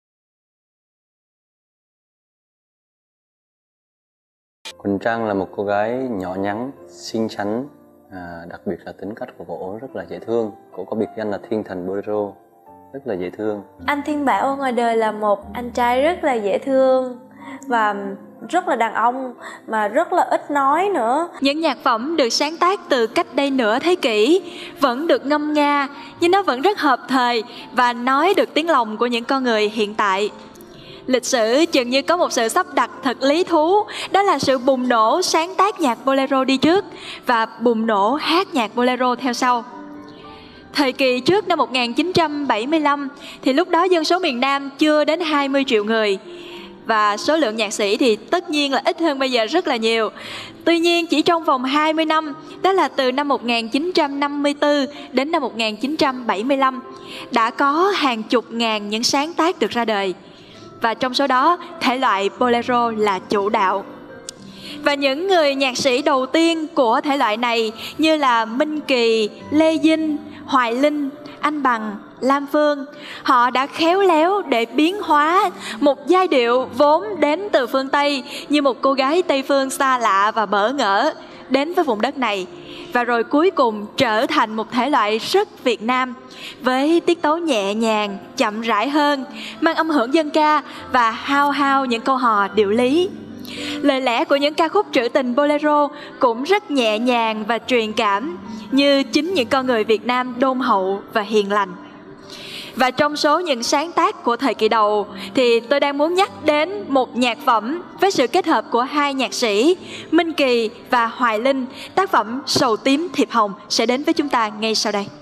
Quỳnh Trang là một cô gái nhỏ nhắn, xinh xắn, à, đặc biệt là tính cách của cô rất là dễ thương. Cô có biệt danh là Thiên Thần Bolero, rất là dễ thương. Anh Thiên Bảo ở ngoài đời là một anh trai rất là dễ thương và rất là đàn ông mà rất là ít nói nữa. Những nhạc phẩm được sáng tác từ cách đây nửa thế kỷ vẫn được ngâm nga, nhưng nó vẫn rất hợp thời và nói được tiếng lòng của những con người hiện tại. Lịch sử chừng như có một sự sắp đặt thật lý thú, đó là sự bùng nổ sáng tác nhạc bolero đi trước và bùng nổ hát nhạc bolero theo sau. Thời kỳ trước năm một nghìn chín trăm bảy mươi lăm thì lúc đó dân số miền Nam chưa đến hai mươi triệu người và số lượng nhạc sĩ thì tất nhiên là ít hơn bây giờ rất là nhiều. Tuy nhiên chỉ trong vòng hai mươi năm, đó là từ năm một nghìn chín trăm năm mươi tư đến năm một nghìn chín trăm bảy mươi lăm, đã có hàng chục ngàn những sáng tác được ra đời. Và trong số đó, thể loại bolero là chủ đạo. Và những người nhạc sĩ đầu tiên của thể loại này như là Minh Kỳ, Lê Dinh, Hoài Linh, Anh Bằng, Lam Phương, họ đã khéo léo để biến hóa một giai điệu vốn đến từ phương Tây như một cô gái Tây phương xa lạ và bỡ ngỡ đến với vùng đất này, và rồi cuối cùng trở thành một thể loại rất Việt Nam với tiết tấu nhẹ nhàng, chậm rãi hơn, mang âm hưởng dân ca và hao hao những câu hò điệu lý. Lời lẽ của những ca khúc trữ tình bolero cũng rất nhẹ nhàng và truyền cảm như chính những con người Việt Nam đôn hậu và hiền lành. Và trong số những sáng tác của thời kỳ đầu thì tôi đang muốn nhắc đến một nhạc phẩm với sự kết hợp của hai nhạc sĩ Minh Kỳ và Hoài Linh. Tác phẩm Sầu Tím Thiệp Hồng sẽ đến với chúng ta ngay sau đây.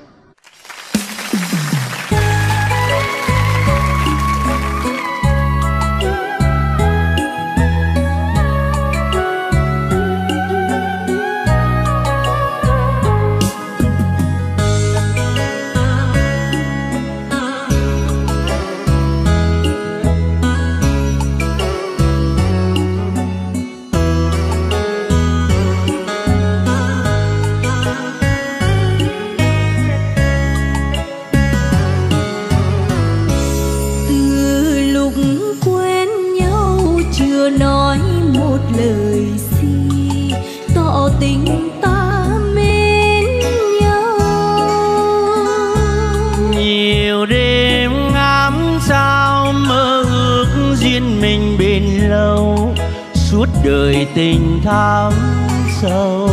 Nói một lời si tỏ tình ta mến nhau, nhiều đêm ngắm sao mơ ước duyên mình bền lâu, suốt đời tình thắm sâu.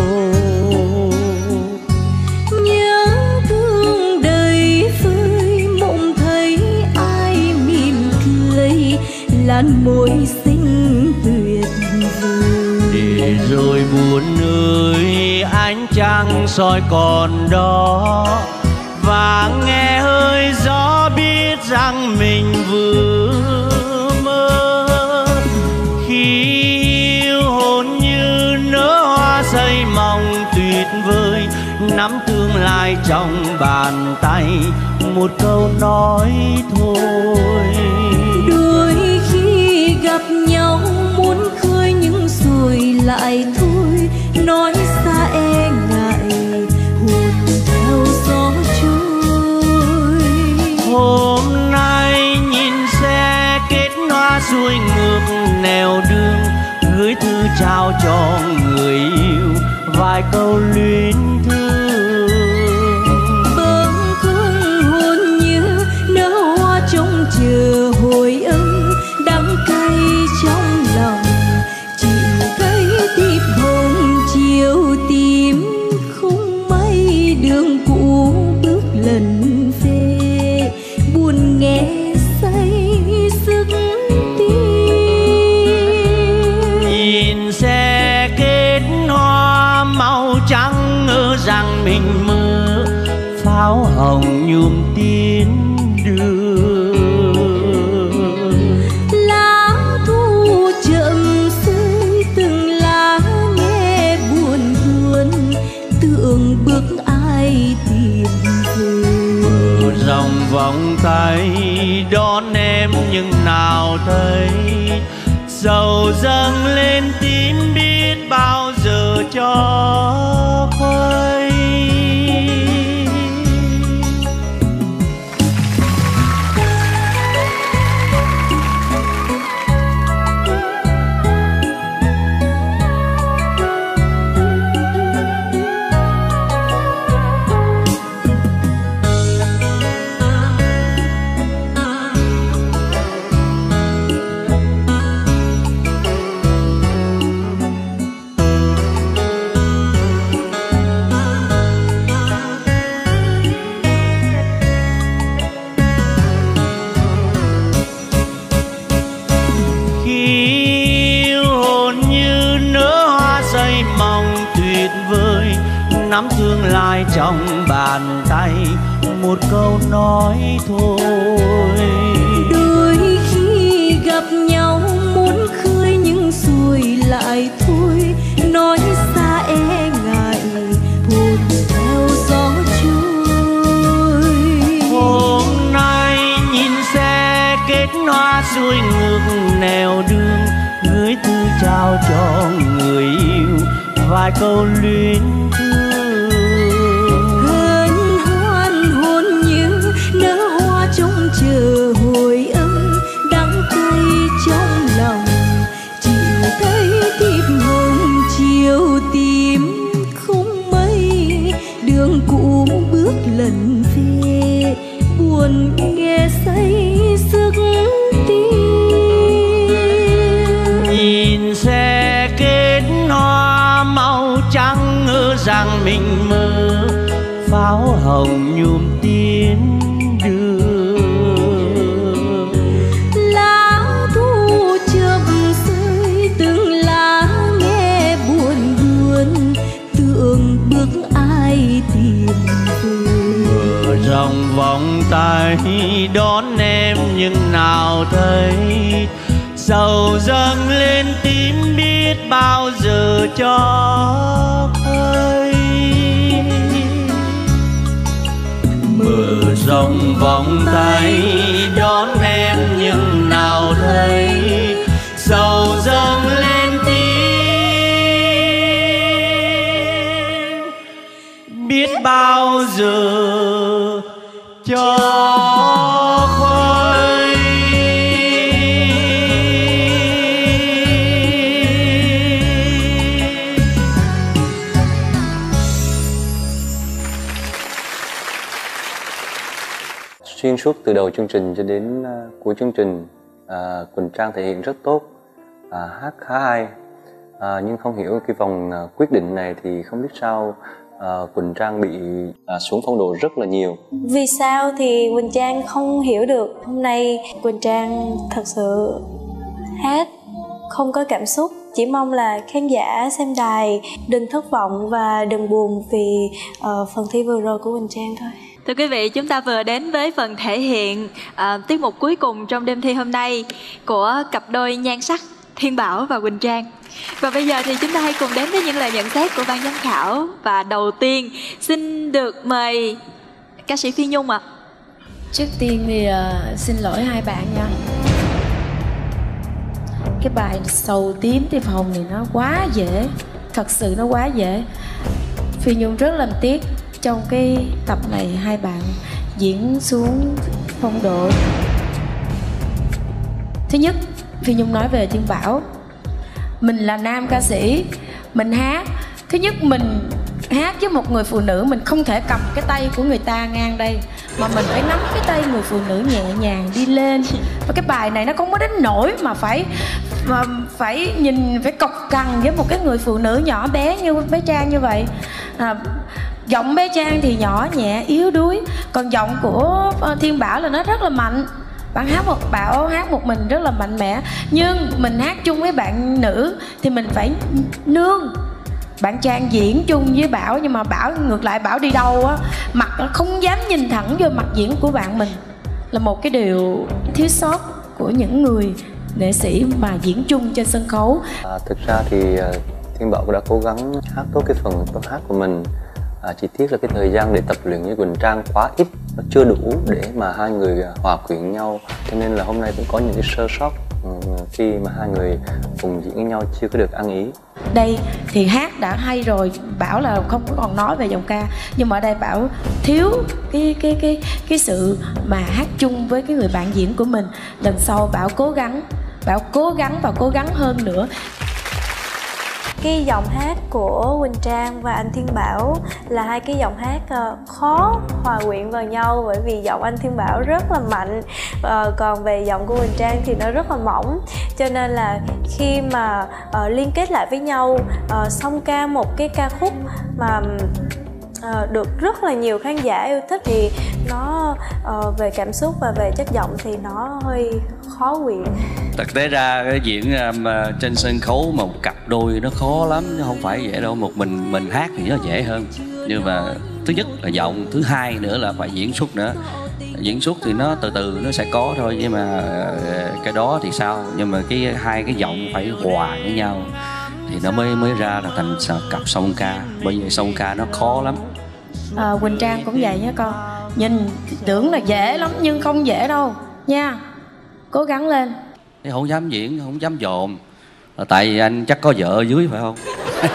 Nhớ thương đầy vơi mộng thấy ai mỉm cười, làn môi xinh tuyệt vời. Để rồi buồn ơi ánh trăng soi còn đó, và nghe hơi gió biết rằng mình vừa mơ. Khi yêu hồn như nở hoa say mong tuyệt vời, nắm tương lai trong bàn tay, một câu nói thôi. Đôi khi gặp nhau muốn khơi nhưng rồi lại thôi, nói xa e ngại hồn theo gió trôi. Hôm nay nhìn xe kết hoa xuôi ngược nẻo đường, gửi thư trao cho người yêu vài câu luyến thương. Bâng khuâng hồn như nở hoa trông chờ hồi ân, đắng cay trong lòng chịu cái thiệp hồng chiều tím. Không may đường cũ bước lần về, buồn nghe say sức tim. nào thấy dầu dâng lên tím biết bao giờ cho khuây. Nắm tương lai trong bàn tay, một câu nói thôi. Đôi khi gặp nhau muốn khơi nhưng rồi lại thôi, nói xa e ngại hồn theo gió trôi. Hôm nay nhìn xe kết hoa xuôi ngược nẻo đường, gửi thư trao cho người yêu vài câu luyến thương. Chờ hồi âm đắng cay trong lòng, chịu thấy thiệp hồng chiều tím không mây, đường cũ bước lần về buồn nghe say sức tim. Nhìn xe kết hoa màu trắng ngỡ rằng mình mơ, pháo hồng nhuộm tiến đường. Dòng vòng tay đón em nhưng nào thấy dầu dâng lên tím biết bao giờ cho khuây. Mở rộng vòng tay đón em nhưng nào thấy dầu dâng lên tím biết bao giờ cho khuây. Xuyên suốt từ đầu chương trình cho đến uh, cuối chương trình, uh, Quỳnh Trang thể hiện rất tốt, uh, hát khá hay, uh, nhưng không hiểu cái vòng uh, quyết định này thì không biết sao Uh, Quỳnh Trang bị uh, xuống phong độ rất là nhiều. Vì sao thì Quỳnh Trang không hiểu được. Hôm nay Quỳnh Trang thật sự hát không có cảm xúc. Chỉ mong là khán giả xem đài đừng thất vọng và đừng buồn vì uh, phần thi vừa rồi của Quỳnh Trang thôi. Thưa quý vị, chúng ta vừa đến với phần thể hiện uh, tiết mục cuối cùng trong đêm thi hôm nay của cặp đôi nhan sắc Thiên Bảo và Quỳnh Trang. Và bây giờ thì chúng ta hãy cùng đến với những lời nhận xét của ban giám khảo. Và đầu tiên xin được mời ca sĩ Phi Nhung ạ. À. Trước tiên thì uh, xin lỗi hai bạn nha. Cái bài Sầu Tím Tiệp Hồng thì nó quá dễ, thật sự nó quá dễ. Phi Nhung rất làm tiếc trong cái tập này hai bạn diễn xuống phong độ. Thứ nhất, Phi Nhung nói về Thiên Bảo. Mình là nam ca sĩ, mình hát. Thứ nhất mình hát với một người phụ nữ, mình không thể cầm cái tay của người ta ngang đây, mà mình phải nắm cái tay người phụ nữ nhẹ nhàng đi lên. Và cái bài này nó không có đến nỗi mà phải mà phải nhìn, phải cộc cằn với một cái người phụ nữ nhỏ bé như bé Trang như vậy. à, Giọng bé Trang thì nhỏ nhẹ, yếu đuối. Còn giọng của Thiên Bảo là nó rất là mạnh. Bạn hát một Bảo hát một mình rất là mạnh mẽ. Nhưng mình hát chung với bạn nữ thì mình phải nương. Bạn Trang diễn chung với Bảo, nhưng mà Bảo ngược lại, Bảo đi đâu á, mặt nó không dám nhìn thẳng vô mặt diễn của bạn mình. Là một cái điều thiếu sót của những người nghệ sĩ mà diễn chung trên sân khấu. à, Thực ra thì Thiên Bảo đã cố gắng hát tốt cái phần hát của mình. à, Chỉ tiếc là cái thời gian để tập luyện với Quỳnh Trang quá ít. nó chưa đủ để mà hai người hòa quyện nhau, cho nên là hôm nay cũng có những cái sơ sót khi mà hai người cùng diễn với nhau chưa có được ăn ý. Đây thì hát đã hay rồi, Bảo là không có còn nói về giọng ca, nhưng mà ở đây Bảo thiếu cái cái cái cái sự mà hát chung với cái người bạn diễn của mình. Lần sau Bảo cố gắng, Bảo cố gắng và cố gắng hơn nữa. Cái giọng hát của Quỳnh Trang và anh Thiên Bảo là hai cái giọng hát khó hòa quyện vào nhau, bởi vì giọng anh Thiên Bảo rất là mạnh, còn về giọng của Quỳnh Trang thì nó rất là mỏng, cho nên là khi mà uh, liên kết lại với nhau, uh, song ca một cái ca khúc mà uh, được rất là nhiều khán giả yêu thích thì nó uh, về cảm xúc và về chất giọng thì nó hơi khó quyện. Thực tế ra cái diễn um, trên sân khấu mà một cặp đôi nó khó lắm, chứ không phải dễ đâu. Một mình mình hát thì nó dễ hơn, nhưng mà thứ nhất là giọng, thứ hai nữa là phải diễn xuất nữa. Diễn xuất thì nó từ từ nó sẽ có thôi, nhưng mà cái đó thì sao, nhưng mà cái hai cái giọng phải hòa với nhau thì nó mới mới ra là thành cặp song ca. Bởi vì song ca nó khó lắm. à, Quỳnh Trang cũng vậy nhé con, nhìn tưởng là dễ lắm nhưng không dễ đâu nha, cố gắng lên. Thì không dám diễn, không dám dồn, là tại vì anh chắc có vợ ở dưới phải không?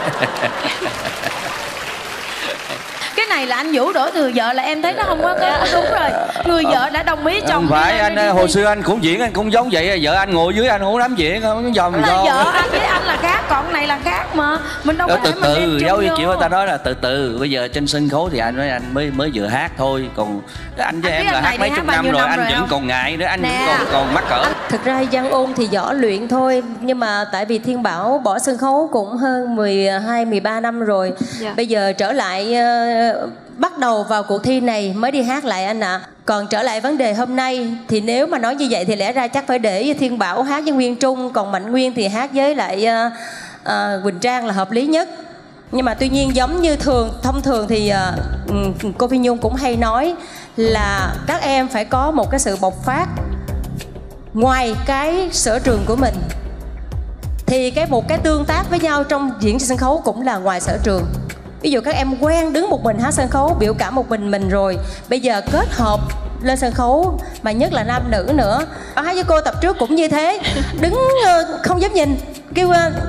Cái này là anh Vũ đổ thừa vợ là em thấy nó không có có đúng rồi. Người vợ đã đồng ý chồng. Không phải anh, hồi xưa anh cũng diễn, anh cũng giống vậy. Vợ anh ngồi dưới anh không dám diễn, không dòm sao. Vợ anh với anh là khác, còn này là khác mà. Mình đâu có từ thể từ, mình giống như kiểu người ta nói là từ từ. Bây giờ trên sân khấu thì anh nói anh mới mới vừa hát thôi, còn anh với anh em là hát mấy chục năm rồi, anh vẫn còn ngại nữa, anh vẫn còn còn mắc cỡ. Thực ra Giang Ôn thì võ luyện thôi, nhưng mà tại vì Thiên Bảo bỏ sân khấu cũng hơn mười hai mười ba năm rồi. Dạ. Bây giờ trở lại uh, bắt đầu vào cuộc thi này mới đi hát lại anh ạ. À. Còn trở lại vấn đề hôm nay thì nếu mà nói như vậy thì lẽ ra chắc phải để Thiên Bảo hát với Nguyên Trung, còn Mạnh Nguyên thì hát với lại uh, uh, Quỳnh Trang là hợp lý nhất. Nhưng mà tuy nhiên giống như thường, thông thường thì uh, cô Phi Nhung cũng hay nói là các em phải có một cái sự bộc phát ngoài cái sở trường của mình, thì cái một cái tương tác với nhau trong diễn trên sân khấu cũng là ngoài sở trường. Ví dụ các em quen đứng một mình hát sân khấu, biểu cảm một mình mình rồi, bây giờ kết hợp lên sân khấu, mà nhất là nam nữ nữa. Hát với cô tập trước cũng như thế, đứng không dám nhìn, kêu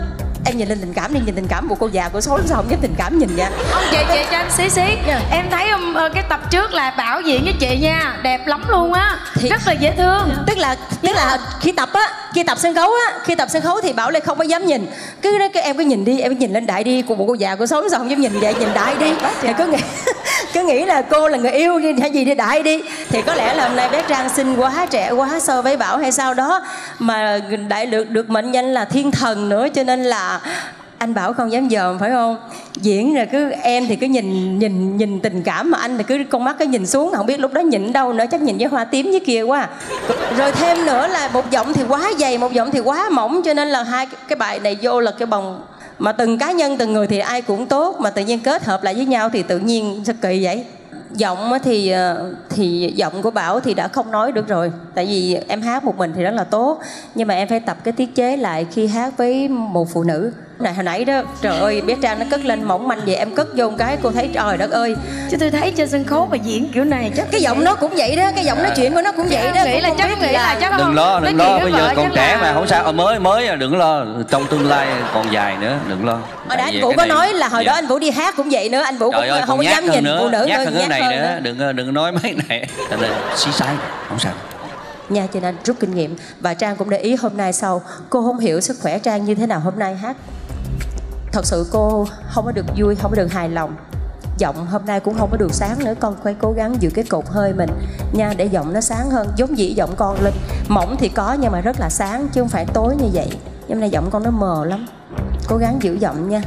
em nhìn lên tình cảm đi, nhìn tình cảm của cô già của số sao không dám tình cảm nhìn nha. Ông chị chị cho anh xí xí yeah. Em thấy um, cái tập trước là Bảo diễn với chị nha, đẹp lắm luôn á, thì rất là dễ thương. Yeah. Tức là tức là khi tập á, khi tập sân khấu á, khi tập sân khấu thì Bảo lại không có dám nhìn. Cứ đó cái em cứ nhìn đi, em cứ nhìn lên đại đi, của bộ cô già của số sao không dám nhìn vậy, nhìn đại đi. Thì cứ nghĩ cứ nghĩ là cô là người yêu hay gì đi đại đi. Thì có lẽ là hôm nay bé Trang xinh quá, trẻ quá so với Bảo hay sao đó, mà đại được được mệnh danh là thiên thần nữa, cho nên là anh Bảo không dám dòm phải không? Diễn rồi cứ em thì cứ nhìn nhìn nhìn tình cảm, mà anh thì cứ con mắt cứ nhìn xuống, không biết lúc đó nhìn đâu nữa, chắc nhìn với hoa tím dưới kia quá. Rồi thêm nữa là một giọng thì quá dày, một giọng thì quá mỏng, cho nên là hai cái bài này vô là cái bồng. Mà từng cá nhân từng người thì ai cũng tốt, mà tự nhiên kết hợp lại với nhau thì tự nhiên sao kỳ vậy? Giọng thì thì giọng của Bảo thì đã không nói được rồi, tại vì em hát một mình thì rất là tốt, nhưng mà em phải tập cái tiết chế lại khi hát với một phụ nữ. Này hồi nãy đó, trời ơi, bé Trang nó cất lên mỏng manh vậy, em cất vô một cái cô thấy trời đất ơi. Chứ tôi thấy trên sân khấu mà diễn kiểu này chắc cái giọng nó cũng vậy đó, cái giọng nói chuyện của nó cũng vậy đó. Nghĩ là chắc nghĩ là chắc đừng lo, đừng lo, bây giờ còn trẻ mà không sao, mới mới đừng lo, trong tương lai còn dài nữa, đừng lo. Hồi đó anh Vũ có nói là hồi đó anh Vũ đi hát cũng vậy nữa, anh Vũ cũng không có dám nhìn phụ nữ, nhát hơn cái này nữa, đừng đừng nói mấy này, xí sai, không sao. Nha, cho nên rút kinh nghiệm. Và Trang cũng để ý hôm nay sau cô không hiểu sức khỏe Trang như thế nào hôm nay hát. Thật sự cô không có được vui, không có được hài lòng. Giọng hôm nay cũng không có được sáng nữa. Con phải cố gắng giữ cái cột hơi mình nha, để giọng nó sáng hơn. Giống dĩ giọng con Linh mỏng thì có, nhưng mà rất là sáng, chứ không phải tối như vậy. Nhưng nay giọng con nó mờ lắm. Cố gắng giữ giọng nha.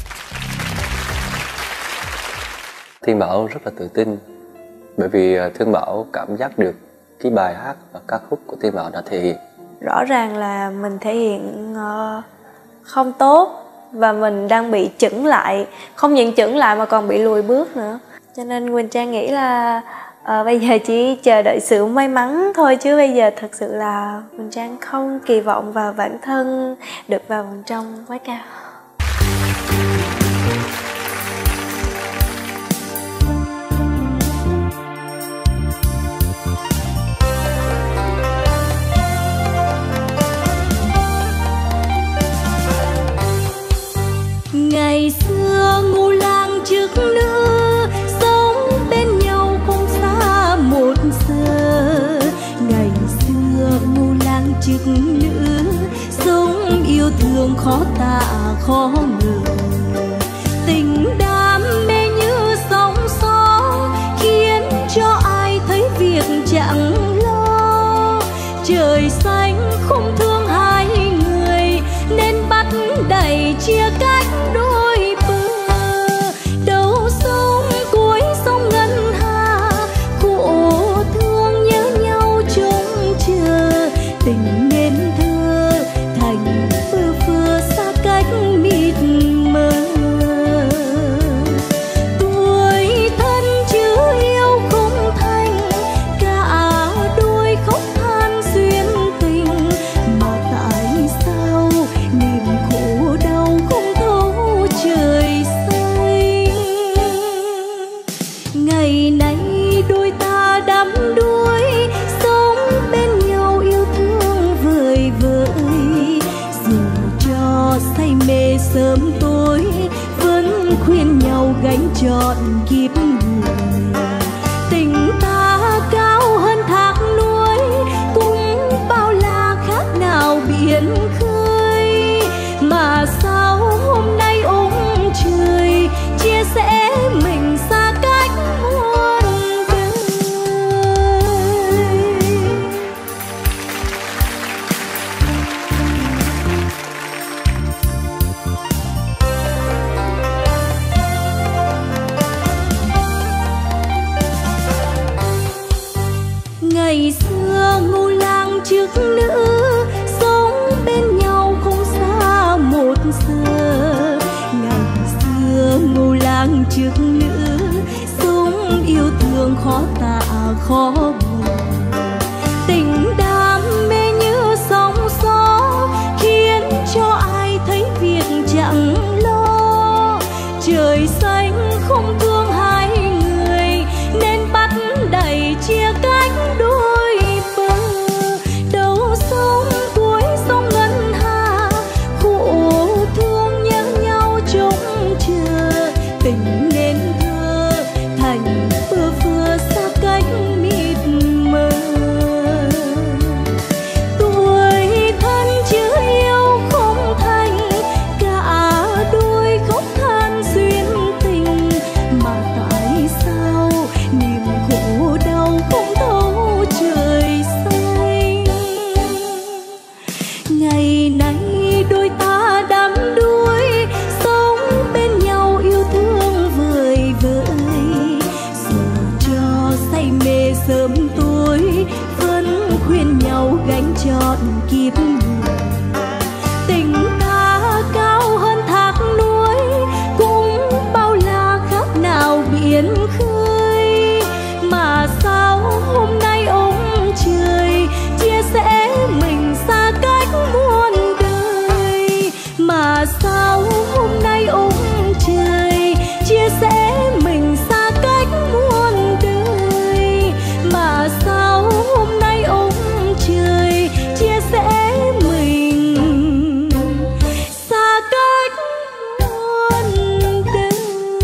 Thiên Bảo rất là tự tin, bởi vì Thiên Bảo cảm giác được cái bài hát và ca khúc của Thiên Bảo đã thể hiện. Rõ ràng là mình thể hiện uh, không tốt, và mình đang bị chững lại, không những chững lại mà còn bị lùi bước nữa. Cho nên Quỳnh Trang nghĩ là uh, bây giờ chỉ chờ đợi sự may mắn thôi, chứ bây giờ thật sự là Quỳnh Trang không kỳ vọng vào bản thân được vào vòng trong quá cao. chức nữ, sống yêu thương khó tả khó ngờ. Tình đam mê như sóng gió khiến cho ai thấy việc chẳng lo. Trời xanh không thương hai người nên bắt đẩy chia cách đôi bờ. Đầu sông cuối sông ngân hà khổ thương nhớ nhau trông chờ. Tình nên thơ thành bơ vơ xa cách mịt mờ. Tuổi thân chứ yêu không thành, cả đôi khóc than duyên tình. Mà tại sao niềm khổ đau không thấu trời xanh. Ngày nay đôi ta đắm đuối sống bên nhau yêu thương vời vợi. Dù cho say mê sớm tối vẫn khuyên nhau gánh trọn kiếp người. Tình ta cao hơn thác núi cũng bao la khác nào biển khơi. Mà sao hôm nay ôm trời chia sẻ mình xa cách muôn vời. Ngày xưa ngu lang trước nữ, sống bên nhau không xa một giờ. Ngày xưa ngu lang trước nữ, sống yêu thương khó tả khó bờ. Tình đam mê như sóng gió khiến cho ai thấy việc chẳng lo. Trời xanh không thương hai người nên bắt đẩy chia cách đôi bờ. Đầu sông cuối sông ngân hà khổ thương nhớ nhau trông chờ. Tình nên thơ thành bơ vơ xa cách mịt mờ. Tuổi thân chứ yêu không thành, cả đôi khóc than duyên tình. Mà tại sao niềm khổ đau không thấu trời xanh. Ngày nay đôi ta đắm đuối sống bên nhau yêu thương vời vợi. Dù cho say mê sớm tối vẫn khuyên nhau gánh trọn kiếp người. Tình ta cao hơn thác núi cũng bao la khác nào biển khơi. Mà sao hôm nay ôm trời chia sẻ mình xa cách muôn đời. Mà sao hôm nay ôm trời chia sẻ mình xa cách muôn đời. Mà sao hôm nay ôm trời chia sẻ mình xa cách muôn đời.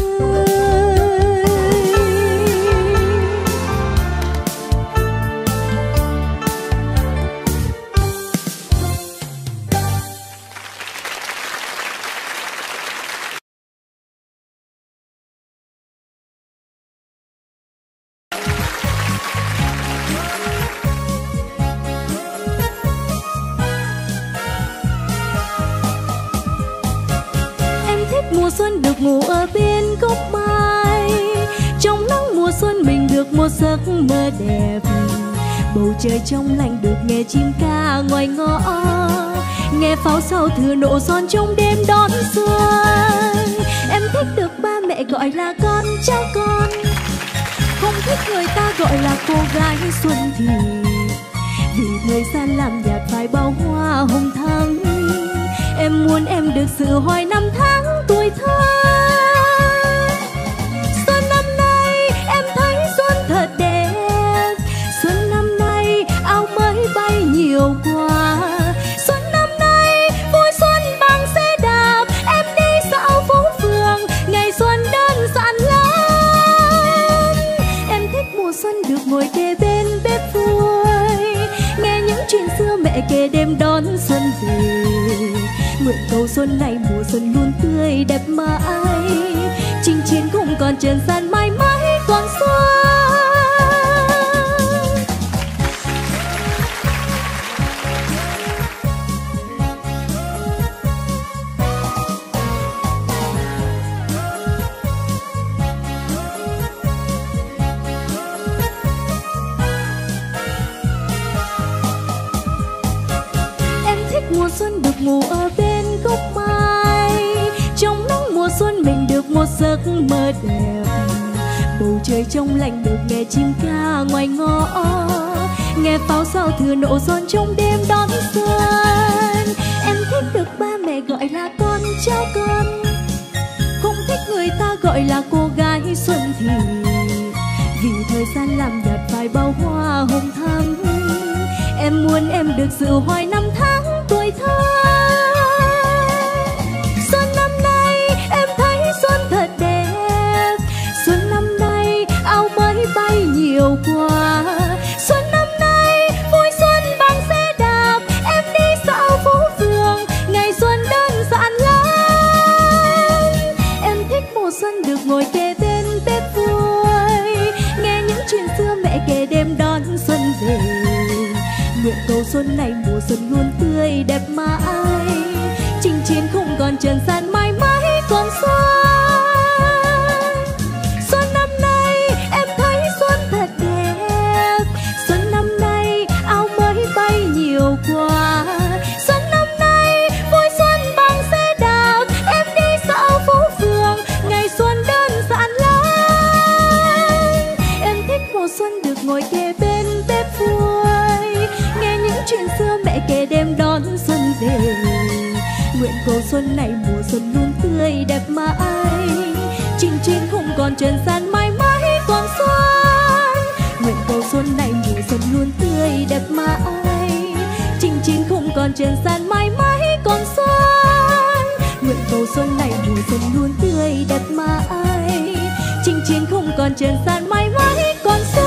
Em thích mùa xuân được ngủ ở bên gốc mai. Trong nắng mùa xuân mình được một giấc mơ đẹp. Bầu trời trong lành được nghe chim ca ngoài ngõ. Nghe pháo sau thừa nổ giòn trong đêm đón xuân. Em thích được ba mẹ gọi là con cháu con, không thích người ta gọi là cô gái xuân thì. Vì thời gian làm nhạt vài bao hoa hồng thắm. Em muốn em được sự hoài năm tháng tuổi thơ. Xuân năm nay em thấy xuân thật đẹp. Xuân năm nay áo mới bay nhiều quá. Xuân năm nay vui xuân bằng xe đạp. Em đi dạo phố phường ngày xuân đơn giản lắm. Em thích mùa xuân được ngồi kề bên bếp vôi, nghe những chuyện xưa mẹ kể đêm Nguyện cầu xuân này mùa xuân luôn tươi đẹp mãi, chinh chiến không còn trần gian mãi mãi còn xuân. Mùa xuân được ngủ ở bên gốc mai, trong nắng mùa xuân mình được một giấc mơ đẹp. Bầu trời trong lành được nghe chim ca ngoài ngõ, nghe pháo sao thừa nổ giòn trong đêm đón xuân. Em thích được ba mẹ gọi là con cháu con, không thích người ta gọi là cô gái xuân thì, vì thời gian làm nhạt vài bao hoa hồng thắm. Em muốn em được dự hoài năm tháng tuổi thơ. Xuân năm nay em thấy xuân thật đẹp, xuân năm nay áo mới bay nhiều quá. Xuân năm nay vui xuân bằng xe đạp, em đi dạo phố phường, ngày xuân đơn giản lắm. Em thích mùa xuân được ngồi kề bên bếp vui, nghe những chuyện xưa mẹ kể đêm đón xuân về. Nguyện cầu xuân này mùa xuân luôn tươi đẹp mãi, chinh chiến không còn trần gian mãi mãi còn xuân. Xuân năm nay em thấy xuân thật đẹp, xuân năm nay áo mới bay nhiều quá. Xuân năm nay vui xuân bằng xe đạp, em đi dạo phố phường, ngày xuân đơn giản lắm. Em thích mùa xuân được ngồi kề bên bếp vui, nghe những chuyện xưa mẹ kể đêm đón xuân về. Nguyện cầu xuân này mùa xuân luôn tươi đẹp mãi, chinh chiến không còn trần gian mãi mãi còn xuân. Nguyện cầu xuân này mùa xuân luôn tươi đẹp mãi, chinh chiến không còn trần gian mãi mãi còn xuân. Nguyện cầu xuân này mùa xuân luôn tươi đẹp mãi, chinh chiến không còn trần gian mãi mãi còn xuân.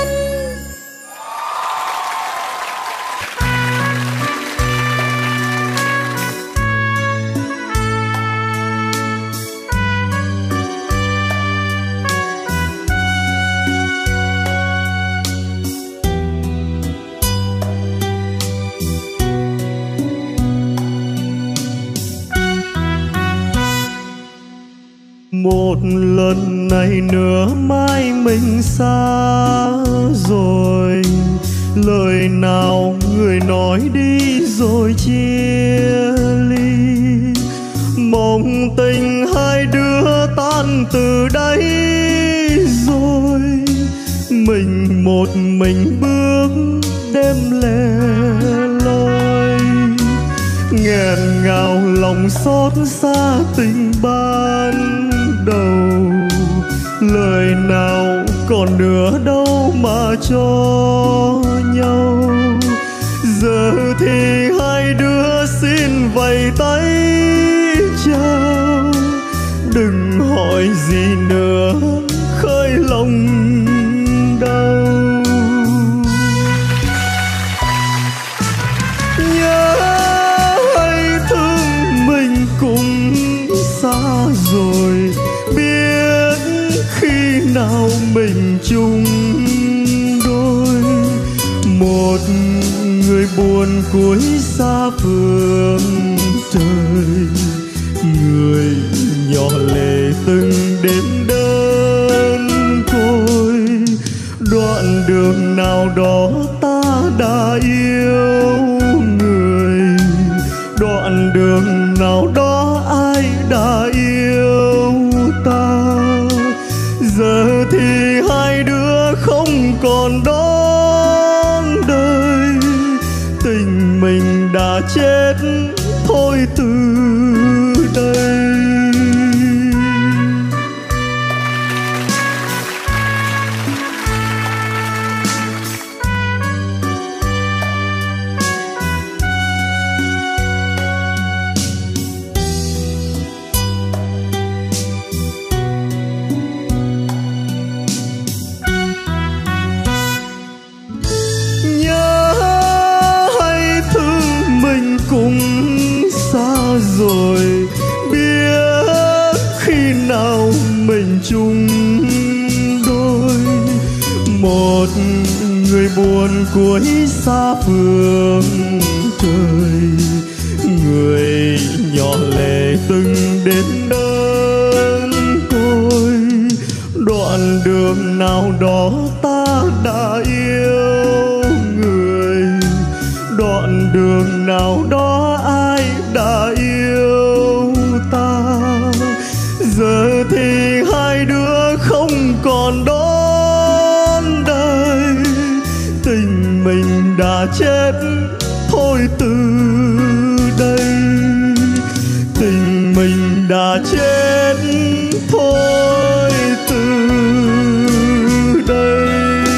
Một lần này nữa mai mình xa rồi, lời nào người nói đi rồi chia ly. Mong tình hai đứa tan từ đây rồi, mình một mình bước đêm lẻ loi. Nghẹn ngào lòng xót xa tình ban đầu, lời nào còn nữa đâu mà cho nhau. Giờ thì hai đứa xin vẫy tay chào, đừng hỏi gì nữa khơi lòng đau. Nhớ hay thương mình cũng xa rồi, biết khi nào mình chung đôi. Một người buồn cuối xa phương trời, người nhỏ lệ từng đêm đơn côi. Đoạn đường nào đó ta đã yêu người, đoạn đường nào đó ai đã yêu ta. Giờ thì hai đứa không còn đón đời, tình mình đã chết thôi từ đây. Nhớ hay thương mình cũng người buồn cuối xa phương trời, người nhỏ lệ từng đến đơn côi. Đoạn đường nào đó ta đã yêu người, đoạn đường nào đó ai đã yêu ta. Giờ thì hai đứa không còn đón đời, tình mình đã chết thôi từ đây, tình mình đã chết thôi từ đây.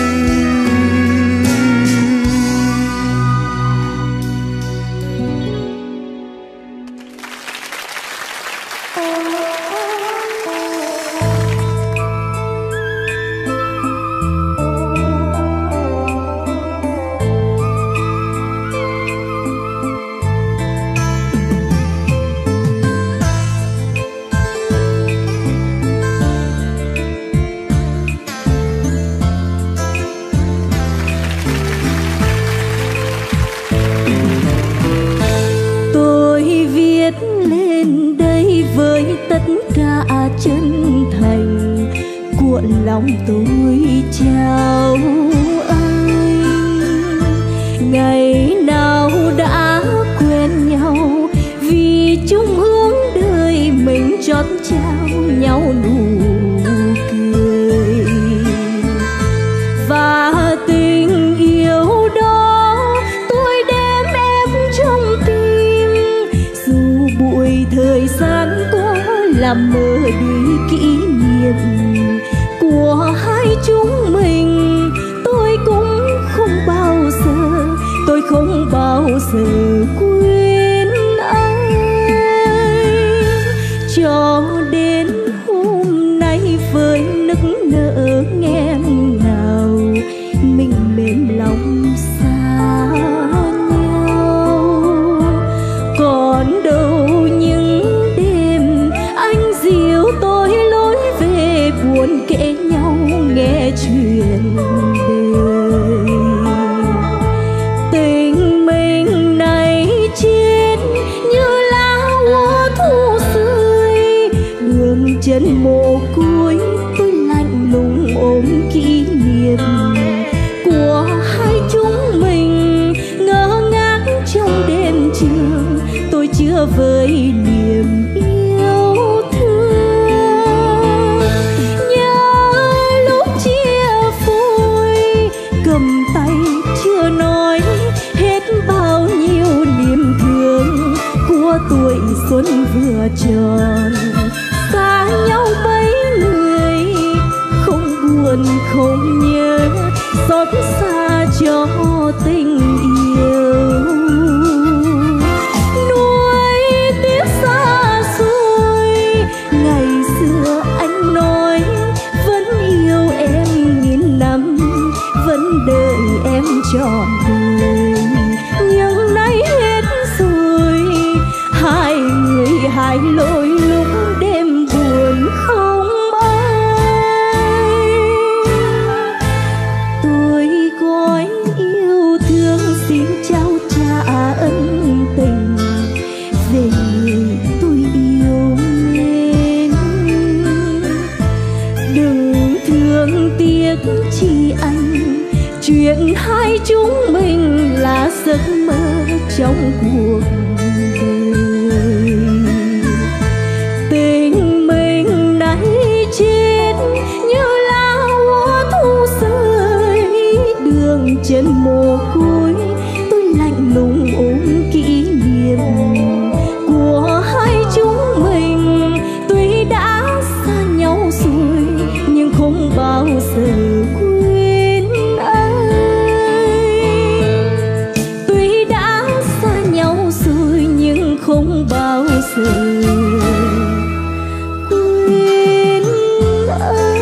Chân thành của lòng tôi chào anh. Ngày nào đã quen nhau, vì chung hướng đời mình chót trao nhau nụ cười. Và tình yêu đó tôi đem em trong tim, dù bụi thời gian qua làm mơ đi kỷ niệm của hai chúng mình. Tôi cũng không bao giờ, tôi không bao giờ quên anh. Cho đến hôm nay với nức nở nghẹn ngào, mình mềm lòng xa nhau. Còn đâu những tôi lối về buồn kể nhau nghe chuyện đời. Tình mình này chết như lá úa thu rơi, đường chân mồ côi tôi lạnh lùng ôm kỷ niệm của hai chúng mình. Ngơ ngác trong đêm trường tôi chưa vơi niềm yêu. Cầm tay chưa nói hết bao nhiêu niềm thương của tuổi xuân vừa tròn. Xa nhau mấy người không buồn không nhớ, xót xa cho tình yêu. Nuối tiếc xa xôi, ngày xưa anh nói vẫn yêu em nghìn năm, vẫn đợi em trọn đời. Nhưng nay hết rồi, hai người hai lối lúc đêm buồn không ai. Tôi gói yêu thương xin trao trả ân tình về người tôi yêu mến. Đừng thương tiếc chi anh, chuyện hai chúng mình là giấc mơ trong cuộc đời. Tình mình nay chết như lá úa thu rơi, đường chân mồ côi tôi lạnh lùng ôm kỷ niệm của hai chúng mình. Tuy đã xa nhau rồi nhưng không bao giờ quên anh. Tuy đã xa nhau rồi nhưng không bao giờ quên anh.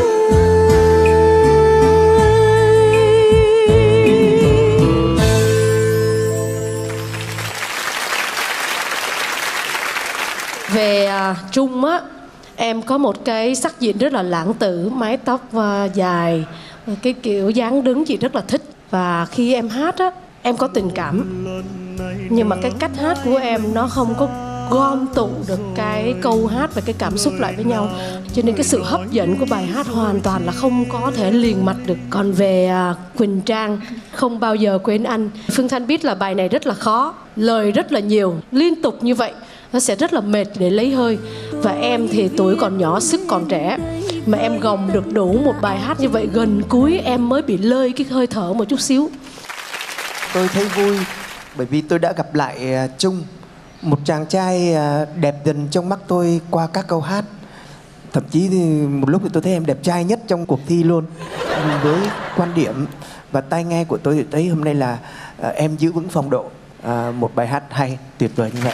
Về à, Trung á, em có một cái sắc diện rất là lãng tử, mái tóc à, dài, cái kiểu dáng đứng chị rất là thích. Và khi em hát á, em có tình cảm, nhưng mà cái cách hát của em nó không có gom tụ được cái câu hát và cái cảm xúc lại với nhau, cho nên cái sự hấp dẫn của bài hát hoàn toàn là không có thể liền mạch được. Còn về à, Quỳnh Trang, Không Bao Giờ Quên Anh, Phương Thanh biết là bài này rất là khó, lời rất là nhiều, liên tục như vậy nó sẽ rất là mệt để lấy hơi. Và em thì tuổi còn nhỏ, sức còn trẻ, mà em gồng được đủ một bài hát như vậy, gần cuối em mới bị lơi cái hơi thở một chút xíu. Tôi thấy vui bởi vì tôi đã gặp lại Trung, một chàng trai đẹp dần trong mắt tôi qua các câu hát. Thậm chí thì một lúc thì tôi thấy em đẹp trai nhất trong cuộc thi luôn. Với quan điểm và tai nghe của tôi thì thấy hôm nay là uh, em giữ vững phong độ. Uh, một bài hát hay, tuyệt vời như vậy.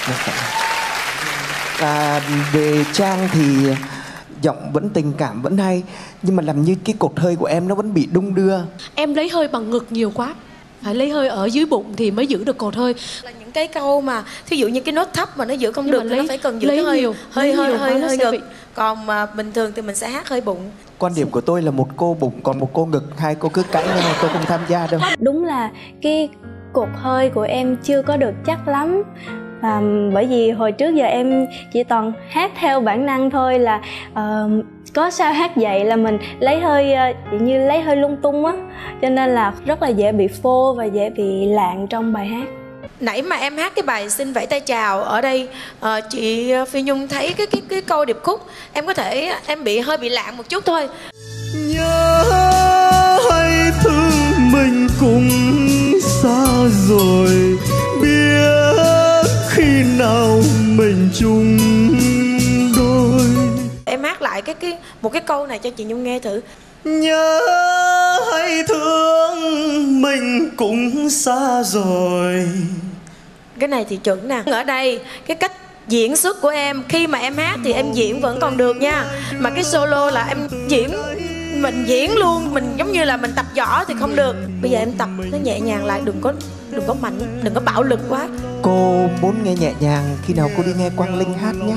Và về Trang thì giọng vẫn tình cảm, vẫn hay, nhưng mà làm như cái cột hơi của em nó vẫn bị đung đưa. Em lấy hơi bằng ngực nhiều quá, phải lấy hơi ở dưới bụng thì mới giữ được cột hơi. Là những cái câu mà thí dụ như cái nốt thấp mà nó giữ không Nhưng được mà thì lấy, nó phải cần giữ lấy cái hơi nhiều, hơi lấy hơi nhiều hơi, quá nó hơi sẽ ngực. bị... Còn mà bình thường thì mình sẽ hát hơi bụng. Quan điểm của tôi là một cô bụng còn một cô ngực, hai cô cứ cãi nhau, tôi không tham gia đâu. Đúng là cái cột hơi của em chưa có được chắc lắm. À, bởi vì hồi trước giờ em chỉ toàn hát theo bản năng thôi, là uh, có sao hát vậy là mình lấy hơi uh, như lấy hơi lung tung á, cho nên là rất là dễ bị phô và dễ bị lạng trong bài hát. Nãy mà em hát cái bài Xin Vẫy Tay Chào ở đây, uh, chị Phi Nhung thấy cái cái cái câu điệp khúc em có thể em bị hơi bị lạng một chút thôi. Nhớ hay thương mình cũng xa rồi, biết khi nào mình chung đôi. Em hát lại cái cái một cái câu này cho chị Nhung nghe thử. Nhớ hay thương mình cũng xa rồi. Cái này thì chuẩn nè. Ở đây cái cách diễn xuất của em, khi mà em hát thì em diễn vẫn còn được nha, mà cái solo là em diễn, mình diễn luôn, mình giống như là mình tập võ thì không được. Bây giờ em tập nó nhẹ nhàng lại, đừng có đừng có mạnh, đừng có bạo lực quá. Cô muốn nghe nhẹ nhàng, khi nào cô đi nghe Quang Linh hát nhá.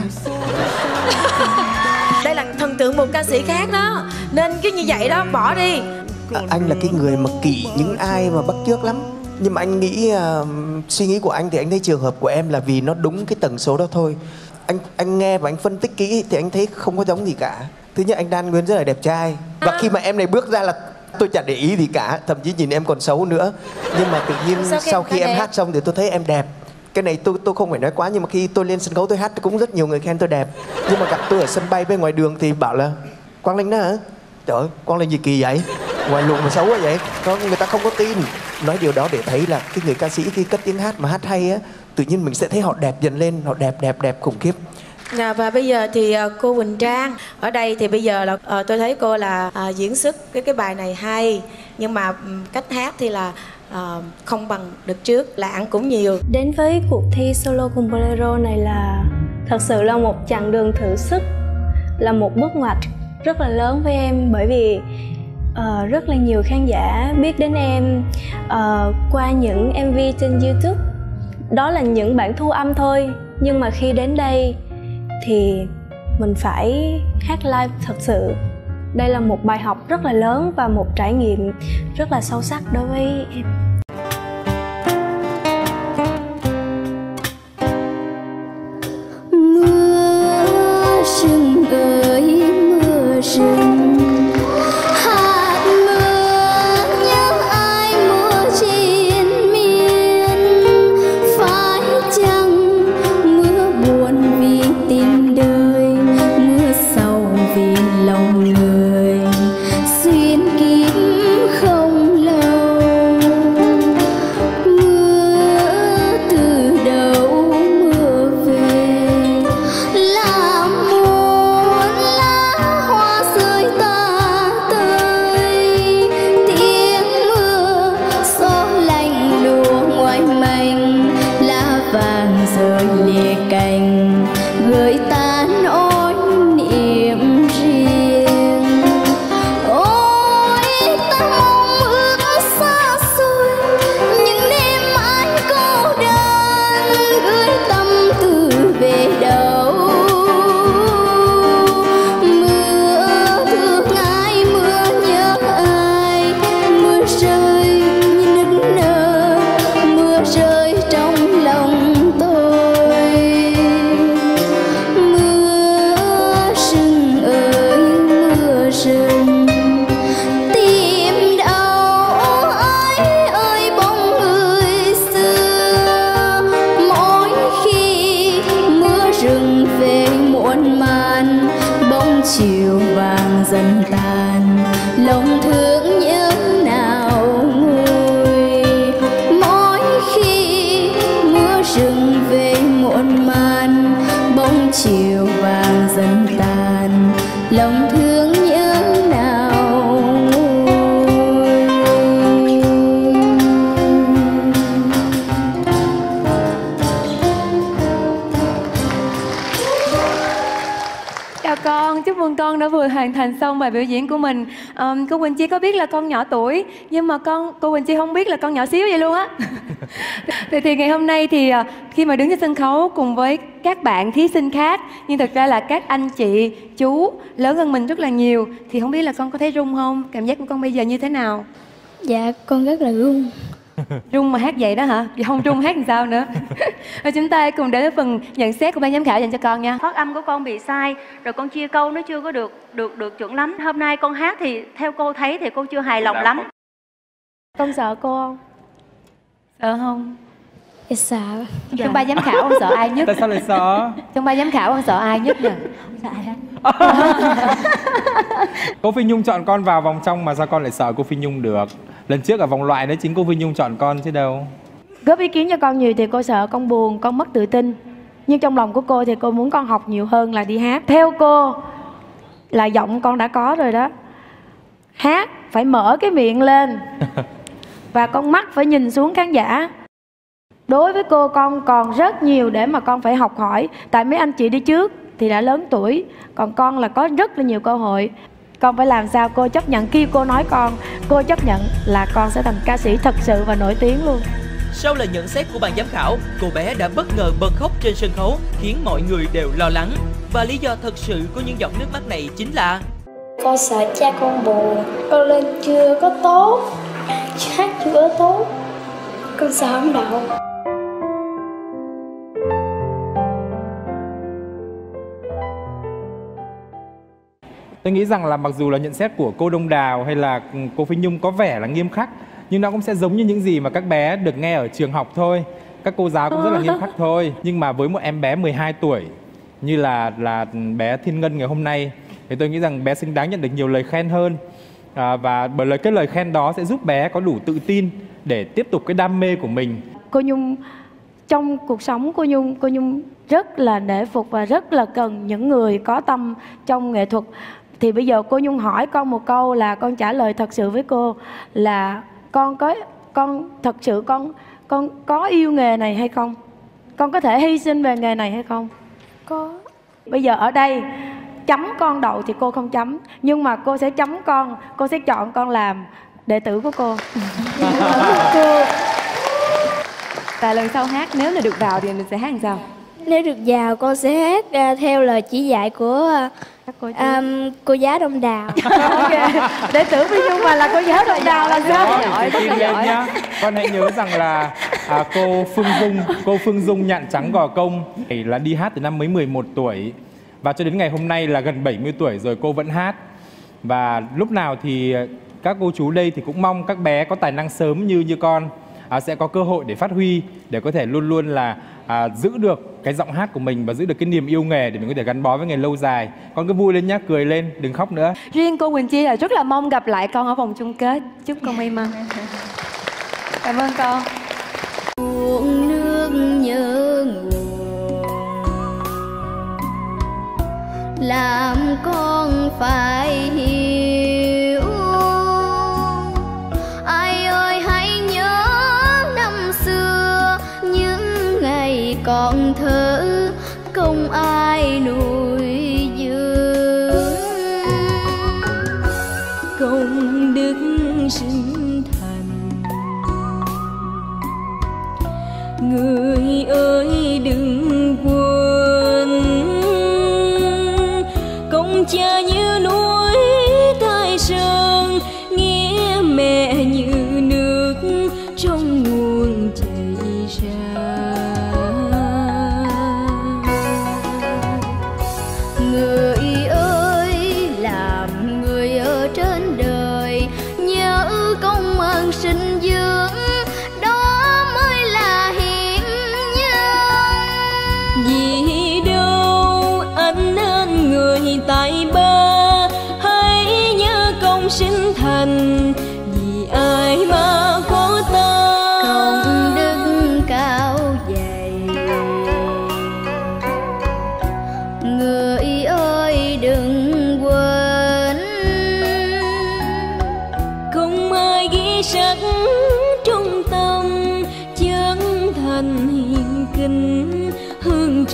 Đây là thần tượng một ca sĩ khác đó, nên cái như vậy đó bỏ đi. À, anh là cái người mà kỵ những ai mà bắt chước lắm. Nhưng mà anh nghĩ uh, suy nghĩ của anh thì anh thấy trường hợp của em là vì nó đúng cái tần số đó thôi. Anh anh nghe và anh phân tích kỹ thì anh thấy không có giống gì cả. Thứ nhất, anh Đan Nguyên rất là đẹp trai, và à. khi mà em này bước ra là tôi chẳng để ý gì cả, thậm chí nhìn em còn xấu nữa. Nhưng mà tự nhiên sau, sau khi em đẹp? hát xong thì tôi thấy em đẹp. Cái này tôi tôi không phải nói quá, nhưng mà khi tôi lên sân khấu tôi hát cũng rất nhiều người khen tôi đẹp. Nhưng mà gặp tôi ở sân bay bên ngoài đường thì bảo là Quang Linh đó hả? Trời ơi, Quang Linh gì kỳ vậy? Ngoài luồng mà xấu quá vậy? Đó, người ta không có tin. Nói điều đó để thấy là cái người ca sĩ khi cất tiếng hát mà hát hay á, tự nhiên mình sẽ thấy họ đẹp dần lên, họ đẹp đẹp đẹp khủng khiếp. À, và bây giờ thì uh, cô Quỳnh Trang ở đây thì bây giờ là uh, tôi thấy cô là uh, diễn xuất cái cái bài này hay, nhưng mà um, cách hát thì là uh, không bằng được trước, lạng cũng nhiều. Đến với cuộc thi solo cùng Bolero này là thật sự là một chặng đường thử sức, là một bước ngoặt rất là lớn với em, bởi vì uh, rất là nhiều khán giả biết đến em uh, qua những em vê trên YouTube. Đó là những bản thu âm thôi, nhưng mà khi đến đây thì mình phải hát live thật sự. Đây là một bài học rất là lớn và một trải nghiệm rất là sâu sắc đối với em. Mưa rừng ơi mưa rừng, hạt mưa nhớ ai mưa trên miền. Phải chăng mưa buồn vì tình đời, mưa sầu vì lòng người, xuyên kiếp không lâu. Mưa từ đâu mưa về, là muôn lá hoa rơi tả tơi. Tiếng mưa gió lạnh lùa ngoài mảnh, lá vàng rơi lìa cành, gửi ta nỗi niềm riêng. Ôi ta mong ước xa xôi, những đêm anh cô đơn, gửi tâm tư về đâu. Mưa thương ai, mưa nhớ ai, mưa rơi lòng thương nhớ nào nguôi. Mỗi khi mưa rừng về muộn màn, bóng chiều vàng dần tàn, lòng thương nhớ nào nguôi. Chào con, chúc mừng con đã vừa hoàn thành xong bài biểu diễn của mình. um, Cô Quỳnh Chi có biết là con nhỏ tuổi, nhưng mà con cô Quỳnh Chi không biết là con nhỏ xíu vậy luôn á. Thì, thì ngày hôm nay thì uh, khi mà đứng trên sân khấu cùng với các bạn thí sinh khác, nhưng thực ra là các anh chị, chú lớn hơn mình rất là nhiều, thì không biết là con có thấy run không? Cảm giác của con bây giờ như thế nào? Dạ con rất là run. Run mà hát vậy đó hả? Vậy không run hát làm sao nữa? Và chúng ta cùng đến với phần nhận xét của ban giám khảo dành cho con nha. Phát âm của con bị sai, rồi con chia câu nó chưa có được được được chuẩn lắm. Hôm nay con hát thì theo cô thấy thì cô chưa hài lòng lắm. Con sợ cô không? Sợ không? Dạ sợ. Trong ba giám khảo con sợ ai nhất? Tại sao lại sợ? Trong ba giám khảo con sợ ai nhất nè? Sợ ai hết? Cô Phi Nhung chọn con vào vòng trong mà sao con lại sợ cô Phi Nhung được? Lần trước ở vòng loại đấy chính cô Phi Nhung chọn con chứ đâu. Góp ý kiến cho con nhiều thì cô sợ con buồn, con mất tự tin. Nhưng trong lòng của cô thì cô muốn con học nhiều hơn là đi hát. Theo cô là giọng con đã có rồi đó. Hát phải mở cái miệng lên và con mắt phải nhìn xuống khán giả. Đối với cô, con còn rất nhiều để mà con phải học hỏi. Tại mấy anh chị đi trước thì đã lớn tuổi, còn con là có rất là nhiều cơ hội. Con phải làm sao cô chấp nhận, khi cô nói con, cô chấp nhận là con sẽ thành ca sĩ thật sự và nổi tiếng luôn. Sau lời nhận xét của ban giám khảo, cô bé đã bất ngờ bật khóc trên sân khấu, khiến mọi người đều lo lắng. Và lý do thật sự của những giọt nước mắt này chính là con sợ cha con buồn, con lên chưa có tốt, hát chưa có tốt, con sợ không đậu. Tôi nghĩ rằng là mặc dù là nhận xét của cô Đông Đào hay là cô Phi Nhung có vẻ là nghiêm khắc, nhưng nó cũng sẽ giống như những gì mà các bé được nghe ở trường học thôi. Các cô giáo cũng rất là nghiêm khắc thôi. Nhưng mà với một em bé mười hai tuổi như là là bé Thiên Ngân ngày hôm nay, thì tôi nghĩ rằng bé xứng đáng nhận được nhiều lời khen hơn. À, và bởi lời cái lời khen đó sẽ giúp bé có đủ tự tin để tiếp tục cái đam mê của mình. Cô Nhung, trong cuộc sống cô Nhung, cô Nhung rất là nể phục và rất là cần những người có tâm trong nghệ thuật. Thì bây giờ cô Nhung hỏi con một câu là con trả lời thật sự với cô là con có con thật sự con con có yêu nghề này hay không? Con có thể hy sinh về nghề này hay không? Có. Bây giờ ở đây chấm con đậu thì cô không chấm, nhưng mà cô sẽ chấm con, cô sẽ chọn con làm đệ tử của cô. Cô. Và lần sau hát nếu là được vào thì mình sẽ hát làm sao? Nếu được vào con sẽ hát uh, theo lời chỉ dạy của uh, cô, um, cô giáo Đông Đào. Okay. Đệ tử Phi Nhung mà là cô giáo Đông Đào là sao? Đó, giỏi, rất là giỏi. Nhá. Con hãy nhớ rằng là à, cô Phương Dung, cô Phương Dung nhạn trắng gò công là đi hát từ năm mới mười một tuổi và cho đến ngày hôm nay là gần bảy mươi tuổi rồi cô vẫn hát. Và lúc nào thì các cô chú đây thì cũng mong các bé có tài năng sớm như như con à, sẽ có cơ hội để phát huy, để có thể luôn luôn là à, giữ được cái giọng hát của mình và giữ được cái niềm yêu nghề để mình có thể gắn bó với nghề lâu dài. Con cứ vui lên nhá, cười lên, đừng khóc nữa. Riêng cô Quỳnh Chi là rất là mong gặp lại con ở vòng chung kết. Chúc con may mắn. Cảm ơn con. Uống nước nhớ nguồn, làm con phải hiểu. Ai ơi hãy nhớ năm xưa, những ngày còn thơ không ai nuôi dưỡng. Công đức sinh thành, người ơi đừng quên. Công cha như núi Thái Sơn, nghĩa mẹ như nước trong nguồn chảy ra. Người ơi làm người ở trên đời, nhớ công ơn sinh dưỡng, đó mới là hiền nhân. Vì đâu anh nên người tài ba, hãy nhớ công sinh thành.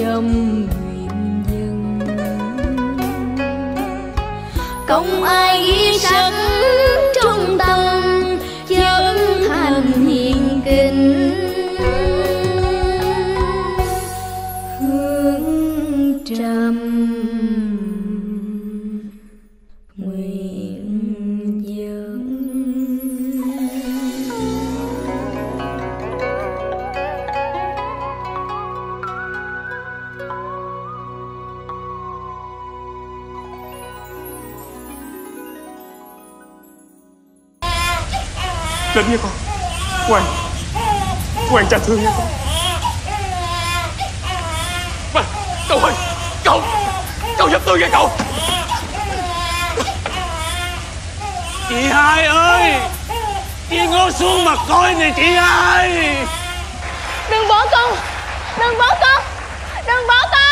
trong nguyện dân. Không ai ghi sắc trong tâm, chân thành hiền kính. Hướng trầm nguyện dân. Đến nha con. Ngoan, ngoan cha thương nha con. Mà, cậu ơi, cậu, cậu giúp tôi nha cậu. Chị hai ơi, chị ngồi xuống mà coi nè chị hai. Đừng bỏ con, đừng bỏ con, đừng bỏ con.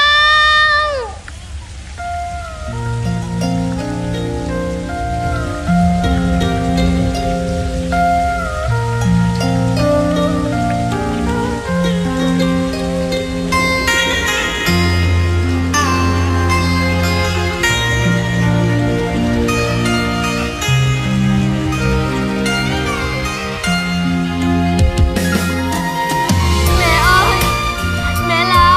Mẹ ơi, mẹ là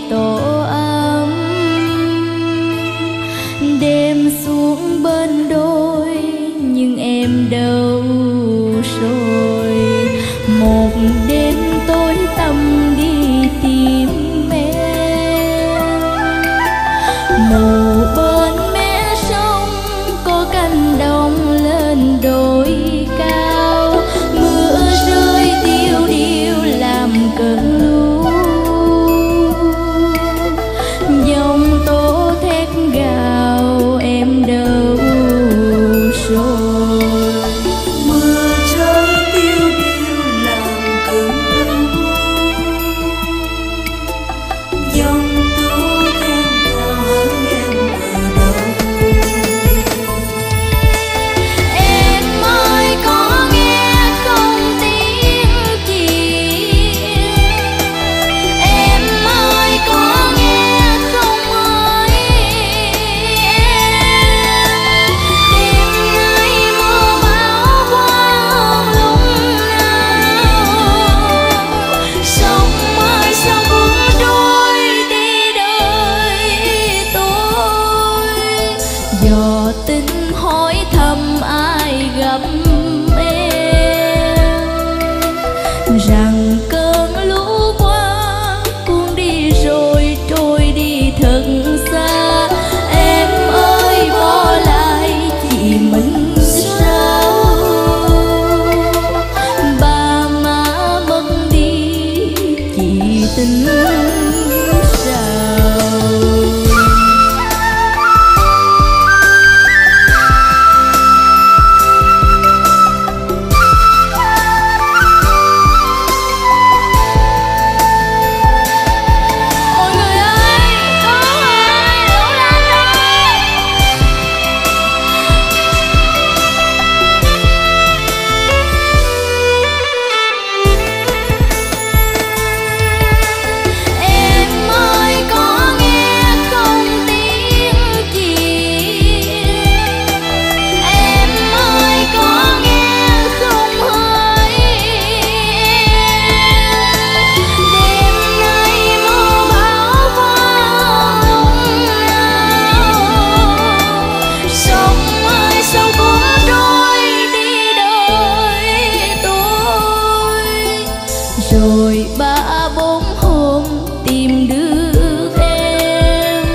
tổ ấm. Đêm xuống bên đôi nhưng em đâu rồi. Một đêm tối tăm đi tìm em. Mù bên mé sông có cánh đồng lên đồi cao. Mưa rơi tiêu điêu làm cơn lũ. Dòng tố thét gào em đâu rồi. Mưa rơi tiêu điêu làm cơn lũ. Dòng tố thét gào em ở đâu. Em ơi có nghe không tiếng chiều. Em ơi có nghe không ơi em. Đêm nay mưa bão qua lúc nào. Sông ơi sao cũng trôi đi đời tôi. Dò tin hỏi thăm ai gặp em. Rằng cơn lũ qua cuốn đi rồi trôi đi thật xa. Em ơi bỏ lại thì mình sao. Ba má mất đi chỉ tính sao. Mọi người ơi, có ai đổ lên đây. Em ơi có nghe không tiếng chiều. Em ơi có nghe không hơi em. Đêm nay mưa bão qua lúc nào. Sông ơi sao cũng trôi đi đời tôi. Rồi ba bốn hôm tìm được em.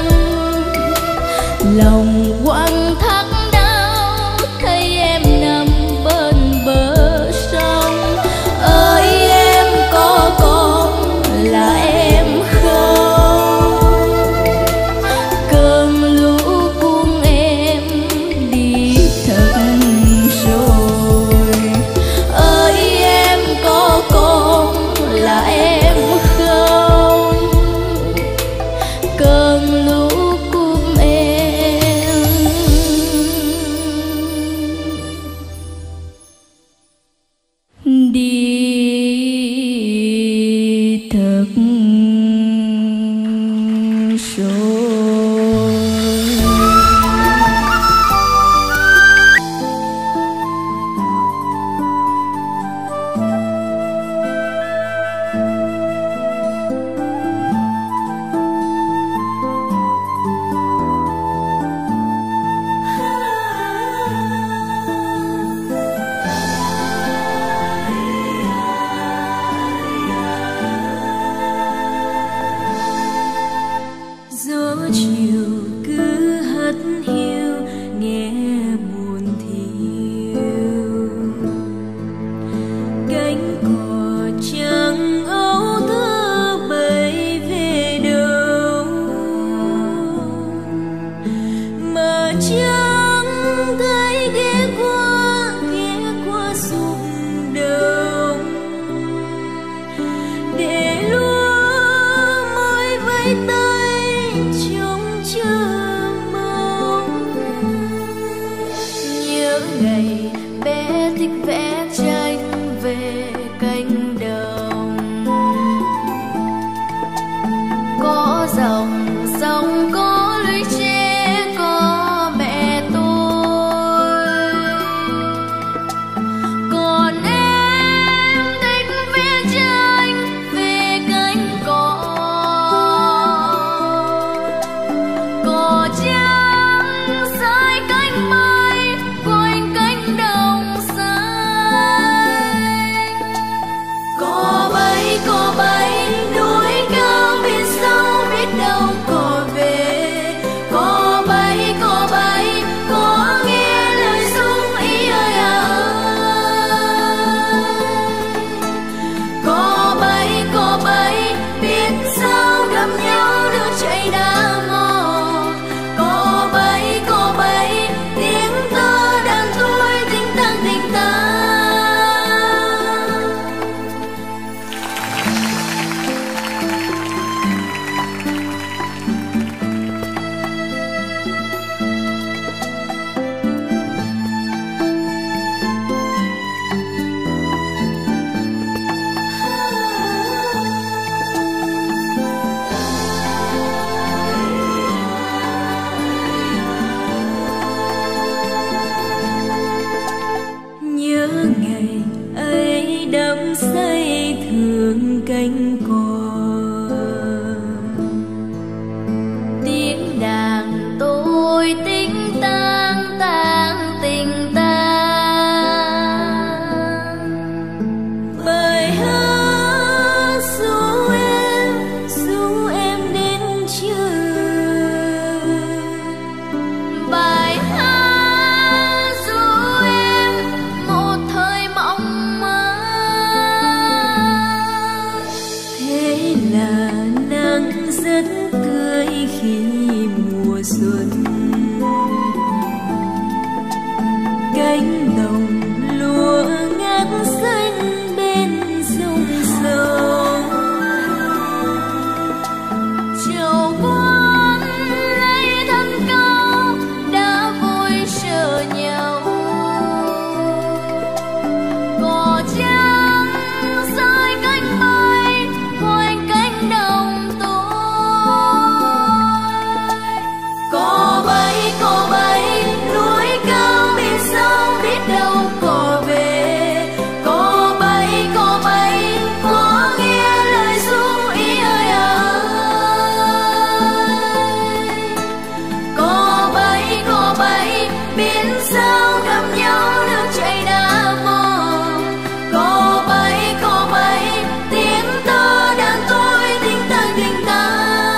Lòng quặn thắt đau thấy em nằm bên bờ sông. Ơi em có còn là em không. Cơn lũ cuốn em đi thật rồi. Ơi em có còn là em không. Cơn lũ cuốn em đi thật rồi. Gió chiều cứ hất hiu nghe buồn thiêu. Cánh cò trắng âu thơ bay về đâu. Mà chẳng thấy ghé qua ghé qua rụng đồng. Để lúa mới vẫy tay trông chờ mong. Nhớ ngày bé thích vẽ tranh về cánh khi mùa xuân. Cánh đồng lúa ngát xanh bên dòng sông, chiều quan lấy thân cao đã vui chờ nhau. Cỏ trắng rơi cánh mai quanh cánh đồng tôi. Cỏ bay cỏ bay núi cao biển sâu biết đâu cỏ về. Cỏ bay cỏ bay có nghe lời ru ý ơi à ơi. Cỏ bay cỏ bay biển sao gặp nhau nước chảy đã mòn. Cỏ bay cỏ bay tiếng tơ đàn tôi tình ta tình ta.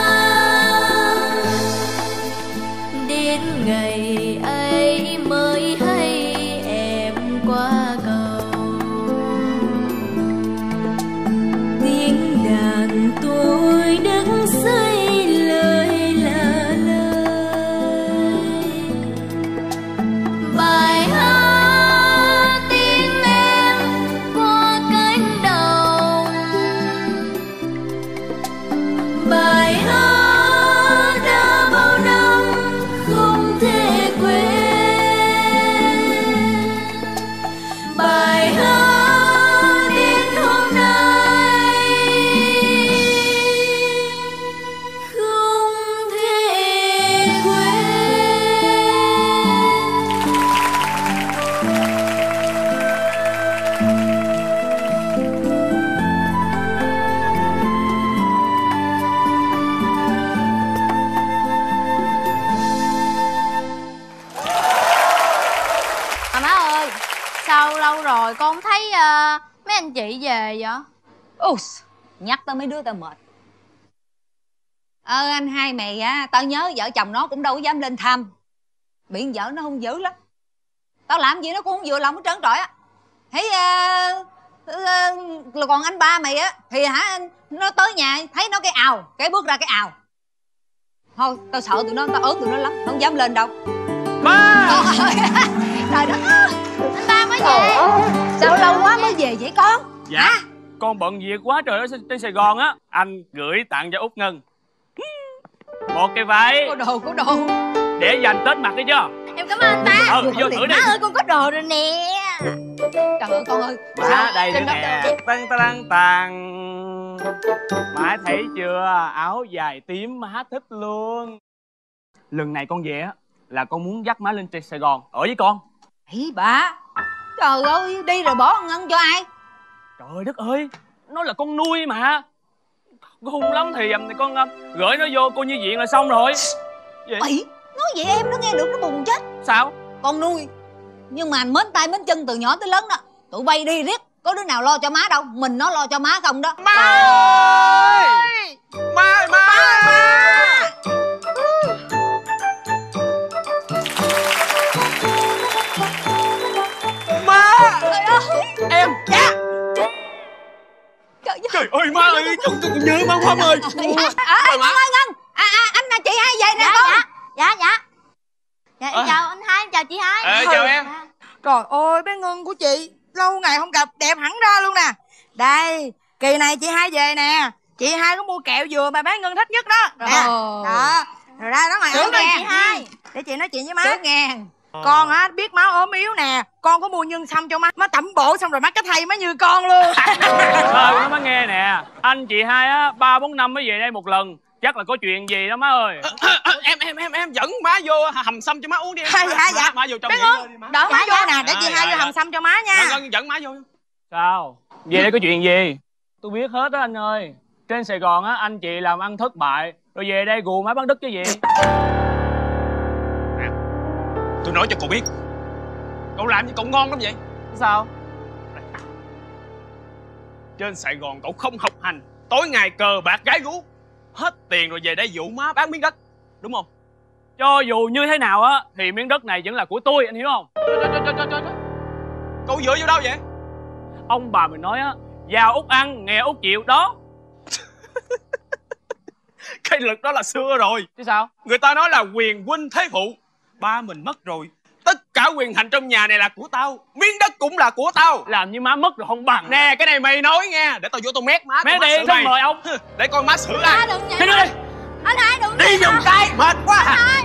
Đến ngày ấy mới hay em qua cầu, tiếng đàn tôi đứng xây lời là lời. Bài hát tiếng em qua cánh đồng, bài hát đã bao năm không thể quên. Bài hát đến hôm nay không thể quên. À má ơi, sao lâu rồi con không thấy ờ, mấy anh chị về vậy? Út, nhắc tới mấy đứa tao mệt. Ờ anh hai mày á, tao nhớ vợ chồng nó cũng đâu có dám lên thăm. Biển vợ nó hung dữ lắm. Tao làm gì nó cũng không vừa lòng hết trơn trọi á. Thấy uh, uh, là còn anh ba mày á thì hả, nó tới nhà thấy nó cái ào, cái bước ra cái ào. Thôi tao sợ tụi nó, tao ớn tụi nó lắm, không dám lên đâu. Ba! Trời đất ơi, anh ba mới về. Sao lâu quá mới về vậy con? Dạ hả? Con bận việc quá trời ở trên Sài Gòn á. Anh gửi tặng cho Út Ngân một cái váy. Có đồ, có đồ. Để dành Tết mặc đi chưa? Em cảm ơn anh ba. Ừ, vô thử đi. Má ơi, con có đồ rồi nè. Trời ơi con ơi. Má đây nữa nè. Tăng tăng tăng. Má thấy chưa? Áo dài tím má thích luôn. Lần này con về á là con muốn dắt má lên trên Sài Gòn ở với con. Ý bà. Trời ơi, đi rồi bỏ Ngân cho ai? Trời đất ơi, nó là con nuôi mà. Hung lắm thì thì con gửi nó vô cô nhi viện là xong rồi. Gì? Ý, nói vậy em nó nghe được nó buồn chết. Sao? Con nuôi. Nhưng mà mến tay mến chân từ nhỏ tới lớn đó. Tụi bay đi riết, có đứa nào lo cho má đâu. Mình nó lo cho má không đó. Má ơi! Má, má, má, má. Má! Trời ơi! Em! Dạ! Trời, Trời ơi má ơi, chúng tôi còn nhớ má quá ơi. À, à, Ngân ơi Ngân, à, à, anh là chị hai về nè Dạ, con. dạ, dạ, dạ. Dạ, em À. chào anh hai, em chào chị hai. Ờ, chào em. Trời ơi, bé Ngân của chị lâu ngày không gặp, đẹp hẳn ra luôn nè. Đây, kỳ này chị hai về nè. Chị hai có mua kẹo dừa mà bé Ngân thích nhất đó. Nè, Ồ. đó. Rồi ra đó ngoài Sướng ốm nè nghe. chị hai. Để chị nói chuyện với má. Sướng nghe. Con á biết má ốm yếu nè, con có mua nhân sâm cho má, má tẩm bổ xong rồi má cái thầy má như con luôn. Thôi nó má nghe nè, anh chị hai á ba bốn năm mới về đây một lần, chắc là có chuyện gì đó má ơi. em em em em dẫn má vô hầm sâm cho má uống đi em. Dạ, dạ, dạ. Má, má vô trong Bé nghỉ Ngân, ngơi đi má. đỡ má Dạ, vô dạ. nè, để chị Dạ, hai dạ, vô hầm dạ. sâm cho má nha. Ngân, Ngân dẫn má vô. Sao? Về đây có chuyện gì? Tôi biết hết á anh ơi. Trên Sài Gòn á anh chị làm ăn thất bại, rồi về đây gù má bán đất chứ gì. Tôi nói cho cậu biết, cậu làm gì cậu ngon lắm vậy? Sao? Trên Sài Gòn cậu không học hành, tối ngày cờ bạc gái gú, hết tiền rồi về đây dụ má bán miếng đất, đúng không? Cho dù như thế nào á thì miếng đất này vẫn là của tôi, anh hiểu không? Trời, trời, trời, trời, trời. Cậu dựa vô đâu vậy? Ông bà mình nói á, giàu út ăn, nghèo út chịu đó. Cái lực đó là xưa rồi. Chứ sao? Người ta nói là quyền huynh thế phụ. Ba mình mất rồi, tất cả quyền hành trong nhà này là của tao, miếng đất cũng là của tao. Làm như má mất rồi không bằng. Nè, cái này mày nói nghe, để tao vô tao mét má. Mét đi, không mời ông. Để coi má xử ai. Đừng Đi đi. Anh hai đừng đi giùm cái, mệt quá à.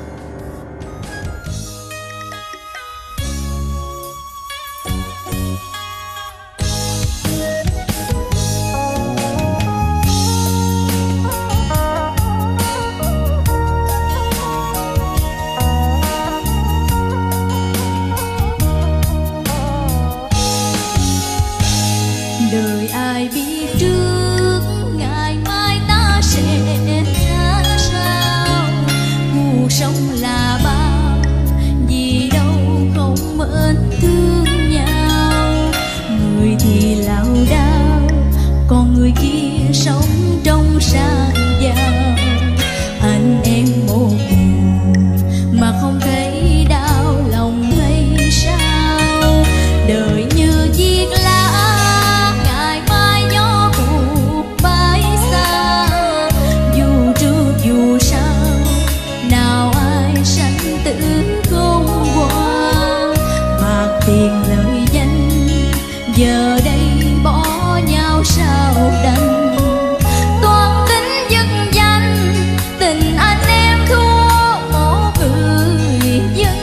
Đời ai biết trước ngày mai ta sẽ ra sao. Cuộc sống là bao, gì đâu không mến thương nhau. Người thì lao đao, còn người kia sống trong sang giàu. Anh em một mình mà không thấy đau lòng hay sao. Đời như chiếc lá tiền lợi danh, giờ đây bỏ nhau sao đành. Toàn tính dân danh, tình anh em thua một người dân.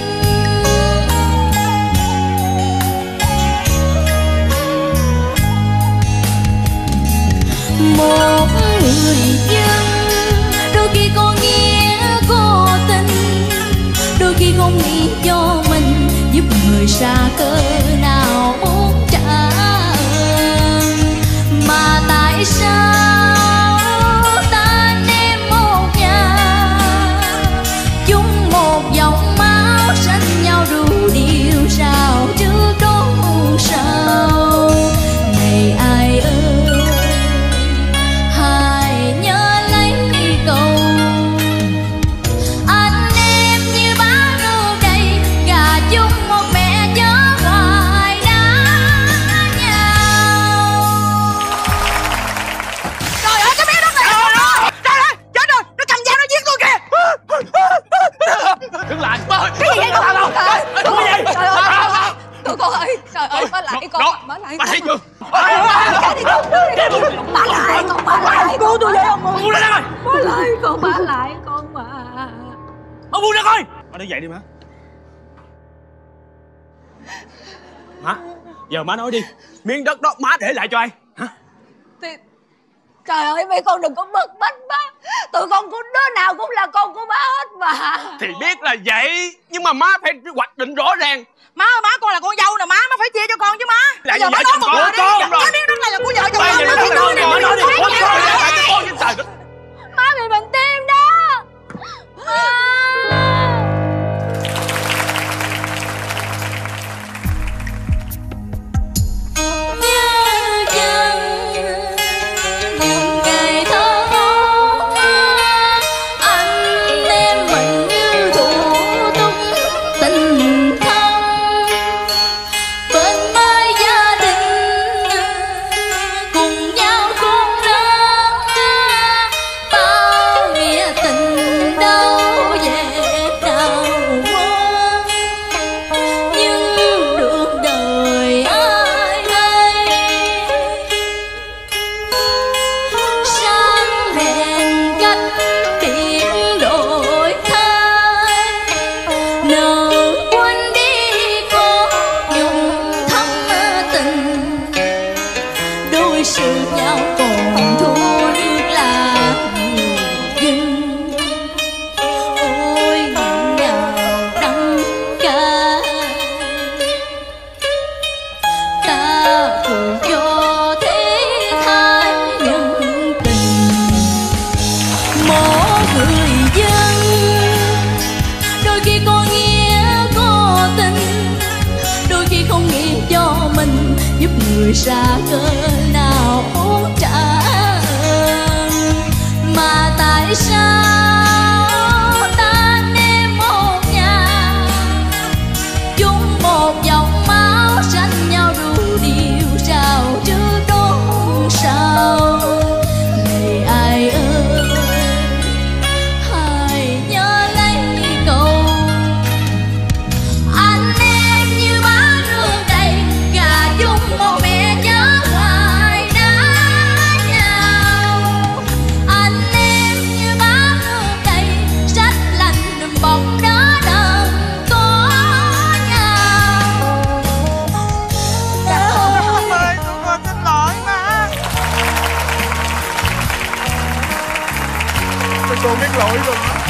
Một người dân, đôi khi có nghĩa vô tình, đôi khi không nghĩ cho mình, giúp người xa cỡ nào muốn trả ơn. Mà tại sao ta anh em một nhà, chung một dòng máu xanh nhau đủ điều sao trước đón sau. Này ai ơi, hãy nhớ lấy câu anh em như bá rượu đầy, gà chung một mẹ chớ hoài đá nhau. Trời ơi, cái bé đó này. Trời ơi, chết rồi, nó cầm dao nó giết tôi kìa. Đứng lại. Cái gì vậy con? Đâu? Trời ơi, Cái gì? trời ơi, tụi con ơi, trời ơi, mở lại con, mở lại. Bà thấy chưa? Mở lại con, mở lại. Cô tôi vậy không? Buông ra coi. Mở lại con, mở lại con mà. Má buông ra coi. Má đứng dậy đi má. Má, giờ má nói đi, miếng đất đó má để lại cho ai? Hả? Thì... Trời ơi, mấy con đừng có bực bách má. Tụi con của đứa nào cũng là con của má hết mà. Thì biết là vậy, nhưng mà má phải hoạch định rõ ràng. Má ơi, má con là con dâu nè má, má phải chia cho con chứ má. Là bây giờ vợ má nói chồng một con, lời đi. con rồi. Cái miếng đất này là của vợ chồng Bây giờ con. nó nói đi, má nói đi. Con con để lại cho con chứ trời. Má bị bệnh tim đó. Má. người xa cỡ nào muốn trả ơn, mà tại sao ta anh em một nhà chung một dòng máu xanh nhau đủ điều sao trước đón sau. Này ai ơi cô biết lỗi rồi đó.